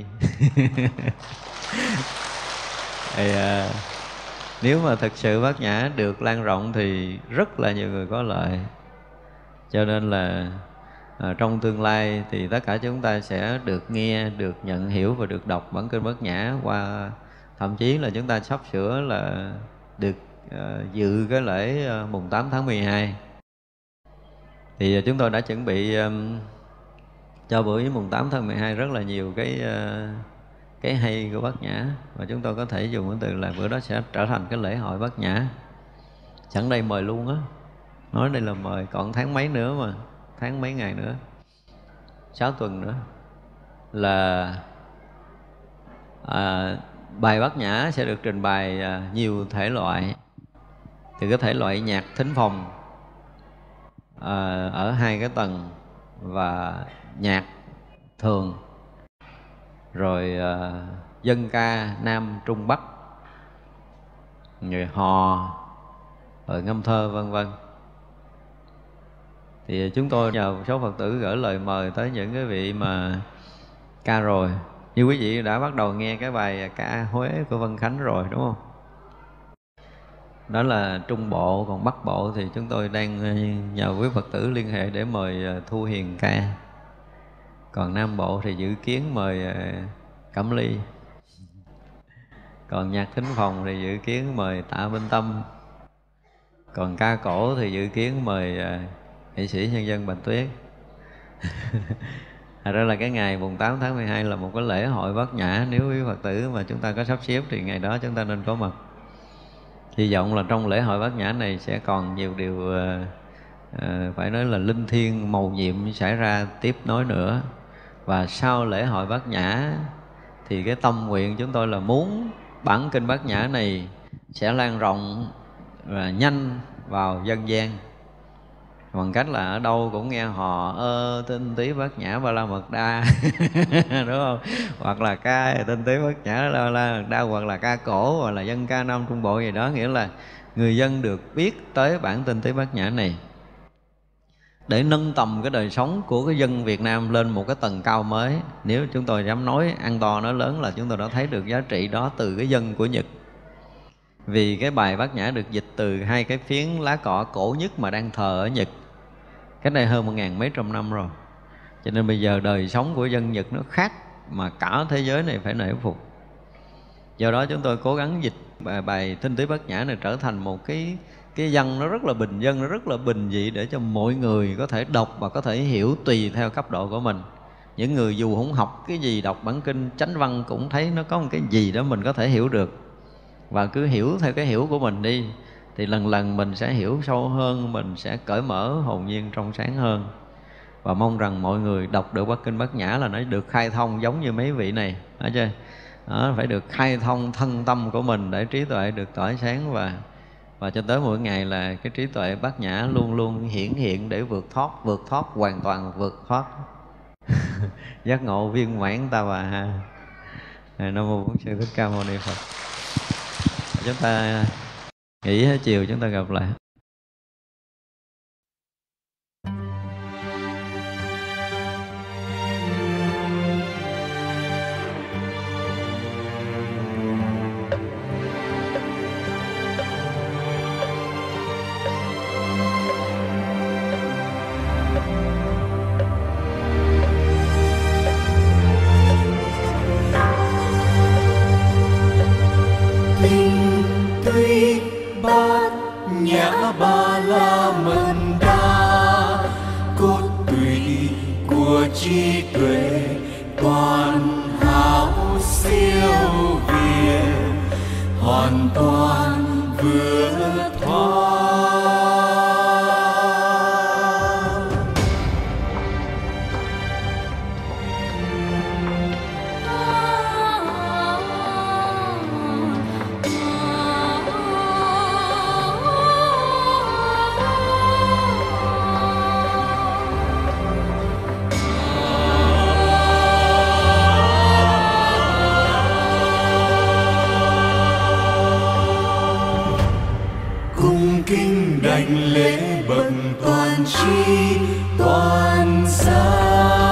Thì, nếu mà thực sự Bát Nhã được lan rộng thì rất là nhiều người có lợi. Cho nên là trong tương lai thì tất cả chúng ta sẽ được nghe, được nhận hiểu và được đọc bản kinh Bát Nhã qua, thậm chí là chúng ta sắp sửa là được dự cái lễ mùng 8 tháng 12. Thì chúng tôi đã chuẩn bị cho buổi mùng 8 tháng 12 rất là nhiều cái hay của Bát Nhã, và chúng tôi có thể dùng cái từ là bữa đó sẽ trở thành cái lễ hội Bát Nhã. Sẵn đây mời luôn á, nói đây là mời, còn tháng mấy nữa mà, tháng mấy ngày nữa, 6 tuần nữa là bài Bát Nhã sẽ được trình bày nhiều thể loại. Từ cái thể loại nhạc thính phòng ở 2 cái tầng và nhạc thường, rồi dân ca Nam Trung Bắc, người hò, rồi ngâm thơ vân vân. Thì chúng tôi nhờ một số Phật tử gửi lời mời tới những cái vị mà ca rồi. Như quý vị đã bắt đầu nghe cái bài ca Huế của Vân Khánh rồi đúng không? Đó là Trung Bộ, còn Bắc Bộ thì chúng tôi đang nhờ quý Phật tử liên hệ để mời Thu Hiền ca. Còn Nam Bộ thì dự kiến mời Cẩm Ly. Còn nhạc thính phòng thì dự kiến mời Tạ Minh Tâm. Còn ca cổ thì dự kiến mời nghệ sĩ nhân dân Bạch Tuyết. Thật ra là cái ngày mùng 8 tháng 12 là một cái lễ hội Bát Nhã. Nếu quý Phật tử mà chúng ta có sắp xếp thì ngày đó chúng ta nên có mặt. Hy vọng là trong lễ hội Bát Nhã này sẽ còn nhiều điều phải nói là linh thiêng mầu nhiệm xảy ra tiếp nối nữa. Và sau lễ hội Bát Nhã thì cái tâm nguyện chúng tôi là muốn bản kinh Bát Nhã này sẽ lan rộng và nhanh vào dân gian, bằng cách là ở đâu cũng nghe hò tinh tí Bát Nhã Ba La Mật Đa đúng không? Hoặc là ca tinh tí Bát Nhã Ba La Mật Đa, hoặc là ca cổ, hoặc là dân ca Nam Trung Bộ gì đó. Nghĩa là người dân được biết tới bản tinh tí Bát Nhã này để nâng tầm cái đời sống của cái dân Việt Nam lên một cái tầng cao mới. Nếu chúng tôi dám nói ăn to nói lớn là chúng tôi đã thấy được giá trị đó từ cái dân của Nhật. Vì cái bài Bát Nhã được dịch từ 2 cái phiến lá cọ cổ nhất mà đang thờ ở Nhật, cách đây hơn 1000 mấy trăm năm rồi. Cho nên bây giờ đời sống của dân Nhật nó khác mà cả thế giới này phải nể phục. Do đó chúng tôi cố gắng dịch bài Tinh Túy Bát Nhã này trở thành một cái văn nó rất là bình dân, nó rất là bình dị, để cho mọi người có thể đọc và có thể hiểu tùy theo cấp độ của mình. Những người dù không học cái gì, đọc bản kinh chánh văn cũng thấy nó có một cái gì đó mình có thể hiểu được. Và cứ hiểu theo cái hiểu của mình đi, thì lần lần mình sẽ hiểu sâu hơn, mình sẽ cởi mở, hồn nhiên trong sáng hơn. Và mong rằng mọi người đọc được Bát Kinh Bát Nhã là nó được khai thông giống như mấy vị này, phải chưa? Đó, phải được khai thông thân tâm của mình để trí tuệ được tỏa sáng, và cho tới mỗi ngày là cái trí tuệ Bát Nhã luôn luôn hiển hiện để vượt thoát hoàn toàn, vượt thoát giác ngộ viên mãn ta bà ha. Nam mô Bổn Sư Thích Ca Mâu Ni Phật. Chúng ta nghỉ hết chiều chúng ta gặp lại.
Bát Nhã Ba La Mật Đa, cốt tủy của trí tuệ toàn hảo siêu việt, hoàn toàn vượt thoát. tri toàn gia.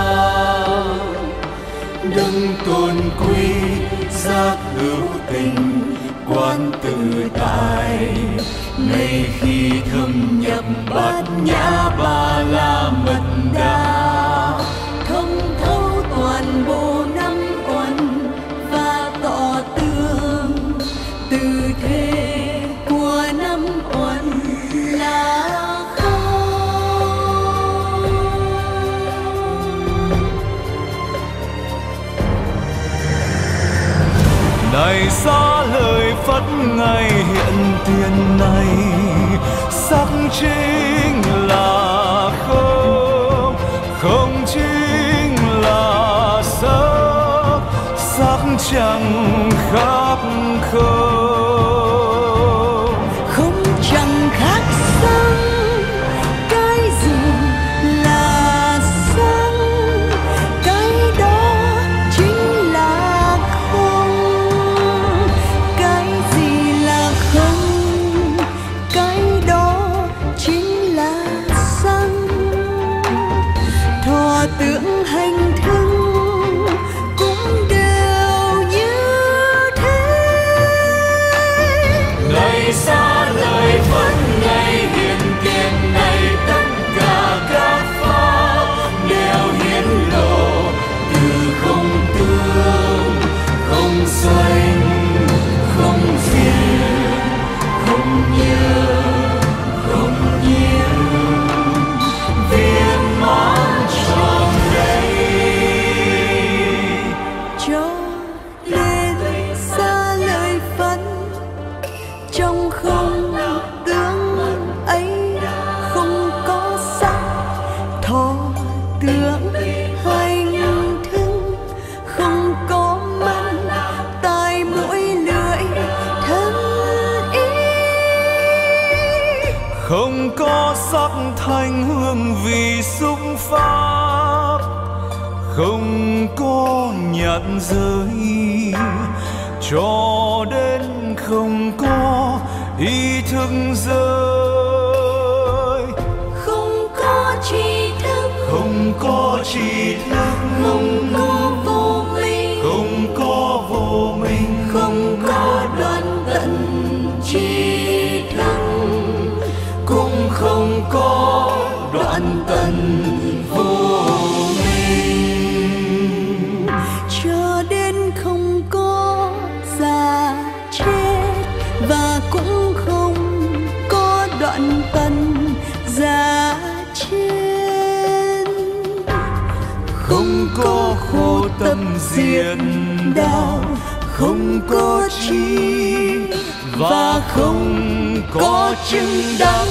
Đấng tôn quý giác hữu tình quan tự tại, ngay khi thâm nhập bát nhã ba la mật đa,
thông thấu toàn bộ năm uẩn và tỏ tường từ thế của năm uẩn là
này xa lời Phật ngày hiện tiền này, sắc chính là không, không chính là sắc, sắc chẳng khác không,
không chẳng khác sắc. Cái gì là sắc, cái đó chính là không. Cái gì là không, cái đó chính là sắc. Thọ tưởng hành thức cũng đều như thế.
này xa lời Phật ngày hiện tiền này, tất cả các pháp đều hiển lộ từ không tương, không sanh, không diệt, không nhớ, không nhiễm, viên mãn tròn đầy.
Cho nên xa lời Phật, trong không tướng ấy không có sắc. Thọ tưởng hành thức không có mắt, tai mũi lưỡi thân ý.
Không có sắc thanh hương vị xúc pháp, không có nhạt giới, cho đến không có ý thức giới.
Không có tri thức,
Không có tri thức,
không có vô minh,
không có vô minh,
không có đoạn tận tri thức,
cũng không có đoạn tận vô minh.
cho đến không có già chết, và cũng không có đoạn tận già chết.
Không có khổ tâm diệt đạo, không có trí và không có chứng đắc.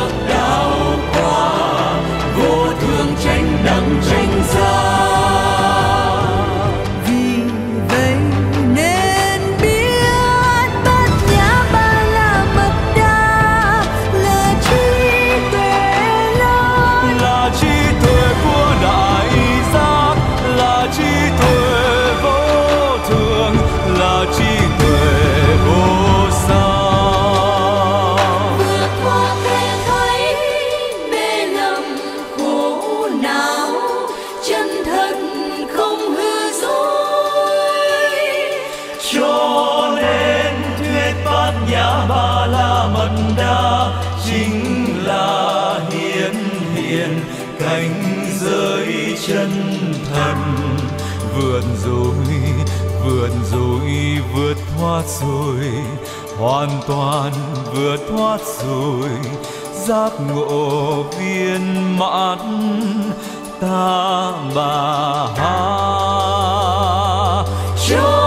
đặng tranh ra Bát Nhã Ba La Mật Đa chính là hiển hiện cảnh giới chân thần. Vượt rồi vượt thoát rồi, hoàn toàn vượt thoát rồi, giác ngộ viên mãn ta bà ha.